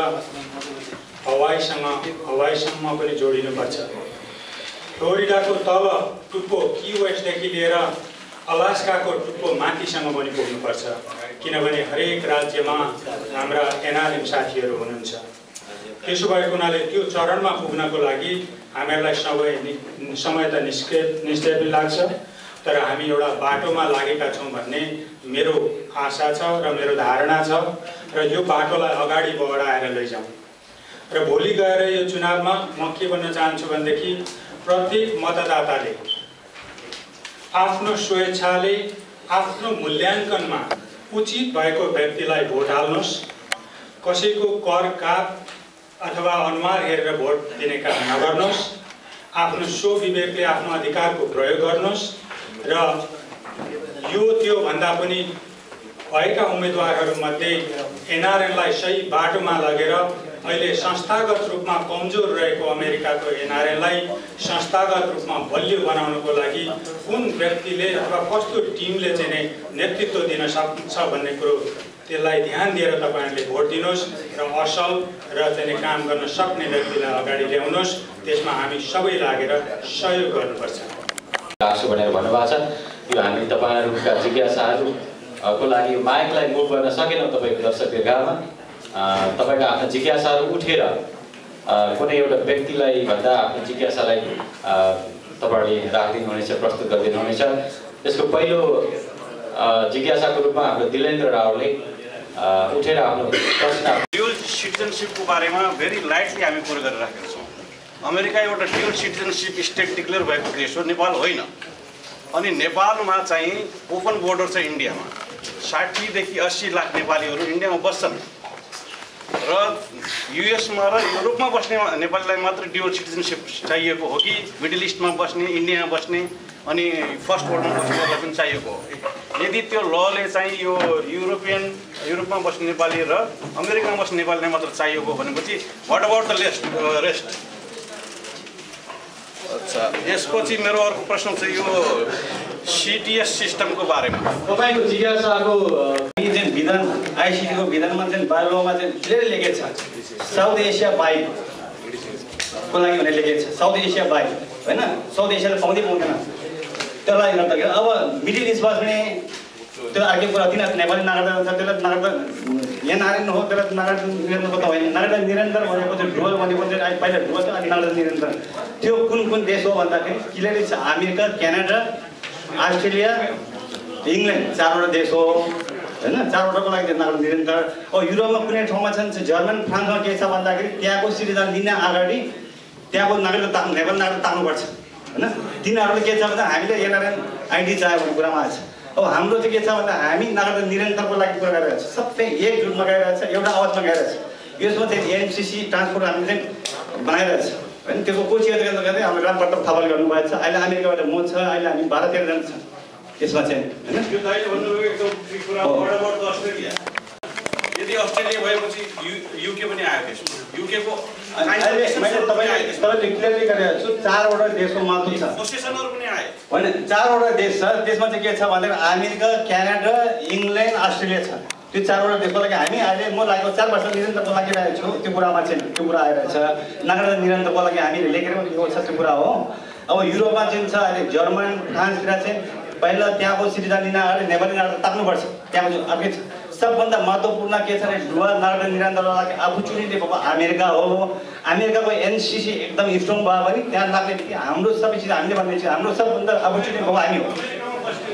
हवाईसम्म पनि जोडिनुपर्छ। फ्लोरिडाको तल टुप्पो की वेस्टदेखि लिएर अलास्काको टुप्पो माथिसम्म पनि पुग्नुपर्छ। किनभने हरेक राज्यमा हाम्रा एनआरएन साथीहरू हुनुहुन्छ। त्यसो भएको हुनाले त्यो चरणमा पुग्नको लागि हामीहरूलाई समय त निश्चय पनि लाग्छ, तर हामी एउटा बाटोमा लागेका छौँ भन्ने मेरो आशा छ र मेरो धारणा छ र यो बाटोलाई अगाडि बढाएर लैजाउँ। र भोलि गएर यो चुनावमा म के भन्न चाहन्छु भनेदेखि प्रत्येक मतदाताले आफ्नो स्वेच्छाले आफ्नो मूल्याङ्कनमा उचित भएको व्यक्तिलाई भोट हाल्नुहोस्। कसैको कर काप अथवा अनुहार हेरेर भोट दिने काम नगर्नुहोस्। आफ्नो स्वविवेकले आफ्नो अधिकारको प्रयोग गर्नुहोस् र यो त्यो भन्दा पनि भएका उम्मेदवारहरूमध्ये एनआरएनलाई सही बाटोमा लगेर अहिले संस्थागत रूपमा कमजोर रहेको अमेरिकाको एनआरएनलाई संस्थागत रूपमा बलियो बनाउनको लागि कुन व्यक्तिले अथवा कस्तो टिमले चाहिँ नेतृत्व दिन सक्छ भन्ने कुरो त्यसलाई ध्यान दिएर तपाईहरुले भोट दिनुहोस् र असल र चाहिँ काम गर्न सक्ने व्यक्तिलाई अगाडि ल्याउनुहोस्। त्यसमा हामी सबै लागेर सहयोग गर्नुपर्छ। लाग्छ भनेर भन्नुभएको छ। यो हामी तपाईहरुका जिज्ञासाहरुको लागि माइकलाई मुभ गर्न सकेनौं। तपाईको दर्शकहरुमा तपाईको आफ्नो जिज्ञासाहरु उठेर कुनै एउटा व्यक्तिलाई भन्दा आफ्नो जिज्ञासालाई तपाईले राख्दिनु हुनेछ, प्रस्तुत गरिदिनु हुनेछ। यसको पहिलो जिज्ञासाको रूपमा हाम्रो दिलेन्द्र रावले उठेर आफ्नो प्रश्न ड्युअल सिटिजनशिपको बारेमा भेरी लाइटली हामी कुरा गरिराखेका छौँ। अमेरिका एउटा ड्युअल सिटिजनशिप स्टेट डिक्लेयर भएको देश हो, नेपाल होइन। अनि नेपालमा चाहिँ ओपन बोर्डर छ इन्डियामा। 60 देखि 80 लाख नेपालीहरू इन्डियामा बस्छन् र युएसमा र युरोपमा बस्ने नेपालीलाई मात्र ड्युअल सिटिजनशिप चाहिएको हो कि मिडल इस्टमा बस्ने, इन्डियामा बस्ने अनि फर्स्ट वर्ल्डमा बस्नेहरूलाई पनि चाहिएको हो? यदि त्यो लले चाहिँ यो युरोपमा बस्ने नेपाली र अमेरिकामा बस्ने नेपालीलाई मात्र चाहिएको भनेपछि व्हाट अबाउट द रेस्ट? अच्छा, यसपछि मेरो अर्को प्रश्न चाहिँ यो सीटीएस सिस्टमको बारेमा तपाईको जिज्ञासाको चाहिँ विधान आईसीटी को विधानमा चाहिँ बाइलमा चाहिँ क्लियर लेखेको छ साउथ एसिया बाहेक को लागि भनेर लेखेको छ। साउथ एसिया बाहेक हैन, साउथ एसियाले पाउँदैन त्यसलाई गर्दाखेरि अब मिडल इस्ट बस्ने त्यो अर्कै कुरा। तिनीहरू नेपाली नागरिक हुन्छ, त्यसलाई नागरिक एनआरएन हो, त्यसलाई नागरिक निरन्तर त होइन। नागरिक निरन्तर भनेको चाहिँ डुअल भनेको चाहिँ पहिला डुअल थियो, अनि नागरिक निरन्तर त्यो कुन देश हो भन्दाखेरि क्लियरली छ अमेरिका, क्यानाडा, अस्ट्रेलिया, इङ्ल्यान्ड, 4वटा देश हो हैन। 4वटाको लागि चाहिँ नागरिक निरन्तर। अब युरोपमा कुनै ठाउँमा छन् जर्मन, फ्रान्समा के छ भन्दाखेरि त्यहाँको सिटिजन दिन अगाडि त्यहाँको नागरिकता नेपाली नागरिक ताक्नुपर्छ हैन। तिनीहरूले के छ भन्दा हामीले एनआरएन आइडी चाहियो भन्ने कुरामा आएछ। अब हाम्रो चाहिँ के छ भन्दा हामी नागरिक निरन्तरको लागि कुरा गरिरहेको छ, सबै एकजुटमा गइरहेको छ, एउटा आवाजमा गइरहेको छ। यसमा चाहिँ एनसीसी ट्रान्सपोर्ट हामी चाहिँ बनाइरहेको छ हैन। त्यसको कोची गर्दै हाम्रो रामप्रताप थापाले गर्नुभएको छ। अहिले अमेरिकाबाट म छ, अहिले हामी 12-13 जना छ यसमा चाहिँ हैन। यो दाइले भन्नुभयो एकदम ठिक कुरा हो। What about the Australia? यदि अस्ट्रेलिया भएपछि युके पनि आयो त्यसमा। युकेको अहिले मैले तपाईले क्लियरली गरेको छु 4वटा देशको महत्त्व छ। पोसेसनहरु पनि आए हैन, 4वटा देश छ। त्यसमा चाहिँ के छ भन्दाखेरि अमेरिका, क्यानाडा, इङ्ल्यान्ड, अस्ट्रेलिया छ। त्यो 4वटा देशको लागि हामी अहिले म लागेको 4 वर्ष निरन्तरको लागिरहेको छु। त्यो कुरामा चाहिँ त्यो कुरा आइरहेछ। नागरिक निरन्तरको लागि हामीले लेखेर दिएको छ, त्यो कुरा हो। अब युरोपमा चाहिँ छ अहिले जर्मन, फ्रान्सतिर चाहिँ पहिला त्यहाँको सिटिजन दिन अगाडि नेपाली नागरिक ताक्नुपर्छ। त्यहाँको अर्कै छ। सबभन्दा महत्त्वपूर्ण के छ भने डुअल नागरिक निरन्तरको लागि आफू चुनिने भएको अमेरिका हो। अमेरिकाको एनसीसी एकदम स्ट्रङ भयो भने त्यहाँ लाग्ने बित्तिकै हाम्रो सबै चिज हामीले भन्ने चाहिँ हाम्रो सबभन्दा आफू चुनिने भएको हामी हो।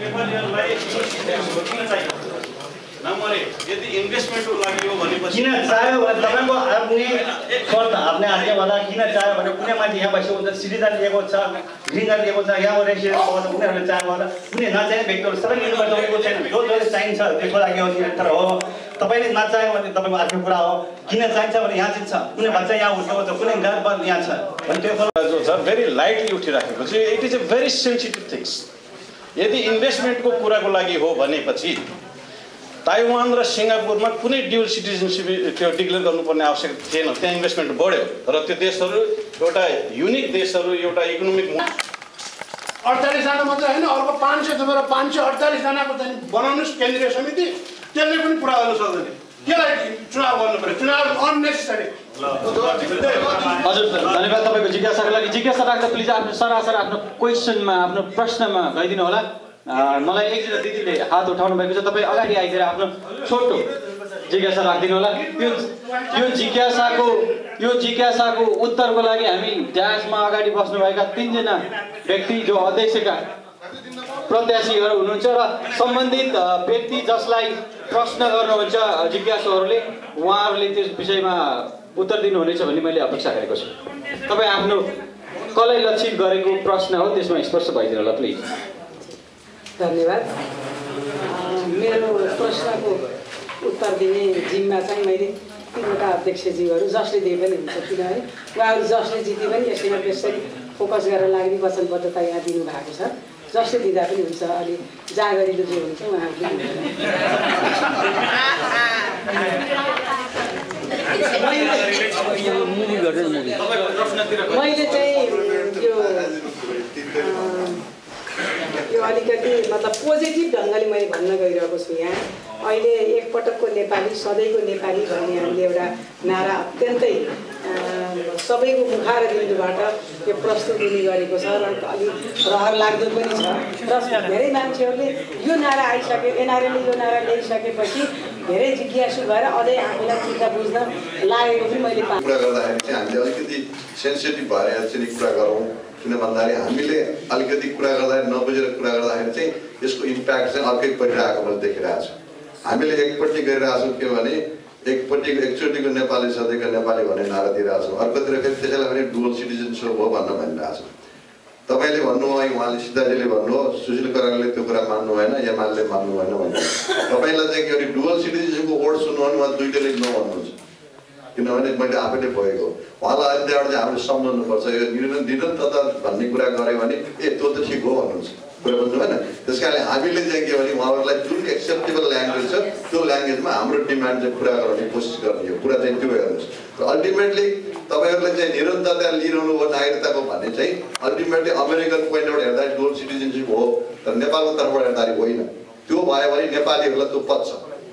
नेपालीहरूलाई किन चाहियो नम्बर 1 यदि इन्भेस्टमेन्टको लागि हो भनेपछि किन चाह्यो भने तपाईको आफ्नै शर्त आफ्नै हातले भन्दा किन चाह्यो भने कुनै मान्छे यहाँ बसेको हुन्छ सिटिजन लिएको छ ग्रिन कार्ड लिएको छ यहाँ रेसिडेन्ट भएको छ उनीहरूले चाह्यो भने कुनै नचाहिने व्यक्तिहरू सबै लिनुपर्छ भनेको छैन जो जसले चाहिन्छ त्यसको लागि हो तर हो तपाईले नचाह्यो भने तपाईको आफ्नो कुरा हो किन चाहिन्छ भने यहाँ चाहिँ छ कुनै बच्चा यहाँ हुर्केको छ कुनै गाउँमा यहाँ छ भने त्यो जो छ भेरी लाइटली उठिराखेको छ it is a very sensitive things यदि इन्भेस्टमेन्टको कुराको लागि हो भनेपछि ताइवान र सिङ्गापुरमा कुनै ड्युल सिटिजनसिप त्यो डिक्लेयर गर्नुपर्ने आवश्यकता थिएन त्यहाँ इन्भेस्टमेन्ट बढ्यो र त्यो देशहरू एउटा युनिक देशहरू एउटा इकोनोमिक 48 जना मात्रै होइन अर्को 500 थपेर 548 जनाको चाहिँ बनाउनुस् केन्द्रीय समिति त्यसले पनि पुरा गर्न सक्दैन केलाई चुनाव गर्नु पर्यो चुनाव अननेसेसरी हजुर धन्यवाद तपाईको जिज्ञासाको लागि जिज्ञासा राख्दा प्लिज आफ्नो सरासर आफ्नो क्वेसनमा आफ्नो प्रश्नमा गइदिनु होला मलाई एकजना दिदीले हात उठाउनु भएको छ तपाईँ अगाडि आइदिएर आफ्नो छोटो जिज्ञासा राखिदिनु होला यो जिज्ञासाको उत्तरको लागि हामी ड्यासमा अगाडि बस्नुभएका 3 जना व्यक्ति जो अध्यक्षका प्रत्याशीहरू हुनुहुन्छ र सम्बन्धित व्यक्ति जसलाई प्रश्न गर्नुहुन्छ जिज्ञासुहरूले उहाँहरूले त्यस विषयमा उत्तर दिनुहुनेछ भन्ने मैले अपेक्षा गरेको छु तपाईँ आफ्नो कसलाई लक्षित गरेको प्रश्न हो त्यसमा स्पष्ट भइदिनु होला प्लिज धन्यवाद मेरो प्रश्नको उत्तर दिने जिम्मा चाहिँ मैले 3वटा अध्यक्षज्यूहरू जसले दिए पनि हुन्छ किनभने उहाँहरू जसले जिते पनि यसैमा त्यसरी फोकस गरेर लाग्ने वचनबद्धता यहाँ दिनुभएको छ जसले दिँदा पनि हुन्छ अलि जाँगरिलो जो हुन्छ उहाँहरूले मैले चाहिँ यो अलिकति मतलब पोजिटिभ ढङ्गले मैले भन्न गइरहेको छु यहाँ अहिले एकपटकको नेपाली सधैँको नेपाली भन्ने हामीले एउटा नारा अत्यन्तै सबैको मुखार बिन्दुबाट यो प्रस्तुत हुने गरेको छ र अलिक रहर लाग्दो पनि छ र धेरै मान्छेहरूले यो नारा आइसके एनआरएनले यो नारा ल्याइसकेपछि धेरै जिज्ञासु भएर अझै हामीलाई चिन्ता बुझ्न लागेको पनि मैले कुरा गर्दाखेरि चाहिँ हामीले अलिकति सेन्सिटिभ भएर चाहिँ कुरा गरौँ किन भन्दाखेरि हामीले अलिकति कुरा गर्दाखेरि नबुझेर कुरा गर्दाखेरि चाहिँ यसको इम्प्याक्ट चाहिँ अर्कै परिरहेको मैले देखिरहेको छु हामीले एकपट्टि गरिरहेको छौँ के भने एकचोटिको नेपाली सधैँको नेपाली भन्ने नारा दिइरहेको छौँ अर्कोतिर फेरि त्यसैलाई पनि डुअल सिटिजनसिप हो भनिरहेको छौँ तपाईँले भन्नुभयो उहाँले सीताजीले भन्नुभयो सुशील करालले त्यो कुरा मान्नु भएन एमाले मान्नु भएन भन्नु तपाईँलाई चाहिँ के भने डुअल सिटिजनसिपको वर्ड सुन्नु भने उहाँ दुईटैले नभन्नुहुन्छ किनभने मैले आफैले भएको उहाँलाई अहिले त्यहाँबाट चाहिँ हामीले सम्झाउनुपर्छ यो निरन्तरता भन्ने कुरा गऱ्यो भने त्यो त ठिक हो भन्नुहुन्छ कुरा बुझ्नु भएन त्यस कारणले हामीले चाहिँ के भने उहाँहरूलाई जुन एक्सेप्टेबल ल्याङ्ग्वेज छ त्यो ल्याङ्ग्वेजमा हाम्रो डिमान्ड चाहिँ पुरा गर्ने कोसिस गर्ने हो कुरा चाहिँ त्यो हेर्नुहोस् र अल्टिमेटली तपाईँहरूले चाहिँ निरन्तरता लिइरहनु भयो नागरिकताको भन्ने चाहिँ अल्टिमेटली अमेरिकन पोइन्टबाट हेर्दा डुअल सिटिजनसिप हो तर नेपालको तर्फबाट हेर्दाखेरि होइन त्यो भयो भने नेपालीहरूलाई त्यो पच्छ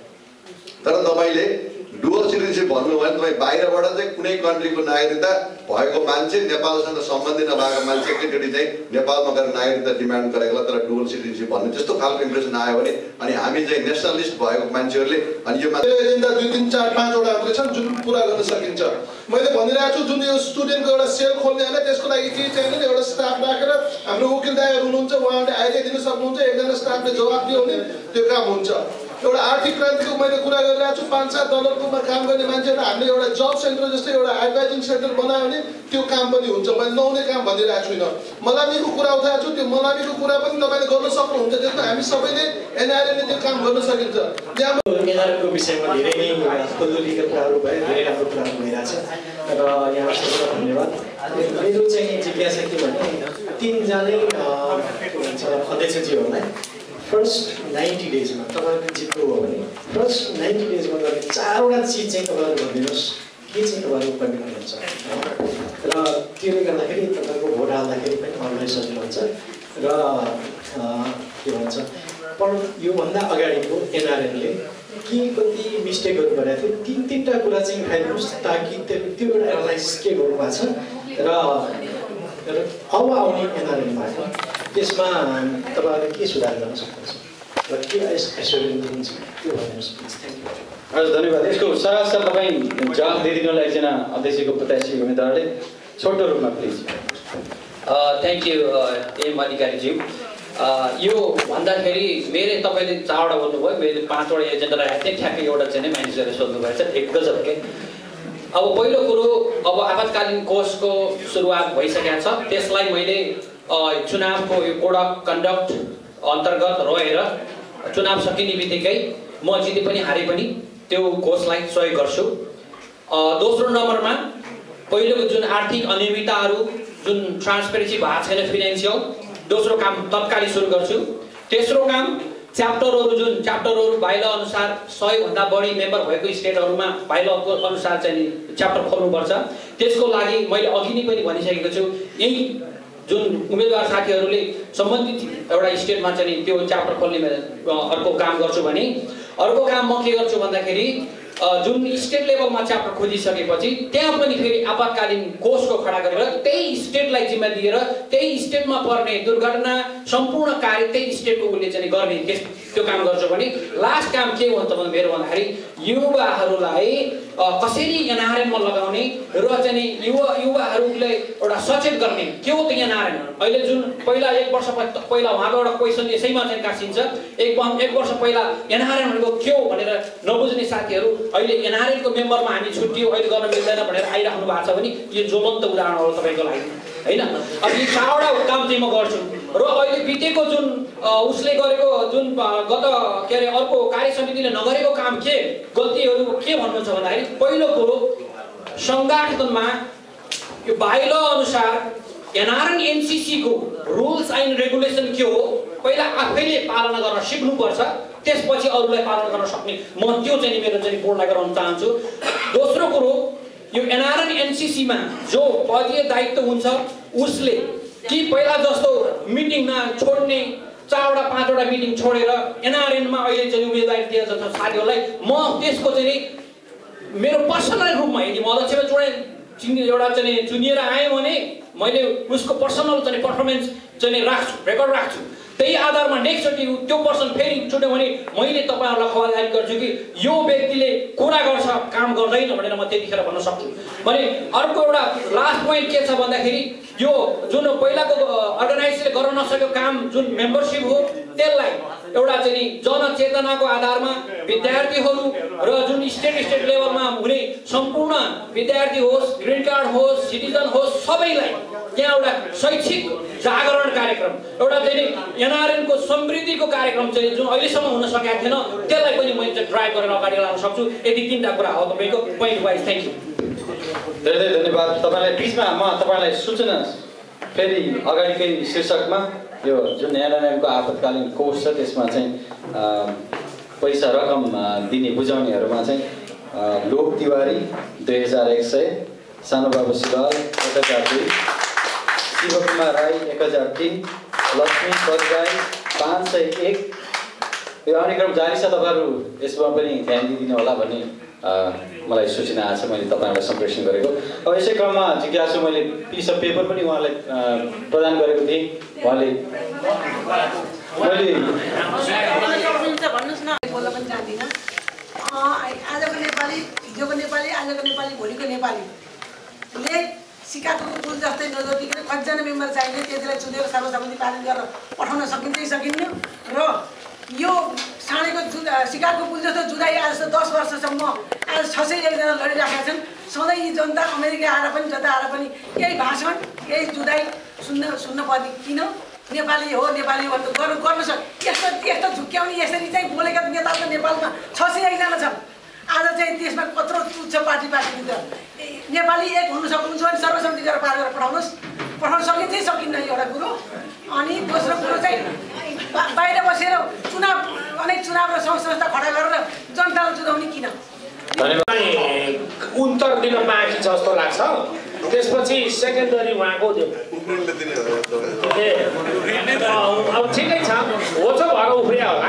तर तपाईँले डुअल सिटिजनसिप भन्नुभयो भने तपाईँ बाहिरबाट चाहिँ कुनै कन्ट्रीको नागरिकता भएको मान्छे नेपालसँग सम्बन्धित नभएको मान्छे एकैचोटि चाहिँ नेपालमा गएर नागरिकता डिमान्ड गरेको तर डुअल सिटिजनसिप भन्ने त्यस्तो खालको इम्प्रेसन आयो भने अनि हामी चाहिँ नेसनलिस्ट भएको मान्छेहरूले अनि यो एजेन्डा 2, 3, 4, 5 वटा छन् जुन पुरा गर्न सकिन्छ मैले भनिरहेको छु जुन यो स्टुडेन्टको एउटा सेल खोल्ने होइन त्यसको लागि के चाहिँदैन एउटा स्टाफ राखेर हाम्रो वकिल दाइहरू हुनुहुन्छ उहाँहरूले आइडिया दिन सक्नुहुन्छ एकजना स्टाफले जवाब दियो भने त्यो काम हुन्छ एउटा आर्थिक क्रान्तिको मैले कुरा गरिरहेको छु $5-7 काम गर्ने मान्छेहरूलाई हामीले एउटा जब सेन्टर जस्तै एउटा एडभाइजिङ सेन्टर बनायो भने त्यो काम पनि हुन्छ मैले नहुने काम भनिरहेको छुइनँ मलामीको कुरा उठाएको छु त्यो मलामीको कुरा पनि तपाईँले गर्न सक्नुहुन्छ त्यसमा हामी सबैले एनआरएनले त्यो काम गर्न सकिन्छ एनआरएनको विषयमा धेरै नै खुल्दुलीका कुराहरू भयो धेरै राम्रो कुराहरू भइरहेछ र यहाँ सबैलाई धन्यवाद मेरो चाहिँ जिज्ञासा के भने 3 जनै के भन्छ अध्यक्षज्यूहरूलाई फर्स्ट 90 डेजमा तपाईँले जित्नुभयो भने फर्स्ट 90 डेजमा गर्ने 4वटा चिज चाहिँ तपाईँले भनिदिनुहोस् के चाहिँ तपाईँले गर्नुहुन्छ र त्यसले गर्दाखेरि तपाईँको भोट हाल्दाखेरि पनि अरूलाई सजिलो हुन्छ र के भन्छ योभन्दा अगाडिको एनआरएनले के कति मिस्टेकहरू गरेको थियो 3-3टा कुरा चाहिँ उठाइदिनुहोस् ताकि त्यो एउटा एनालाइसिस के गर्नुभएको छ र अब आउने एनआरएनबाट त्यसमा तपाईँहरूले के सुधार गर्न सक्नुहुन्छ र के एस्योरेन्स दिनुहुन्छ त्यो भनिदिनुहोस् थ्याङ्क यू हजुर धन्यवाद यसको सरासर तपाईँ जवाफ दिइदिनुलाई एकजना अध्यक्षको प्रत्याशी उम्मेदवारले छोटो रूपमा प्लिज थ्याङ्क यू एम अधिकारीज्यू यो भन्दाखेरि मेरो तपाईँले 4वटा भन्नुभयो, मेरो 5वटा एजेन्डा राखेको थिएँ, ठ्याक्कै एउटा चाहिँ म्यानेज गरेर सोध्नु भएछ, एक गजब के। अब पहिलो कुरो, अब आपतकालीन कोषको सुरुवात भइसकेको छ, त्यसलाई मैले चुनावको यो कोड अफ कन्डक्ट अन्तर्गत रहेर चुनाव सकिने बित्तिकै म जिते पनि हारे पनि त्यो कोषलाई सहयोग गर्छु। दोस्रो नम्बरमा पहिलोको जुन आर्थिक अनियमितताहरू जुन ट्रान्सपेरेन्सी भएको छैन फिनान्सियल, दोस्रो काम तत्कालै सुरु गर्छु। तेस्रो काम च्याप्टरहरू जुन च्याप्टरहरू बाइल अनुसार 100 भन्दा बढी मेम्बर भएको स्टेटहरूमा बाइलको अनुसार चाहिँ च्याप्टर खोल्नुपर्छ। त्यसको लागि मैले अघि नै पनि भनिसकेको छु, यही जुन उम्मेदवार साथीहरूले सम्बन्धित एउटा स्टेटमा चाहिँ त्यो च्याप्टर खोल्ने अर्को काम गर्छु भने, अर्को काम म के गर्छु भन्दाखेरि जुन स्टेट लेभलमा च्याप्टर खोजिसकेपछि त्यहाँ पनि फेरि आपतकालीन कोषको खडा गरेर त्यही स्टेटलाई जिम्मा दिएर त्यही स्टेटमा पर्ने दुर्घटना सम्पूर्ण कार्य त्यही स्टेटको उसले चाहिँ गर्ने त्यो काम गर्छु भने लास्ट काम के हो त मेरो भन्दाखेरि युवाहरूलाई कसरी एनआरएनमा लगाउने र चाहिँ युवाहरूले एउटा सचेत गर्ने के हो त एनआरएन। अहिले जुन पहिला 1 वर्ष पहिला उहाँको एउटा क्वेसन यसैमा चाहिँ काटिन्छ, एक वर्ष पहिला एनआरएन भनेको के हो भनेर नबुझ्ने साथीहरू अहिले एनआरएनको मेम्बरमा हामी छुट्टियो अहिले गर्न मिल्दैन भनेर आइराख्नु भएको छ भने यो ज्वलन्त उदाहरण हो तपाईँको लागि हैन। अब यी 4वटा काम चाहिँ म गर्छु र अहिले बितेको जुन उसले गरेको जुन गत के अरे अर्को कार्य समितिले नगरेको काम के गल्तीहरू के भन्नुहुन्छ भन्दाखेरि पहिलो कुरो संगठनमा यो बाइलो अनुसार एनआरएन एनसीसी को रुल्स एन्ड रेगुलेसन के हो पहिला आफैले पालना गर्न सिक्नुपर्छ, त्यसपछि अरूलाई पालन गर्न सक्ने म त्यो चाहिँ मेरो चाहिँ बोर्डलाई गराउन चाहन्छु। दोस्रो कुरो यो एनआरएन एनसीसी मा जो पदीय दायित्व हुन्छ उसले कि पहिला जस्तो मिटिङमा छोड्ने 4वटा 5वटा मिटिङ छोडेर एनआरएन मा अहिले चाहिँ उम्मेदवारी दिए जस्तो साथीहरूलाई म त्यसको चाहिँ मेरो पर्सनल रूपमा यदि म अध्यक्षमा जोडे एउटा चाहिँ चुनिएर आएँ भने मैले उसको पर्सनल चाहिँ पर्फर्मेन्स चाहिँ राख्छु, रेकर्ड राख्छु। त्यही आधारमा नेक्स्टचोटि त्यो पर्सन फेरि छुट्यो भने मैले तपाईँहरूलाई खबरदारी गर्छु कि यो व्यक्तिले कुरा गर्छ काम गर्दैन भनेर म त्यतिखेर भन्न सक्छु। भने अर्को एउटा लास्ट पोइन्ट के छ भन्दाखेरि यो जुन पहिलाको अर्गनाइजेसनले गर्न नसकेको काम जुन मेम्बरसिप हो त्यसलाई एउटा चाहिँ जनचेतनाको आधारमा विद्यार्थीहरू र जुन स्टेट लेभलमा हुने सम्पूर्ण विद्यार्थी होस्, ग्रिन कार्ड होस्, सिटिजन होस्, सबैलाई त्यहाँ एउटा शैक्षिक जागरण कार्यक्रम एउटा चाहिँ एनआरएन को समृद्धिको कार्यक्रम चाहिँ जुन अहिलेसम्म हुन सकेको थिएन त्यसलाई पनि मैले चाहिँ ड्राइभ गरेर अगाडि लान सक्छु। यति 3टा कुरा हो तपाईँको पोइन्ट वाइज। थ्याङ्क यू, धेरै धन्यवाद तपाईँलाई। बिचमा म तपाईँलाई सूचना फेरि अगाडिकै शीर्षकमा यो जुन एनआरएनको आपतकालीन कोष छ त्यसमा चाहिँ पैसा रकम दिने बुझाउनेहरूमा चाहिँ लोक तिवारी 2100, सानुबाबु सिवाल 1002, शिवकुमार राई 1003, लक्ष्मी बजराई 501। यो आउने क्रम जारी छ, तपाईँहरू यसमा पनि ध्यान दिदिनु होला भन्ने मलाई सूचना आएको छ, मैले तपाईँहरूलाई सम्प्रेषण गरेको। अब यसै क्रममा जिज्ञासु मैले पिस अफ पेपर पनि उहाँलाई प्रदान गरेको थिएँ। उहाँले आजको नेपाली, हिजोको नेपाली, आजको नेपाली, भोलिको नेपालीले सिकाको पुल जस्तै नजोगिकन कतिजना मेम्बर चाहिने त्यतिलाई चुनेर सर्वसम्मति पालन गरेर पठाउन सकिन्छ सकिन्न। र यो साँडेको सिकाको पुल जस्तो जुदाई आज 10 वर्षसम्म आज 601जना लडिराखेका छन्। सधैँ यी जनता अमेरिका आएर पनि जता आएर पनि यही भाषण यही जुदाई सुन्न पर्ने किन? नेपाली हो नेपाली हो गर्न सक्छ। यस्तो झुक्क्याउने यसरी चाहिँ बोलेका नेता त नेपालमा 601जना छन्। आज चाहिँ त्यसमा कत्रो तुच्छ पार्टीभित्र नेपाली एक हुनु सक्नुहुन्छ भने सर्वसम्मति गरेर पार गरेर पठाउन सकिन्छ सकिन्न एउटा कुरो। अनि दोस्रो कुरो चाहिँ बाहिर बसेर अनेक चुनाव र संस्था खडा गरेर जनतालाई जुदाउने किन? उत्तर दिन बाँकी जस्तो लाग्छ। त्यसपछि सेकेन्डरी उहाँको त्यो अब ठिकै छ, होचो भएर उफ्रिया होला,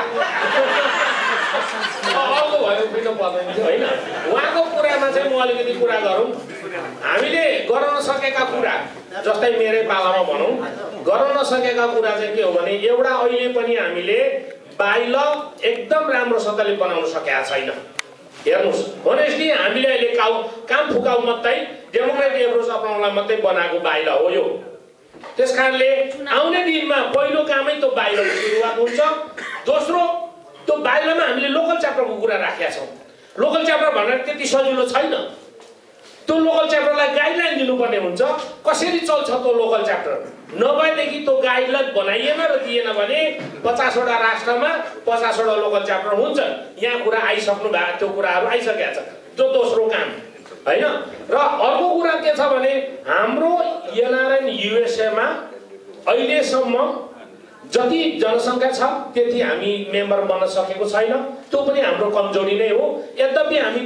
अर्को भएर उफ्रिनु पर्दैन थियो होइन। उहाँको कुरामा चाहिँ म अलिकति कुरा गरौँ। हामीले गर्न नसकेका कुरा जस्तै मेरै पालामा भनौँ, गर्न नसकेका कुरा चाहिँ के हो भने एउटा अहिले पनि हामीले बाइल एकदम राम्रोसँगले बनाउन सकेका छैन। हेर्नुहोस्, होनेस्टली हामीले अहिले काम फुकाउ मात्रै डेमोक्रेटिक एप्रोच अपनाउनलाई मात्रै बनाएको बाइल हो यो। त्यस कारणले आउने दिनमा पहिलो कामै त्यो बाइलोको सुरुवात हुन्छ। दोस्रो त्यो बाइलोमा हामीले लोकल च्याप्टरको कुरा राखेका छौँ। लोकल च्याप्टर भनेर त्यति सजिलो छैन। त्यो लोकल च्याप्टरलाई गाइडलाइन दिनुपर्ने हुन्छ, कसरी चल्छ त्यो लोकल च्याप्टर। नभएदेखि त्यो गाइडलाइन बनाइएन र दिएन भने 50 वटा राष्ट्रमा 50 वटा लोकल च्याप्टर हुन्छ। यहाँ कुरा आइसक्नु भएको, त्यो कुराहरू आइसकेका छ। जो दोस्रो काम हैन। र अर्को कुरा के छ भने हाम्रो NRN युएसएमा अहिलेसम्म जति जनसङ्ख्या छ त्यति हामी मेम्बर बन्न सकेको छैन। त्यो पनि हाम्रो कमजोरी नै हो। यद्यपि हामी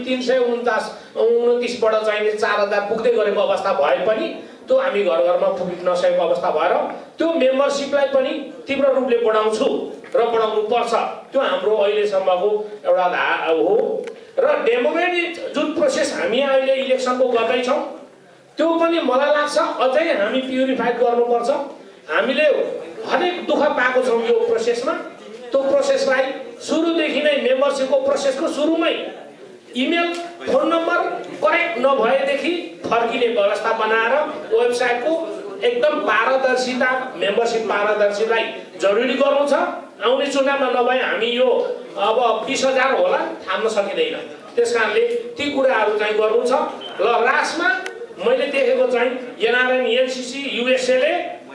329बाट चाहिने 4000 पुग्दै गरेको अवस्था भए पनि त्यो हामी घर घरमा पुग्न नसकेको अवस्था भएर त्यो मेम्बरसिपलाई पनि तीव्र रूपले बढाउँछु र बढाउनु पर्छ। त्यो हाम्रो अहिलेसम्मको एउटा हो। र डेमोक्रेटिक जुन प्रोसेस हामी अहिले इलेक्सनको गर्दैछौँ त्यो पनि मलाई लाग्छ अझै हामी प्युरिफाइड गर्नुपर्छ। हामीले हरेक दुःख पाएको छौँ यो प्रोसेसमा। त्यो प्रोसेसलाई सुरुदेखि नै मेम्बरसिपको प्रोसेसको सुरुमै इमेल फोन नम्बर करेक्ट नभएदेखि फर्किने व्यवस्था बनाएर वेबसाइटको एकदम पारदर्शिता, मेम्बरसिप पारदर्शितालाई जरुरी गर्नु छ। आउने चुनावमा नभए हामी यो अब 20,000 होला थाम्न सकिँदैन। त्यस कारणले ती कुराहरू चाहिँ गर्नु छ। ल लास्टमा मैले देखेको चाहिँ NRN NCC युएसएले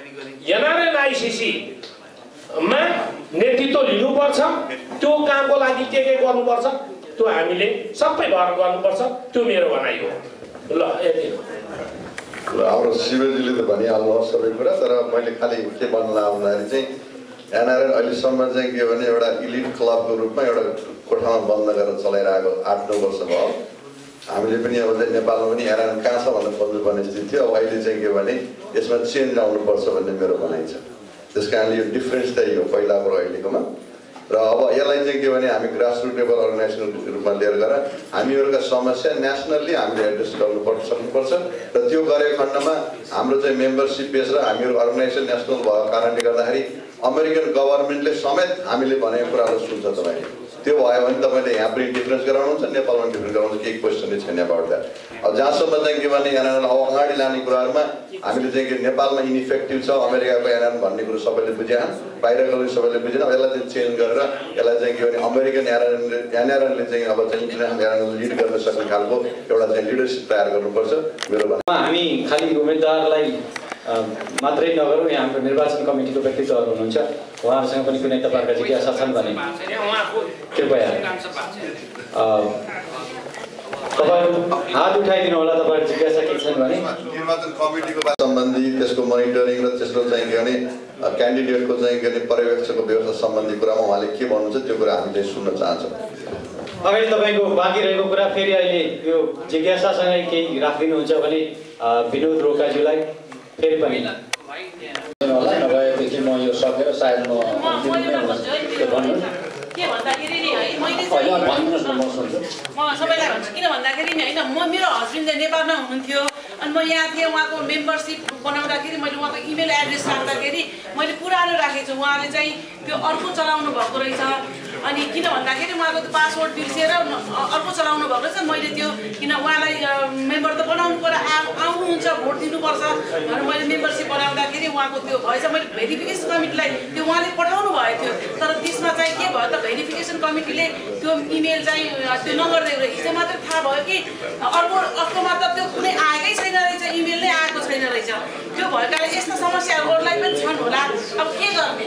NRN ICC मा नेतृत्व लिनुपर्छ। त्यो कामको लागि के गर्नुपर्छ त्यो हामीले सबै भएर गर्नुपर्छ। त्यो मेरो भनाइ हो। ल यति हो। ल हाम्रो शिवजीले त भनिहाल्नु सबै कुरा, तर मैले खालि के भन्नु भन्दाखेरि चाहिँ NRN अहिलेसम्म चाहिँ के भने एउटा इलिट क्लबको रूपमा एउटा कोठामा बन्द गरेर चलाइरहेको 8-9 वर्ष भयो। हामीले पनि अब चाहिँ नेपालमा पनि NRN कहाँ छ भनेर खोज्नुपर्ने स्थिति थियो। अब अहिले चाहिँ के भने यसमा चेन्ज आउनुपर्छ भन्ने मेरो भनाइ छ। त्यस कारणले यो डिफ्रेन्स चाहिँ हो पहिलाको र अहिलेकोमा। र अब यसलाई चाहिँ के भने हामी ग्रासरुट लेभल अर्गनाइजेसनको रूपमा लिएर गएर हामीहरूका समस्या नेसनल्ली हामीले एड्रेस सक्नुपर्छ। र त्यो गरेको खण्डमा हाम्रो चाहिँ मेम्बरसिप बेस र हामीहरू अर्गनाइजेसन नेसनल भएको कारणले गर्दाखेरि अमेरिकन गभर्मेन्टले समेत हामीले भनेको कुराहरू सुन्छ। तपाईँले त्यो भयो भने तपाईँले यहाँ पनि डिफ्रेन्स गराउनुहुन्छ, नेपालमा डिफ्रेन्स गराउनुहुन्छ, केही क्वेसनै छैन अबाउट द्याट। अब जहाँसम्म चाहिँ के भने NRN अब अगाडि लाने कुराहरूमा हामीले चाहिँ के नेपालमा इनइफेक्टिभ छ अमेरिकाको NRN भन्ने कुरो सबैले बुझेन, बाहिरको सबैले बुझेन। अब यसलाई चाहिँ चेन्ज गरेर यसलाई चाहिँ के भने अमेरिकन NRNले चाहिँ अब चाहिँ इन्टरनेसनल NRN लिड गर्न सक्ने खालको एउटा चाहिँ लिडरसिप तयार गर्नुपर्छ मेरो भनाइ। हामी खालि उम्मेदवारलाई मात्रै नगरौँ, यहाँ हाम्रो निर्वाचन कमिटीको व्यक्तित्वहरू हुनुहुन्छ, उहाँहरूसँग पनि कुनै तपाईँहरूका जिज्ञासा छन् भने कृपया तपाईँहरू हात उठाइदिनु होला। तपाईँहरू जिज्ञासा के छन् भने निर्वाचन कमिटीको सम्बन्धी त्यसको मोनिटरिङ र त्यसको चाहिँ के भने क्यान्डिडेटको चाहिँ के भने पर्यवेक्षकको व्यवस्था सम्बन्धी कुरामा उहाँले के भन्नुहुन्छ त्यो कुरा हामी चाहिँ सुन्न चाहन्छौँ। अगाडि तपाईँको बाँकी रहेको कुरा फेरि अहिले यो जिज्ञासासँगै केही राखिदिनुहुन्छ भने विनोद रोकाज्यूलाई फेरि पनि होला। नभएदेखि म यो सकेर सायद म के भन्दाखेरि नि है मैले म सबैलाई भन्छु किन भन्दाखेरि नि होइन म मेरो हस्बेन्ड चाहिँ नेपालमा हुनुहुन्थ्यो अनि म यहाँ थिएँ। उहाँको मेम्बरसिप बनाउँदाखेरि मैले उहाँको इमेल एड्रेस राख्दाखेरि मैले पुरानो राखेको छु। उहाँले चाहिँ त्यो अर्को चलाउनु भएको रहेछ। अनि किन भन्दाखेरि उहाँको पासवर्ड बिर्सेर अर्को चलाउनु भएको रहेछ। मैले त्यो किन उहाँलाई मेम्बर त बनाउनु पर्यो, आउनुहुन्छ भोट दिनुपर्छ भनेर मैले मेम्बरसिप बनाउँदाखेरि उहाँको त्यो भएछ। मैले भेरिफिकेसन कमिटीलाई त्यो उहाँले पठाउनु भएको थियो, तर त्यसमा चाहिँ के भयो त भेरिफिकेसन कमिटीले त्यो इमेल चाहिँ त्यो नगरिदिएको रहेछ। हिजो मात्रै थाहा भयो कि अर्कोमा त त्यो कुनै आएकै छैन रहेछ, इमेल नै आएको छैन रहेछ। त्यो भएको कारणले यस्तो समस्याहरू अरूलाई पनि छन् होला। अब के गर्ने?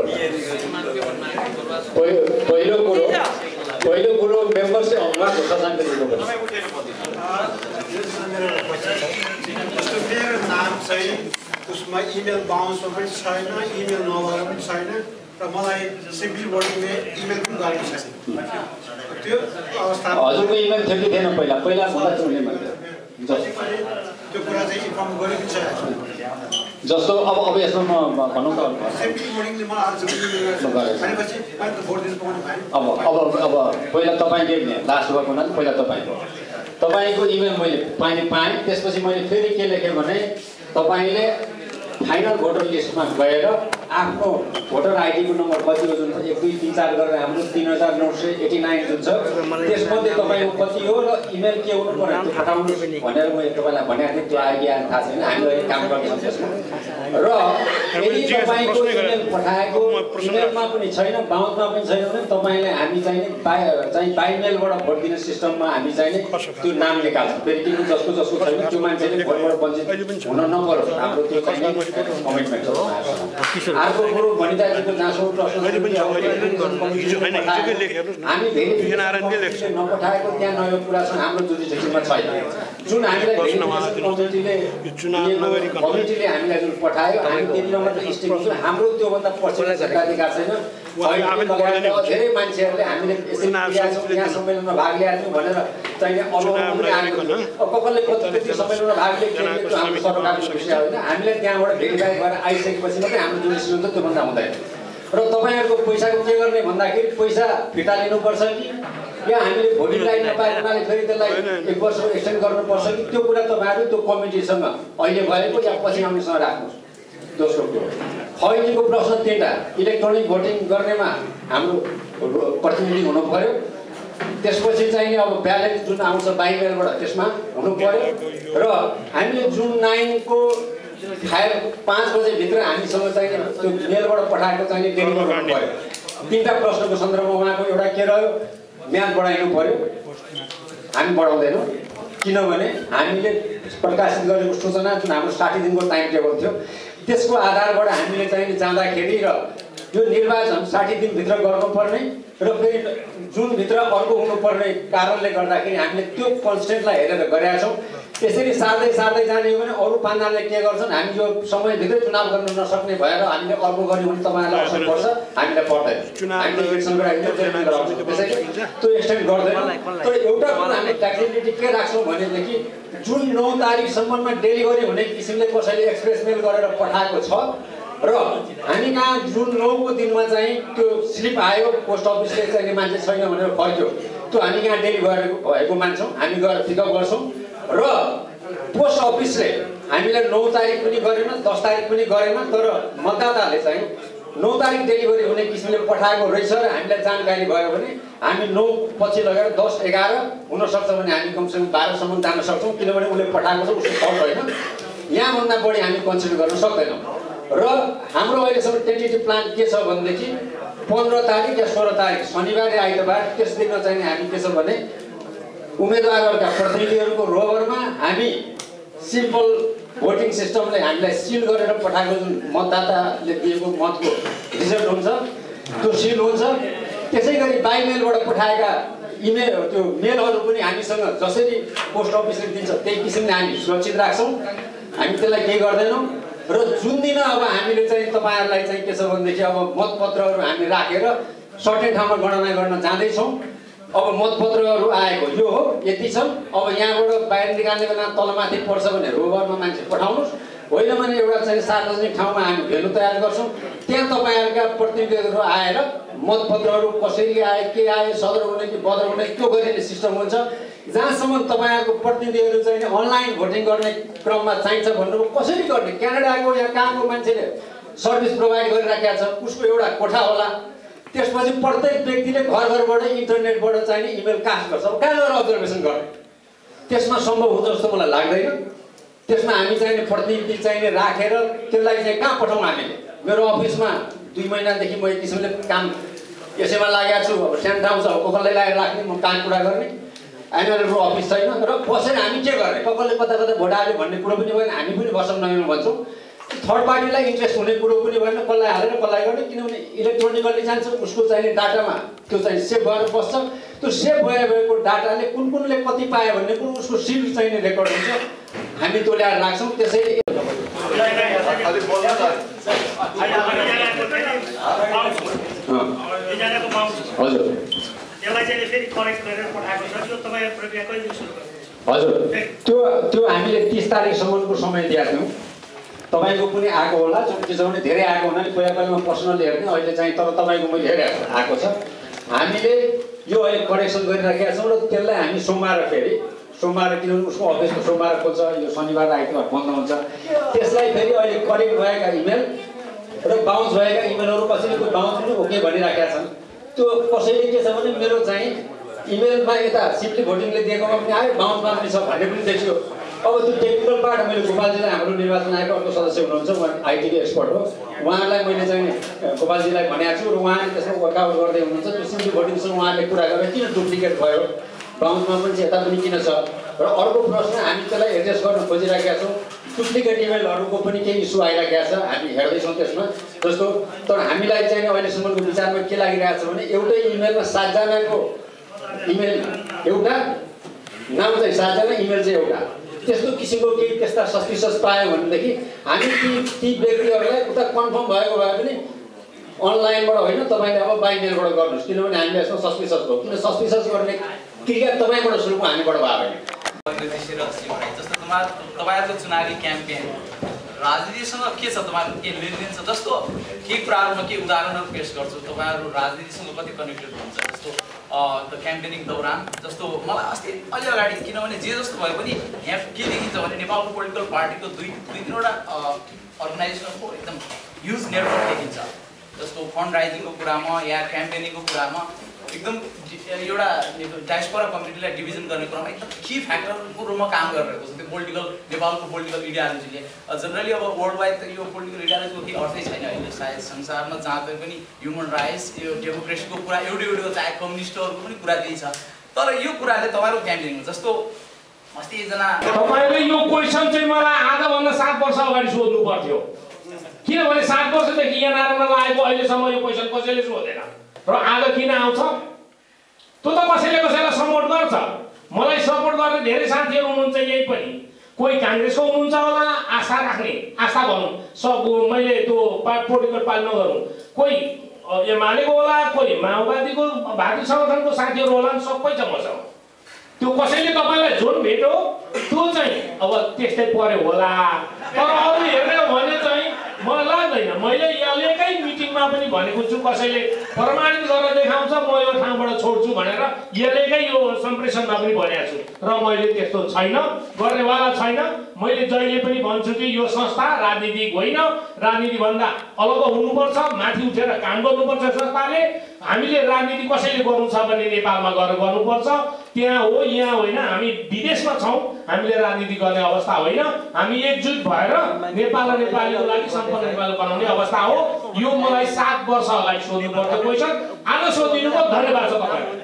पहिलो कुरो मेम्बरसिप अङ्गमा घोषणा गरिदिनुपर्छ। मेरो नाम चाहिँ उसमा इमेल बााउन्समा पनि छैन, इमेल नभएर पनि छैन र मलाई सिम्पली वर्डिङले इमेल पनि गरेको छैन। त्यो अवस्था हजुरको इमेल थियो कि थिएन? पहिला त्यो कुरा चाहिँ इन्फर्म गरेको छ। जस्तो अब यसमा म भनौँ त सिम्पली वर्डिङले मलाई आज भनेपछि मैले त भोट दिनु पाउनु भएन। अब पहिला तपाईँले लास्ट भएको हुनाले पहिला तपाईँको इमेल मैले पाएँ। त्यसपछि मैले फेरि के लेखेँ भने तपाईँले फाइनल भोटर लिस्टमा गएर आफ्नो भोटर आइडीको नम्बर कति हो जुन 1 2 3 4 गरेर हाम्रो 3989 जुन छ त्यसमध्ये तपाईँको कति हो र इमेल के हुनु पर्यो त्यो पठाउनु भनेर मैले तपाईँलाई भनेको थिएँ। त्यो आइडिया थाहा छैन, हामी अहिले काम गर्दैछौँ त्यसमा। र यदि तपाईँको इमेल पठाएको इमेलमा पनि छैन, बाउन्समा पनि छैन भने तपाईँलाई हामी चाहिँ बाइमेलबाट भोट दिने सिस्टममा हामी चाहिँ त्यो नाम निकाल्छौँ। फेरि टिम जसको छैन त्यो मान्छेले भोटबाट वञ्चित हुन नपरोस्, हाम्रो त्यो चाहिँ कमिटमेन्ट हो। अर्को कुरो भनिदाजीको जहाँसम्म प्रश्न हामी भेरिफिकेसन नपठाएको त्यहाँ नयाँ कुरा छ, हाम्रो जुडिसियरीमा छैन। जुन हामीलाई कमिटीले हामीलाई जुन पठायो हामी त्यतिमा मात्रै स्टिक हुन्छौँ, हाम्रो त्योभन्दा पछि एकाधिकार छैन। धेरै मान्छेहरूले हामीले यहाँ सम्मेलनमा भाग लिएका थियौँ भनेर चाहिँ कसले कति सम्मेलनमा भाग लिएको हाम्रो सरकारको विषय होइन। हामीलाई त्यहाँबाट भेरिफाई गरेर आइसकेपछि मात्रै हाम्रो जुडिसियरी हुन्छ, त्योभन्दा हुँदैन। र तपाईँहरूको पैसाको के गर्ने भन्दाखेरि पैसा फिर्ता लिनुपर्छ कि या हामीले भोलि लाइन नपाएको हुनाले फेरि त्यसलाई 1 वर्ष एक्सटेन्ड गर्नुपर्छ कि त्यो कुरा तपाईँहरू त्यो कमिटीसँग अहिले भएको या पछि आउनेसँग राख्नुहोस्। दोस्रो कुरो खैलीको प्रश्न 3टा इलेक्ट्रोनिक भोटिङ गर्नेमा हाम्रो प्रतिनिधि हुनु पर्यो। त्यसपछि चाहिँ अब ब्यालेट जुन आउँछ बाइमेलबाट त्यसमा हुनु पर्यो। र हामीले जुन 9 को 5 बजेभित्र हामीसँग चाहिँ त्यो मेलबाट पठाएको चाहिँ डेलिभर गर्नु पर्यो। 3टा प्रश्नको सन्दर्भमा उहाँको एउटा के रह्यो, म्याद बढाइनु पर्यो। हामी बढाउँदैनौँ किनभने हामीले प्रकाशित गरेको सूचना जुन हाम्रो 60 दिनको टाइम टेबल थियो त्यसको आधारबाट हामीले चाहिँ जाँदाखेरि र यो निर्वाचन 60 दिनभित्र गर्नुपर्ने र फेरि जुनभित्र अर्को हुनुपर्ने कारणले गर्दाखेरि हामीले त्यो कन्स्टेन्टलाई हेरेर गरेका छौँ। त्यसरी सार्दै जाने हो भने अरू पानाले के गर्छन्, हामी यो समयभित्रै चुनाव गर्न नसक्ने भएर हामीले अर्को गऱ्यौँ भने तपाईँहरूलाई असर पर्छ, हामीलाई पर्दैन। त्यो एक्सटेन्ड गर्दैन। तर एउटा कुरा हामीले फ्लेक्सिबिलिटी के राख्छौँ भनेदेखि जुन 9 तारिकसम्ममा डेलिभरी हुने किसिमले कसैले एक्सप्रेस मेल गरेर पठाएको छ र हामी कहाँ जुन 9 को दिनमा चाहिँ त्यो स्लिप आयो, पोस्ट अफिसले चाहिँ मान्छे छैन भनेर फर्क्यो, त्यो हामी कहाँ डेलिभर भएको मान्छौँ, हामी गएर पिकअप गर्छौँ। र पोस्ट अफिसले हामीलाई 9 तारिक पनि गरेन 10 तारिक पनि गरेन, तर मतदाताले चाहिँ 9 तारिक डेलिभरी हुने किसिमले पठाएको रहेछ र हामीलाई जानकारी भयो भने हामी 9 पछि लगेर 10 11 हुनसक्छ भने हामी कमसेकम 12 सम्म जान सक्छौँ, किनभने उसले पठाएको छ उसको फल्ट होइन। यहाँभन्दा बढी हामी कन्सिडर गर्न सक्दैनौँ। र हाम्रो अहिलेसम्म टेन्टेटिभ प्लान के छ भनेदेखि 15 तारिक या 16 तारिक शनिबार या आइतबार त्यस दिनमा चाहिँ हामी के छ भने उम्मेदवारहरूका प्रतिनिधिहरूको रोभरमा हामी सिम्पल भोटिङ सिस्टमले हामीलाई सिल गरेर पठाएको जुन मतदाताले दिएको मतको रिजल्ट हुन्छ त्यो सिल हुन्छ। त्यसै गरी बाइमेलबाट पठाएका इमेल त्यो मेलहरू पनि हामीसँग जसरी पोस्ट अफिसले दिन्छ त्यही किसिमले हामी सुरक्षित राख्छौँ, हामी त्यसलाई केही गर्दैनौँ। र जुन दिन अब हामीले चाहिँ तपाईँहरूलाई चाहिँ के छ भनेदेखि अब मतपत्रहरू हामी राखेर सर्टेन ठाउँमा गणना गर्न जाँदैछौँ। अब मतपत्रहरू आएको यो हो, यति छन्। अब यहाँबाट बाहिर निकाल्ने बेला तलमाथि पर्छ भने रोभरमा मान्छे पठाउनुहोस्, होइन भने एउटा चाहिँ सार्वजनिक ठाउँमा हामी भेन्यु तयार गर्छौँ। त्यहाँ तपाईँहरूका प्रतिनिधिहरू आएर मतपत्रहरू कसरी आए, के आए, सदर हुने कि बदर हुने त्यो गरिने सिस्टम हुन्छ। जहाँसम्म तपाईँहरूको प्रतिनिधिहरू चाहिँ अनलाइन भोटिङ गर्ने क्रममा चाहिन्छ भन्नुभयो, कसरी गर्ने? क्यानाडाको या कहाँको मान्छेले सर्भिस प्रोभाइड गरिराखेका छ, उसको एउटा कोठा होला। त्यसपछि प्रत्येक व्यक्तिले घरबाट इन्टरनेटबाट चाहिँ इमेल कास्ट गर्छ। अब कहाँ गएर अब्जर्भेसन गर्ने? त्यसमा सम्भव हुन्छ जस्तो मलाई लाग्दैन। त्यसमा हामी चाहिँ प्रतिनिधि चाहिँ राखेर त्यसलाई चाहिँ कहाँ पठाउँ हामीले? मेरो अफिसमा 2 महिनादेखि म एक किसिमले काम यसैमा लागेको छु। अब सानो ठाउँ छ, कसैलाई लगाएर राख्ने, म काम पुरा गर्ने। एनआरएनको अफिस छैन र बसेर हामी के गर्ने? कसले कता भोट हाल्यो भन्ने कुरो पनि भएन, हामी पनि बस्न नमिल्नु भन्छौँ। थर्ड पार्टीलाई इन्ट्रेस्ट हुने कुरो पनि भएन, कसलाई हालेर कसलाई गर्ने, किनभने इलेक्ट्रोनिकली जान्छ, उसको चाहिने डाटामा त्यो चाहिँ सेभ भएर बस्छ। त्यो सेभ भएको डाटाले कुनले कति पायो भन्ने कुरो उसको सिल चाहिने रेकर्ड हुन्छ, हामी त्यो ल्याएर राख्छौँ। त्यसैले हजुर त्यो हामीले 30 तारिकसम्मको समय दिएका थियौँ। तपाईँको पनि आएको होला, के छ भने धेरै आएको हुनाले पहिलामा पर्सनल हेर्ने, अहिले चाहिँ तर तपाईँको मैले हेरेको आएको छ। हामीले यो अहिले करेक्सन गरिराखेका छौँ र त्यसलाई हामी सोमबार किनभने उसको अफिसको सोमबार खोल्छ, यो शनिबार आइतबार बन्द हुन्छ। त्यसलाई फेरि अहिले करेक्ट भएका इमेल र बाउन्स भएका इमेलहरू कसैले बाउन्स पनि ओके भनिराखेका छन्। त्यो कसैले के छ भने मेरो चाहिँ इमेलमा यता सिम्पली भोटिङले दिएकोमा पनि आयो, बाउन्समा पनि छ भन्ने पनि देखियो। अब त्यो टेक्निकल पार्ट मैले गोपालजीलाई हाम्रो निर्वाचन आयोगको अर्को सदस्य हुनुहुन्छ, उहाँ आइटीको एक्सपर्ट हो, उहाँलाई मैले चाहिँ गोपालजीलाई भनेको छु र उहाँले त्यसमा वर्कआउट गर्दै हुनुहुन्छ। त्यो सिम्पली भोटिङसँग उहाँले कुरा गरेर किन डुप्लिकेट भयो, बाउन्समा पनि यता पनि किन छ। र अर्को प्रश्न हामी त्यसलाई एड्रेस गर्न खोजिराखेका छौँ। डुप्लिकेट इमेलहरूको पनि केही इस्यु आइराखेको छ, हामी हेर्दैछौँ त्यसमा। जस्तो तर हामीलाई चाहिँ अहिलेसम्मको विचारमा के लागिरहेको छ भने एउटै इमेलमा 7 जनाको इमेल एउटा नाम चाहिँ 7 जना, इमेल चाहिँ एउटा, त्यस्तो किसिमको केही त्यस्ता सस्पिसस पायो भनेदेखि हामी ती व्यक्तिहरूलाई उता कन्फर्म भएको भए पनि अनलाइनबाट होइन, तपाईँले अब बाई मेलबाट गर्नुहोस्, किनभने हामीले यसमा सस्पिसस भयो। किन सस्पिसस गर्ने क्रिया तपाईँबाट सुरु भयो, हामीबाट भयो भने जस्तो तपाईँहरूको चुनावी क्याम्पेन राजनीतिसँग के छ, तपाईँहरूको के लेनदेन छ? जस्तो केही कुराहरूमा के उदाहरणहरू पेश गर्छु, तपाईँहरू राजनीतिसँग कति कनेक्टेड हुन्छ? जस्तो द क्याम्पेनिङ दौरान जस्तो मलाई अस्ति अलि अगाडि, किनभने जे जस्तो भए पनि यहाँ के देखिन्छ भने नेपालको पोलिटिकल पार्टीको दुई तिनवटा अर्गनाइजेसनको एकदम ह्युज नेटवर्क देखिन्छ। जस्तो फन्ड राइजिङको कुरामा या क्याम्पेनिङको कुरामा एकदम एउटा डायस्पोरा कम्युनिटीलाई डिभिजन गर्ने कुरामा एकदम की फ्याक्टरको रूपमा काम गरिरहेको छ। त्यो पोलिटिकल नेपालको पोलिटिकल इडियोलोजीले जनरली अब वर्ल्ड वाइड त यो पोलिटिकल इडियोलोजीको केही अर्थै छैन अहिले सायद संसारमा जहाँ पनि ह्युमन राइट्स यो डेमोक्रेसीको कुरा एउटै चाहे कम्युनिस्टहरूको पनि कुरा त्यही छ। तर यो कुराले तपाईँको क्याम्पेनिङ जस्तो अस्ति एकजना तपाईँले यो क्वेसन चाहिँ मलाई आजभन्दा 7 वर्ष अगाडि सोध्नु पर्थ्यो, किनभने 7 वर्षदेखि एनआरएनमा लागेको अहिलेसम्म यो क्वेसन कसैले सोधेन र आज किन आउँछ? त्यो त कसैले कसैलाई सपोर्ट गर्छ। मलाई सपोर्ट गर्ने धेरै साथीहरू हुनुहुन्छ, यही पनि कोही काङ्ग्रेसको हुनुहुन्छ होला, आशा राख्ने, आशा भनौँ सब मैले त्यो पोलिटिकल पार्टी नगरौँ, कोही एमालेको होला, कोही माओवादीको भातृ सङ्गठनको साथीहरू होला, सबै छ मसँग। त्यो कसैले तपाईँलाई जुन भेट्यो त्यो चाहिँ अब त्यस्तै पर्यो होला, तर अरू हेर्ने हो भने चाहिँ मलाई लाग्दैन। मैले यहाँकै मिटिङमा पनि भनेको छु, कसैले प्रमाणित गरेर देखाउँछ म यो ठाउँबाट छोड्छु भनेर यहाँकै यो सम्प्रेषणमा पनि भनेको छु, र मैले त्यस्तो छैन, गर्नेवाला छैन। मैले जहिले पनि भन्छु कि यो संस्था राजनीतिक होइन, राजनीतिभन्दा अलग हुनुपर्छ, माथि उठेर काम गर्नुपर्छ संस्थाले। हामीले राजनीति कसैले गर्नु छ भने नेपालमा गएर गर्नुपर्छ, त्यहाँ हो यहाँ होइन। हामी विदेशमा छौँ, हामीले राजनीति गर्ने अवस्था होइन। हामी एकजुट भएर नेपाल र नेपालीको लागि सम्पन्न नेपाल बनाउने अवस्था हो। यो मलाई 7 वर्ष अगाडि सोध्नु पर्थ्यो क्वेसन, आज सोधिनु भयो। धन्यवाद छ तपाईँलाई।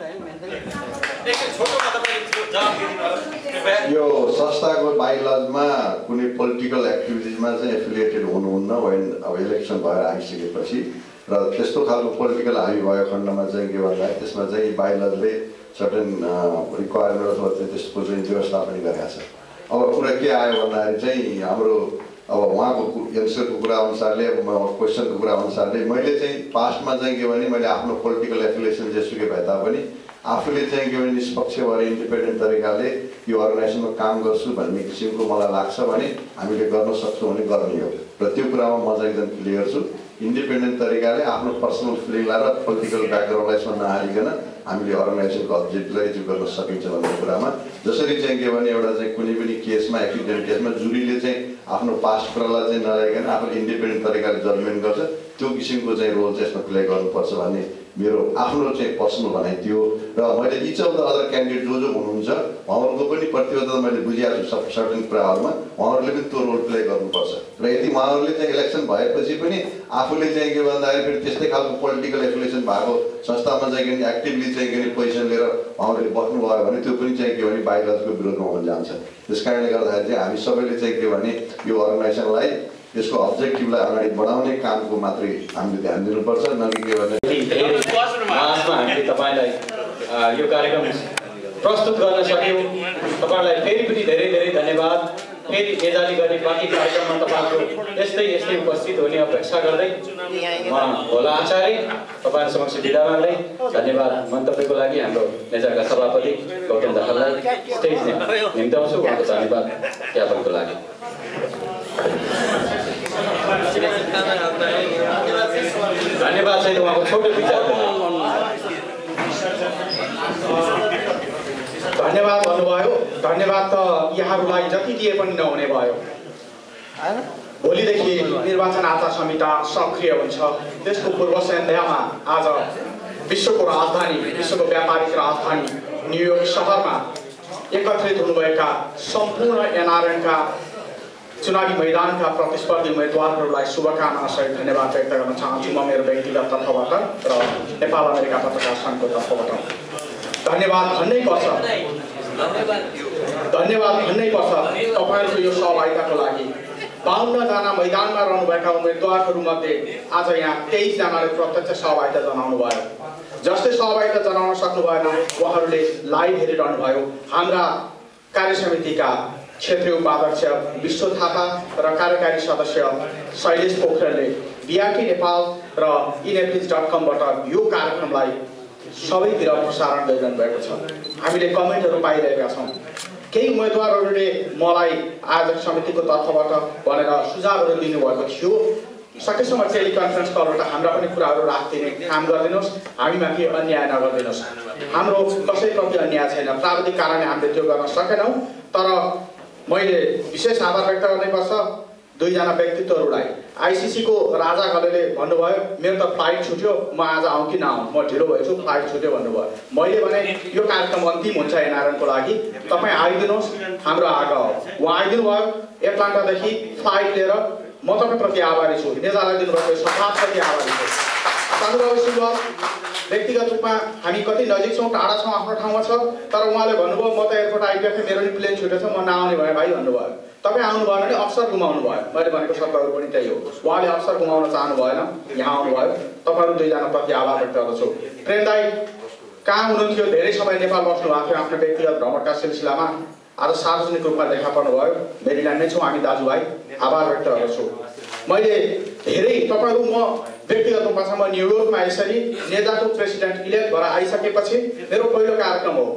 यो संस्थाको बाइलजमा कुनै पोलिटिकल एक्टिभिटिजमा चाहिँ एफिलिएटेड हुनुहुन्न अब इलेक्सन भएर आइसकेपछि, र त्यस्तो खालको पोलिटिकल हाबी भएको खण्डमा चाहिँ के भन्दा त्यसमा चाहिँ बाइलजले सर्टेन रिक्वायरमेन्ट अथवा त्यसको चाहिँ व्यवस्था पनि गरेका छ। अब कुरा के आयो भन्दाखेरि चाहिँ हाम्रो अब उहाँको एन्सरको कुरा अनुसारले, अब क्वेसनको कुरा अनुसारले मैले चाहिँ पास्टमा चाहिँ के भने मैले आफ्नो पोलिटिकल एफिलिएसन जेसुकै भए तापनि आफूले चाहिँ के भने निष्पक्ष भएर इन्डिपेन्डेन्ट तरिकाले यो अर्गनाइजेसनमा काम गर्छु भन्ने किसिमको मलाई लाग्छ भने हामीले गर्न सक्छौँ भने गर्ने हो। र त्यो कुरामा म चाहिँ एकदम क्लियर छु। इन्डिपेन्डेन्ट तरिकाले आफ्नो पर्सनल फिलिङलाई र पोलिटिकल ब्याकग्राउन्डलाई यसमा नहालिकन हामीले अर्गनाइजेसनको अब्जेक्टिभलाई एचिभ गर्न सकिन्छ भन्ने कुरामा, जसरी चाहिँ के भने एउटा चाहिँ कुनै पनि केसमा एक्सिडेन्ट केसमा जुरीले चाहिँ आफ्नो पास्ट कुरालाई चाहिँ नलाइकन आफूले इन्डिपेन्डेन्ट तरिकाले जजमेन्ट गर्छ, त्यो किसिमको चाहिँ रोल चाहिँ यसमा प्ले गर्नुपर्छ भन्ने मेरो आफ्नो चाहिँ पर्सनल भनाइ थियो। र मैले each of the other candidate जो हुनुहुन्छ उहाँहरूको पनि प्रतिबद्धता मैले बुझिरहेको छु सर्टेन कुराहरूमा, उहाँहरूले पनि त्यो रोल प्ले गर्नुपर्छ। र यदि उहाँहरूले चाहिँ इलेक्सन भएपछि पनि आफूले चाहिँ के भन्दाखेरि फेरि त्यस्तै खालको पोलिटिकल एफिलिएसन भएको संस्थामा चाहिँ के एक्टिभली चाहिँ के पोजिसन लिएर उहाँहरूले बस्नुभयो भने त्यो पनि चाहिँ के भने बाइलजको विरोधमा हुन जान्छ। त्यस कारणले गर्दाखेरि चाहिँ हामी सबैले चाहिँ के भने यो अर्गनाइजेसनलाई यसको अब्जेक्टिभलाई अगाडि बढाउने कामको मात्रै हामीले ध्यान दिनुपर्छ, न कि के भने हामीले तपाईँलाई यो कार्यक्रम प्रस्तुत गर्न सक्यौँ। तपाईँलाई फेरि पनि धेरै धेरै धन्यवाद। फेरि नेजाली गर्ने बाँकी कार्यक्रममा तपाईँको यस्तै उपस्थित हुने अपेक्षा गर्दै म भोला आचार्य तपाईँहरू समक्ष बिदा माग्दै धन्यवाद मन्तव्यको लागि हाम्रो नेजाका सभापति गौतम दाहाललाई स्टेज निम्ताउँछु। उहाँको धन्यवाद ज्ञापनको लागि। धन्यवाद चाहिँ उहाँको छोटो विचार धन्यवाद भन्नुभयो। धन्यवाद त यहाँहरूलाई जति दिए पनि नहुने भयो। भोलिदेखि निर्वाचन आचार संहिता सक्रिय हुन्छ। त्यसको पूर्व सन्ध्यामा आज विश्वको राजधानी, विश्वको व्यापारिक राजधानी न्युयोर्क सहरमा एकत्रित हुनुभएका सम्पूर्ण एनआरएनका चुनावी मैदानका प्रतिस्पर्धी उम्मेदवारहरूलाई शुभकामना सहित धन्यवाद व्यक्त गर्न चाहन्छु म मेरो व्यक्तिगत तर्फबाट र नेपाल अमेरिका पत्रकार सङ्घको तर्फबाट। धन्यवाद भन्नै पर्छ तपाईँहरूको यो सहभागिताको लागि। 52 जना मैदानमा रहनुभएका उम्मेदवारहरूमध्ये आज यहाँ 23 जनाले प्रत्यक्ष सहभागिता जनाउनु भयो। जसले सहभागिता जनाउन सक्नु भएन उहाँहरूले लाइभ हेरिरहनु भयो। हाम्रा कार्य समितिका क्षेत्रीय उपाध्यक्ष विश्व थापा र कार्यकारी सदस्य शैलेश पोखरेलले बिआरटी नेपाल र iNetflix.com बाट यो कार्यक्रमलाई सबैतिर प्रसारण गरिरहनु भएको छ। हामीले कमेन्टहरू पाइरहेका छौँ। केही उम्मेदवारहरूले मलाई आयोजक समितिको तर्फबाट भनेर सुझावहरू दिनुभएको थियो। सकेसम्म टेलिकन्फरेन्स कलबाट हाम्रा पनि कुराहरू राखिदिने काम गरिदिनुहोस्। हामीमाथि अन्याय नगरिदिनुहोस्। हाम्रो कसैप्रति अन्याय छैन। प्राविधिक कारणले हामीले त्यो गर्न सकेनौँ। तर मैले विशेष आभार व्यक्त गर्नुपर्छ 2 जना व्यक्तित्वहरूलाई। आइसिसीको राजा गलेले भन्नुभयो मेरो त फ्लाइट छुट्यो, म आज आउँ कि नआउँ, म ढिलो भएछु, फ्लाइट छुट्यो भन्नुभयो। मैले भने यो कार्यक्रम अन्तिम हुन्छ एनआरएनको लागि, तपाईँ आइदिनुहोस्, हाम्रो आग्रह हो। उहाँ आइदिनु भयो एटलान्टादेखि फ्लाइट लिएर। म तपाईँप्रति आभारी छु। नेजालाई दिनुभएको सफातप्रति आभारी छु। साधुबाबु व्यक्तिगत रूपमा हामी कति नजिक छौँ, टाढा छौँ, आफ्नो ठाउँमा छ। तर उहाँले भन्नुभयो म त एयरपोर्ट आइपुगेको थिएँ, मेरो नि प्लेन छुटेछ, म नआउने भएँ भाइ भन्नुभयो। तपाईँ आउनु भएन भने अवसर गुमाउनु भयो। मैले भनेको शब्दहरू पनि त्यही हो। उहाँले अवसर गुमाउन चाहनु भएन, यहाँ आउनुभयो। तपाईँहरू 2 जनाप्रति आभार व्यक्त गर्दछु। प्रेम दाई कहाँ हुनुहुन्थ्यो? धेरै समय नेपाल बस्नु भएको थियो आफ्नो व्यक्तिगत भ्रमणका सिलसिलामा। आज सार्वजनिक रूपमा देखा पर्नुभयो। मेरील्यान्डमै छौँ हामी दाजुभाइ। आभार व्यक्त गर्दछु। मैले धेरै तपाईँहरू म व्यक्तिगत रूपमा म न्युयोर्कमा यसरी नेजाको प्रेसिडेन्ट इलेक्ट भएर आइसकेपछि मेरो पहिलो कार्यक्रम हो।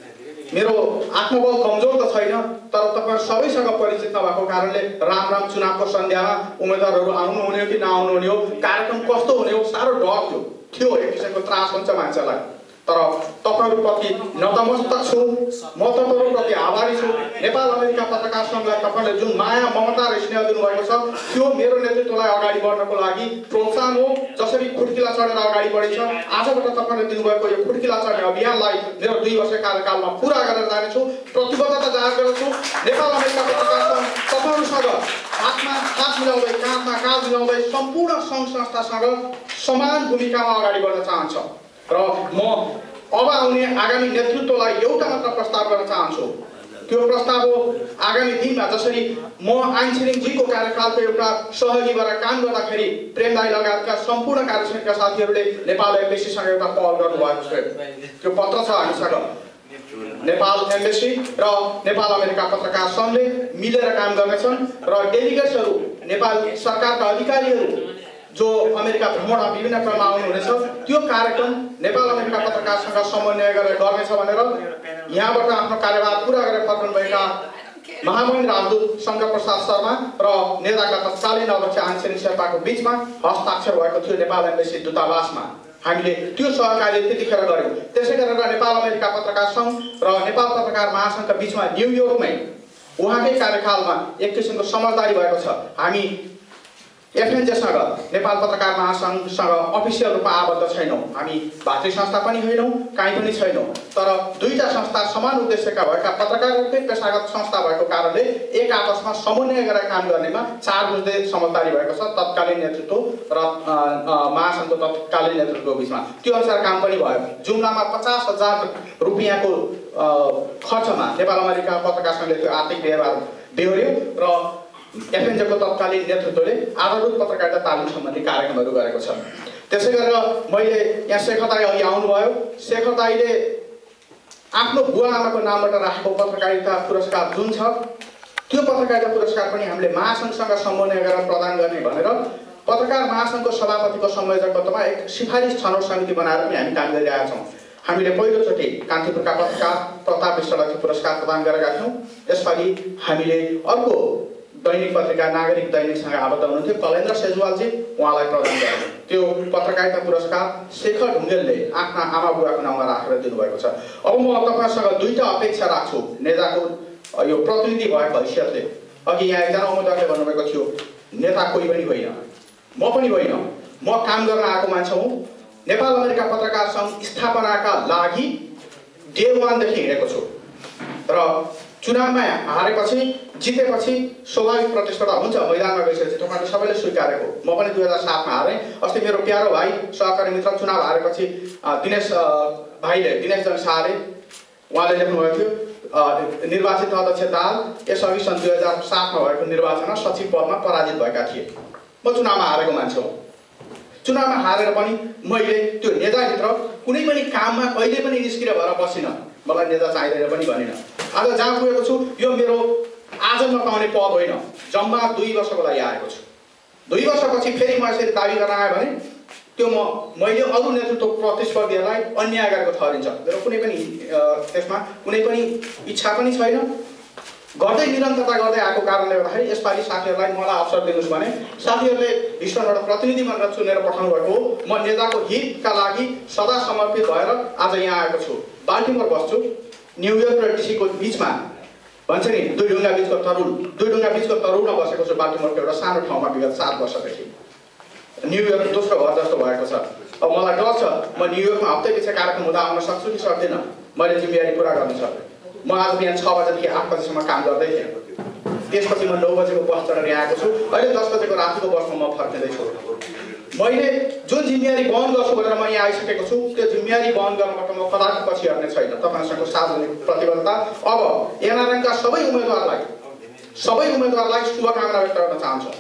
मेरो आत्मबल कमजोर त छैन, तर तपाईहरु सबैसँग परिचित नभएको कारणले राम चुनावको सन्ध्यामा उम्मेदवारहरू आउनु हुने हो कि नआउनु हुने हो, कार्यक्रम कस्तो हुने हो साह्रो डर थियो। एक किसिमको त्रास हुन्छ मान्छेलाई। तर तपाईहरुप्रति नतमस्तक छु, म तपाईहरुप्रति आभारी छु। नेपाल अमेरिका पत्रकार संघलाई तपाईहरुले जुन माया ममता र स्नेह दिनुभएको छ त्यो मेरो नेतृत्वलाई अगाडि बढ्नको लागि प्रोत्साहन हो। जसरी खुड्किला चढेर अगाडि बढिन्छ, आजबाट तपाईहरुले दिनुभएको यो खुड्किला चढ्ने अभियानलाई मेरो 2 वर्ष कार्यकालमा पूरा गरेर जानेछु। प्रतिबद्धता जाहेर गर्छु। नेपाल अमेरिका पत्रकार संघ तपाईहरुसँग हातमा हात मिलाउँदै काँधमा काँध मिलाउँदै सम्पूर्ण संघ संस्थासँग समान भूमिकामा अगाडि बढ्न चाहन्छ। र म अब आउने आगामी नेतृत्वलाई एउटा मात्र प्रस्ताव गर्न चाहन्छु। त्यो प्रस्ताव हो आगामी दिनमा जसरी म आइनछिरिङजीको कार्यकालको एउटा सहयोगी भएर काम गर्दाखेरि प्रेमदाई लगायतका सम्पूर्ण कार्यसमितिका साथीहरूले नेपाल एम्बेसीसँग एउटा पहल गर्नुभएको छ। त्यो पत्र छ हामीसँग। नेपाल एम्बेसी र नेपाल अमेरिका पत्रकार संघले मिलेर काम गर्नेछन् र डेलिगेट्सहरू नेपाल सरकारका अधिकारीहरू जो अमेरिका भ्रमणमा विभिन्न क्रममा आउनुहुनेछ त्यो कार्यक्रम नेपाल अमेरिका पत्रकारसँग समन्वय गरेर गर्नेछ भनेर यहाँबाट आफ्नो कार्यभार पूरा गरेर फर्कनुभएका महामहिम राजदूत शङ्कर प्रसाद शर्मा र नेताका तत्कालीन अध्यक्ष आनसेन शेर्पाको बीचमा हस्ताक्षर भएको थियो नेपाल एम्बेसी दूतावासमा। हामीले त्यो सहकार्य त्यतिखेर गर्यौँ। त्यसै गरेर नेपाल अमेरिका पत्रकार सङ्घ र नेपाल पत्रकार महासङ्घका बीचमा न्युयोर्कमै उहाँकै कार्यकालमा एक किसिमको समझदारी भएको छ। हामी एफएनजेसँग नेपाल पत्रकार महासङ्घसँग अफिसियल रूपमा आबद्ध छैनौँ। हामी भातृ संस्था पनि होइनौँ, कहीँ पनि छैनौँ। तर दुईटा संस्था समान उद्देश्यका भएका पत्रकारहरूकै पेशागत संस्था भएको कारणले एक आपसमा समन्वय गरेर काम गर्नेमा 4 बुझ्दै समझदारी भएको छ तत्कालीन नेतृत्व र महासङ्घको तत्कालीन नेतृत्वको बिचमा। त्यो अनुसार काम पनि भयो। जुम्लामा 50,000 रुपियाँको खर्चमा नेपाल अमेरिका पत्रकार सङ्घले त्यो आर्थिक व्यवहार बेहोर्यो र एफएनजेको तत्कालीन नेतृत्वले आधारभूत पत्रकारिता तालिम सम्बन्धी कार्यक्रमहरू गरेको छ। त्यसै गरेर मैले यहाँ शेखर दाई अघि आउनुभयो। शेखर दाईले आफ्नो बुवा आमाको नामबाट राखेको पत्रकारिता पुरस्कार जुन छ त्यो पत्रकारिता पुरस्कार पनि हामीले महासङ्घसँग समन्वय गरेर प्रदान गर्ने भनेर पत्रकार महासङ्घको सभापतिको संयोजकत्वमा एक सिफारिस छनौट समिति बनाएर पनि हामी काम गरिरहेका छौँ। हामीले पहिलोचोटि कान्तिपुरका पत्रकार प्रताप विश्वलाई पुरस्कार प्रदान गरेका थियौँ। यसपालि हामीले अर्को दैनिक पत्रिका नागरिक दैनिकसँग आबद्ध हुनुहुन्थ्यो कलेन्द्र सेजवालजी, उहाँलाई प्रदान गर्यो। त्यो पत्रकारिता पुरस्कार शेखर ढुङ्गेलले आफ्ना आमा बुवाको नाममा राखेर दिनुभएको छ। अब म तपाईँसँग 2टा अपेक्षा राख्छु नेजाको यो प्रतिनिधि भएको हैसियतले। अघि यहाँ एकजना उम्मेदवारले भन्नुभएको थियो नेता कोही पनि होइन, म पनि होइन, म काम गर्न आएको मान्छे हुँ। नेपाल अमेरिका पत्रकार सङ्घ स्थापनाका लागि डे 1 देखि हिँडेको छु र चुनावमा हारेपछि जितेपछि स्वाभाविक प्रतिस्पर्धा हुन्छ, मैदानमा गइसकेपछि तपाईँहरूले सबैले स्वीकारेको। म पनि 2007 मा हारेँ। अस्ति मेरो प्यारो भाइ सहकारी मित्र चुनाव हारेपछि दिनेश दिनेश जन सारे उहाँले लेख्नुभएको थियो निर्वाचित अध्यक्ष दाल यसअघि सन् 2007 मा भएको निर्वाचनमा सचिव पदमा पराजित भएका थिए। म चुनावमा हारेको मान्छे हो। चुनावमा हारेर पनि मैले त्यो नेताभित्र कुनै पनि काममा कहिले पनि निष्क्रिय भएर बसिनँ। मलाई नेता चाहिँदैन पनि भनिनँ। आज जहाँ पुगेको छु यो मेरो आज नपाउने पद होइन, जम्मा 2 वर्षको लागि आएको छु। 2 वर्षपछि फेरि म यसरी दाबी गर्न आएँ भने त्यो मैले अरू नेतृत्व प्रतिस्पर्धीहरूलाई अन्याय गरेको ठहरिन्छ। मेरो कुनै पनि त्यसमा कुनै पनि इच्छा पनि छैन। गर्दै निरन्तरता गर्दै आएको कारणले गर्दाखेरि यसपालि साथीहरूलाई मलाई अवसर दिनुहोस् भने साथीहरूले हिस्टनबाट प्रतिनिधि भनेर चुनेर पठाउनु भएको हो। म नेताको हितका लागि सदा समर्पित भएर आज यहाँ आएको छु। बाल्टिमोर बस्छु, न्युयोर्क र डिसीको बिचमा भन्छ नि दुई ढुङ्गा बिचको तरुलमा बसेको छु। बाल्टिमोरको एउटा सानो ठाउँमा विगत 7 वर्षदेखि। न्युयोर्क दोस्रो घर जस्तो भएको छ। अब मलाई डर छ म न्युयोर्कमा हप्तै पछि कार्यक्रम हुँदा आउन सक्छु कि सक्दिनँ, मैले जिम्मेवारी पुरा गर्न सक्छु। म आज बिहान 6 बजेदेखि 8 बजेसम्म काम गर्दै थिएँ। त्यसपछि म 9 बजेको बस चढेर यहाँ आएको छु। अहिले 10 बजेको रातिको बसमा म फर्किँदैछु। मैले जुन जिम्मेवारी वहन गर्छु भनेर म यहाँ आइसकेको छु त्यो जिम्मेवारी वहन गर्नबाट म कदापि पछि हट्ने छैन। तपाईँसँगको सार्वजनिक प्रतिबद्धता। अब एनआरएनका सबै उम्मेदवारलाई शुभकामना व्यक्त गर्न चाहन्छु।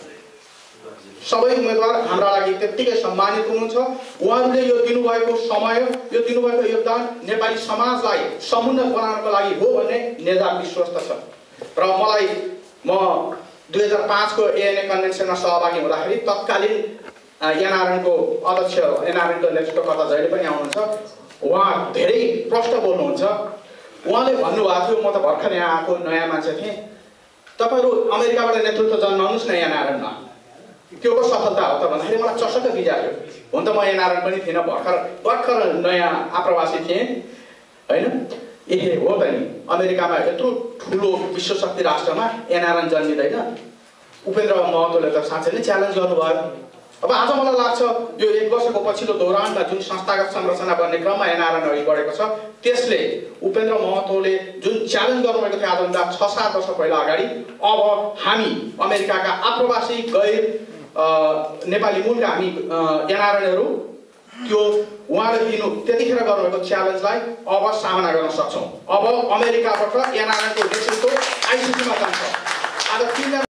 सबै उम्मेदवार हाम्रा लागि त्यत्तिकै सम्मानित हुनुहुन्छ। उहाँहरूले यो दिनुभएको समय, यो दिनुभएको योगदान नेपाली समाजलाई समुन्नत बनाउनको लागि हो भन्ने नेजा विश्वस्त छ। र म 2005 को एएनए कन्भेन्सनमा सहभागी हुँदाखेरि तत्कालीन एनआरएनको अध्यक्ष, एनआरएनको नेतृत्वकर्ता जहिले पनि आउनुहुन्छ, उहाँ धेरै प्रश्न बोल्नुहुन्छ। उहाँले भन्नुभएको थियो, म त भर्खर यहाँ आएको नयाँ मान्छे थिएँ, तपाईँहरू अमेरिकाबाट नेतृत्व जन्माउनुहोस् न एनआरएनमा, त्यो को सफलता हो त भन्दाखेरि मलाई चसक्क बिजायो। हुन त म एनआरएन पनि थिइनँ, भर्खर नयाँ आप्रवासी थिएँ होइन। हो त नि, अमेरिकामा यत्रो ठुलो विश्वशक्ति राष्ट्रमा एनआरएन जन्मिँदैन। उपेन्द्र महतोले त साँच्चै नै च्यालेन्ज गर्नुभयो। अब आज मलाई लाग्छ यो 1 वर्षको पछिल्लो दौरानमा जुन संस्थागत संरचना बन्ने क्रममा एनआरएन अघि बढेको छ त्यसले उपेन्द्र महतोले जुन च्यालेन्ज गर्नुभएको थियो आजभन्दा 6-7 वर्ष पहिला अगाडि, अब हामी अमेरिकाका आप्रवासी गैर नेपाली मूलका हामी एनआरएनहरू त्यो उहाँले त्यतिखेर गर्नुभएको च्यालेन्जलाई अब सामना गर्न सक्छौँ। अब अमेरिकाबाट एनआरएनको नेतृत्व आइसिसीमा जान्छ। आज 3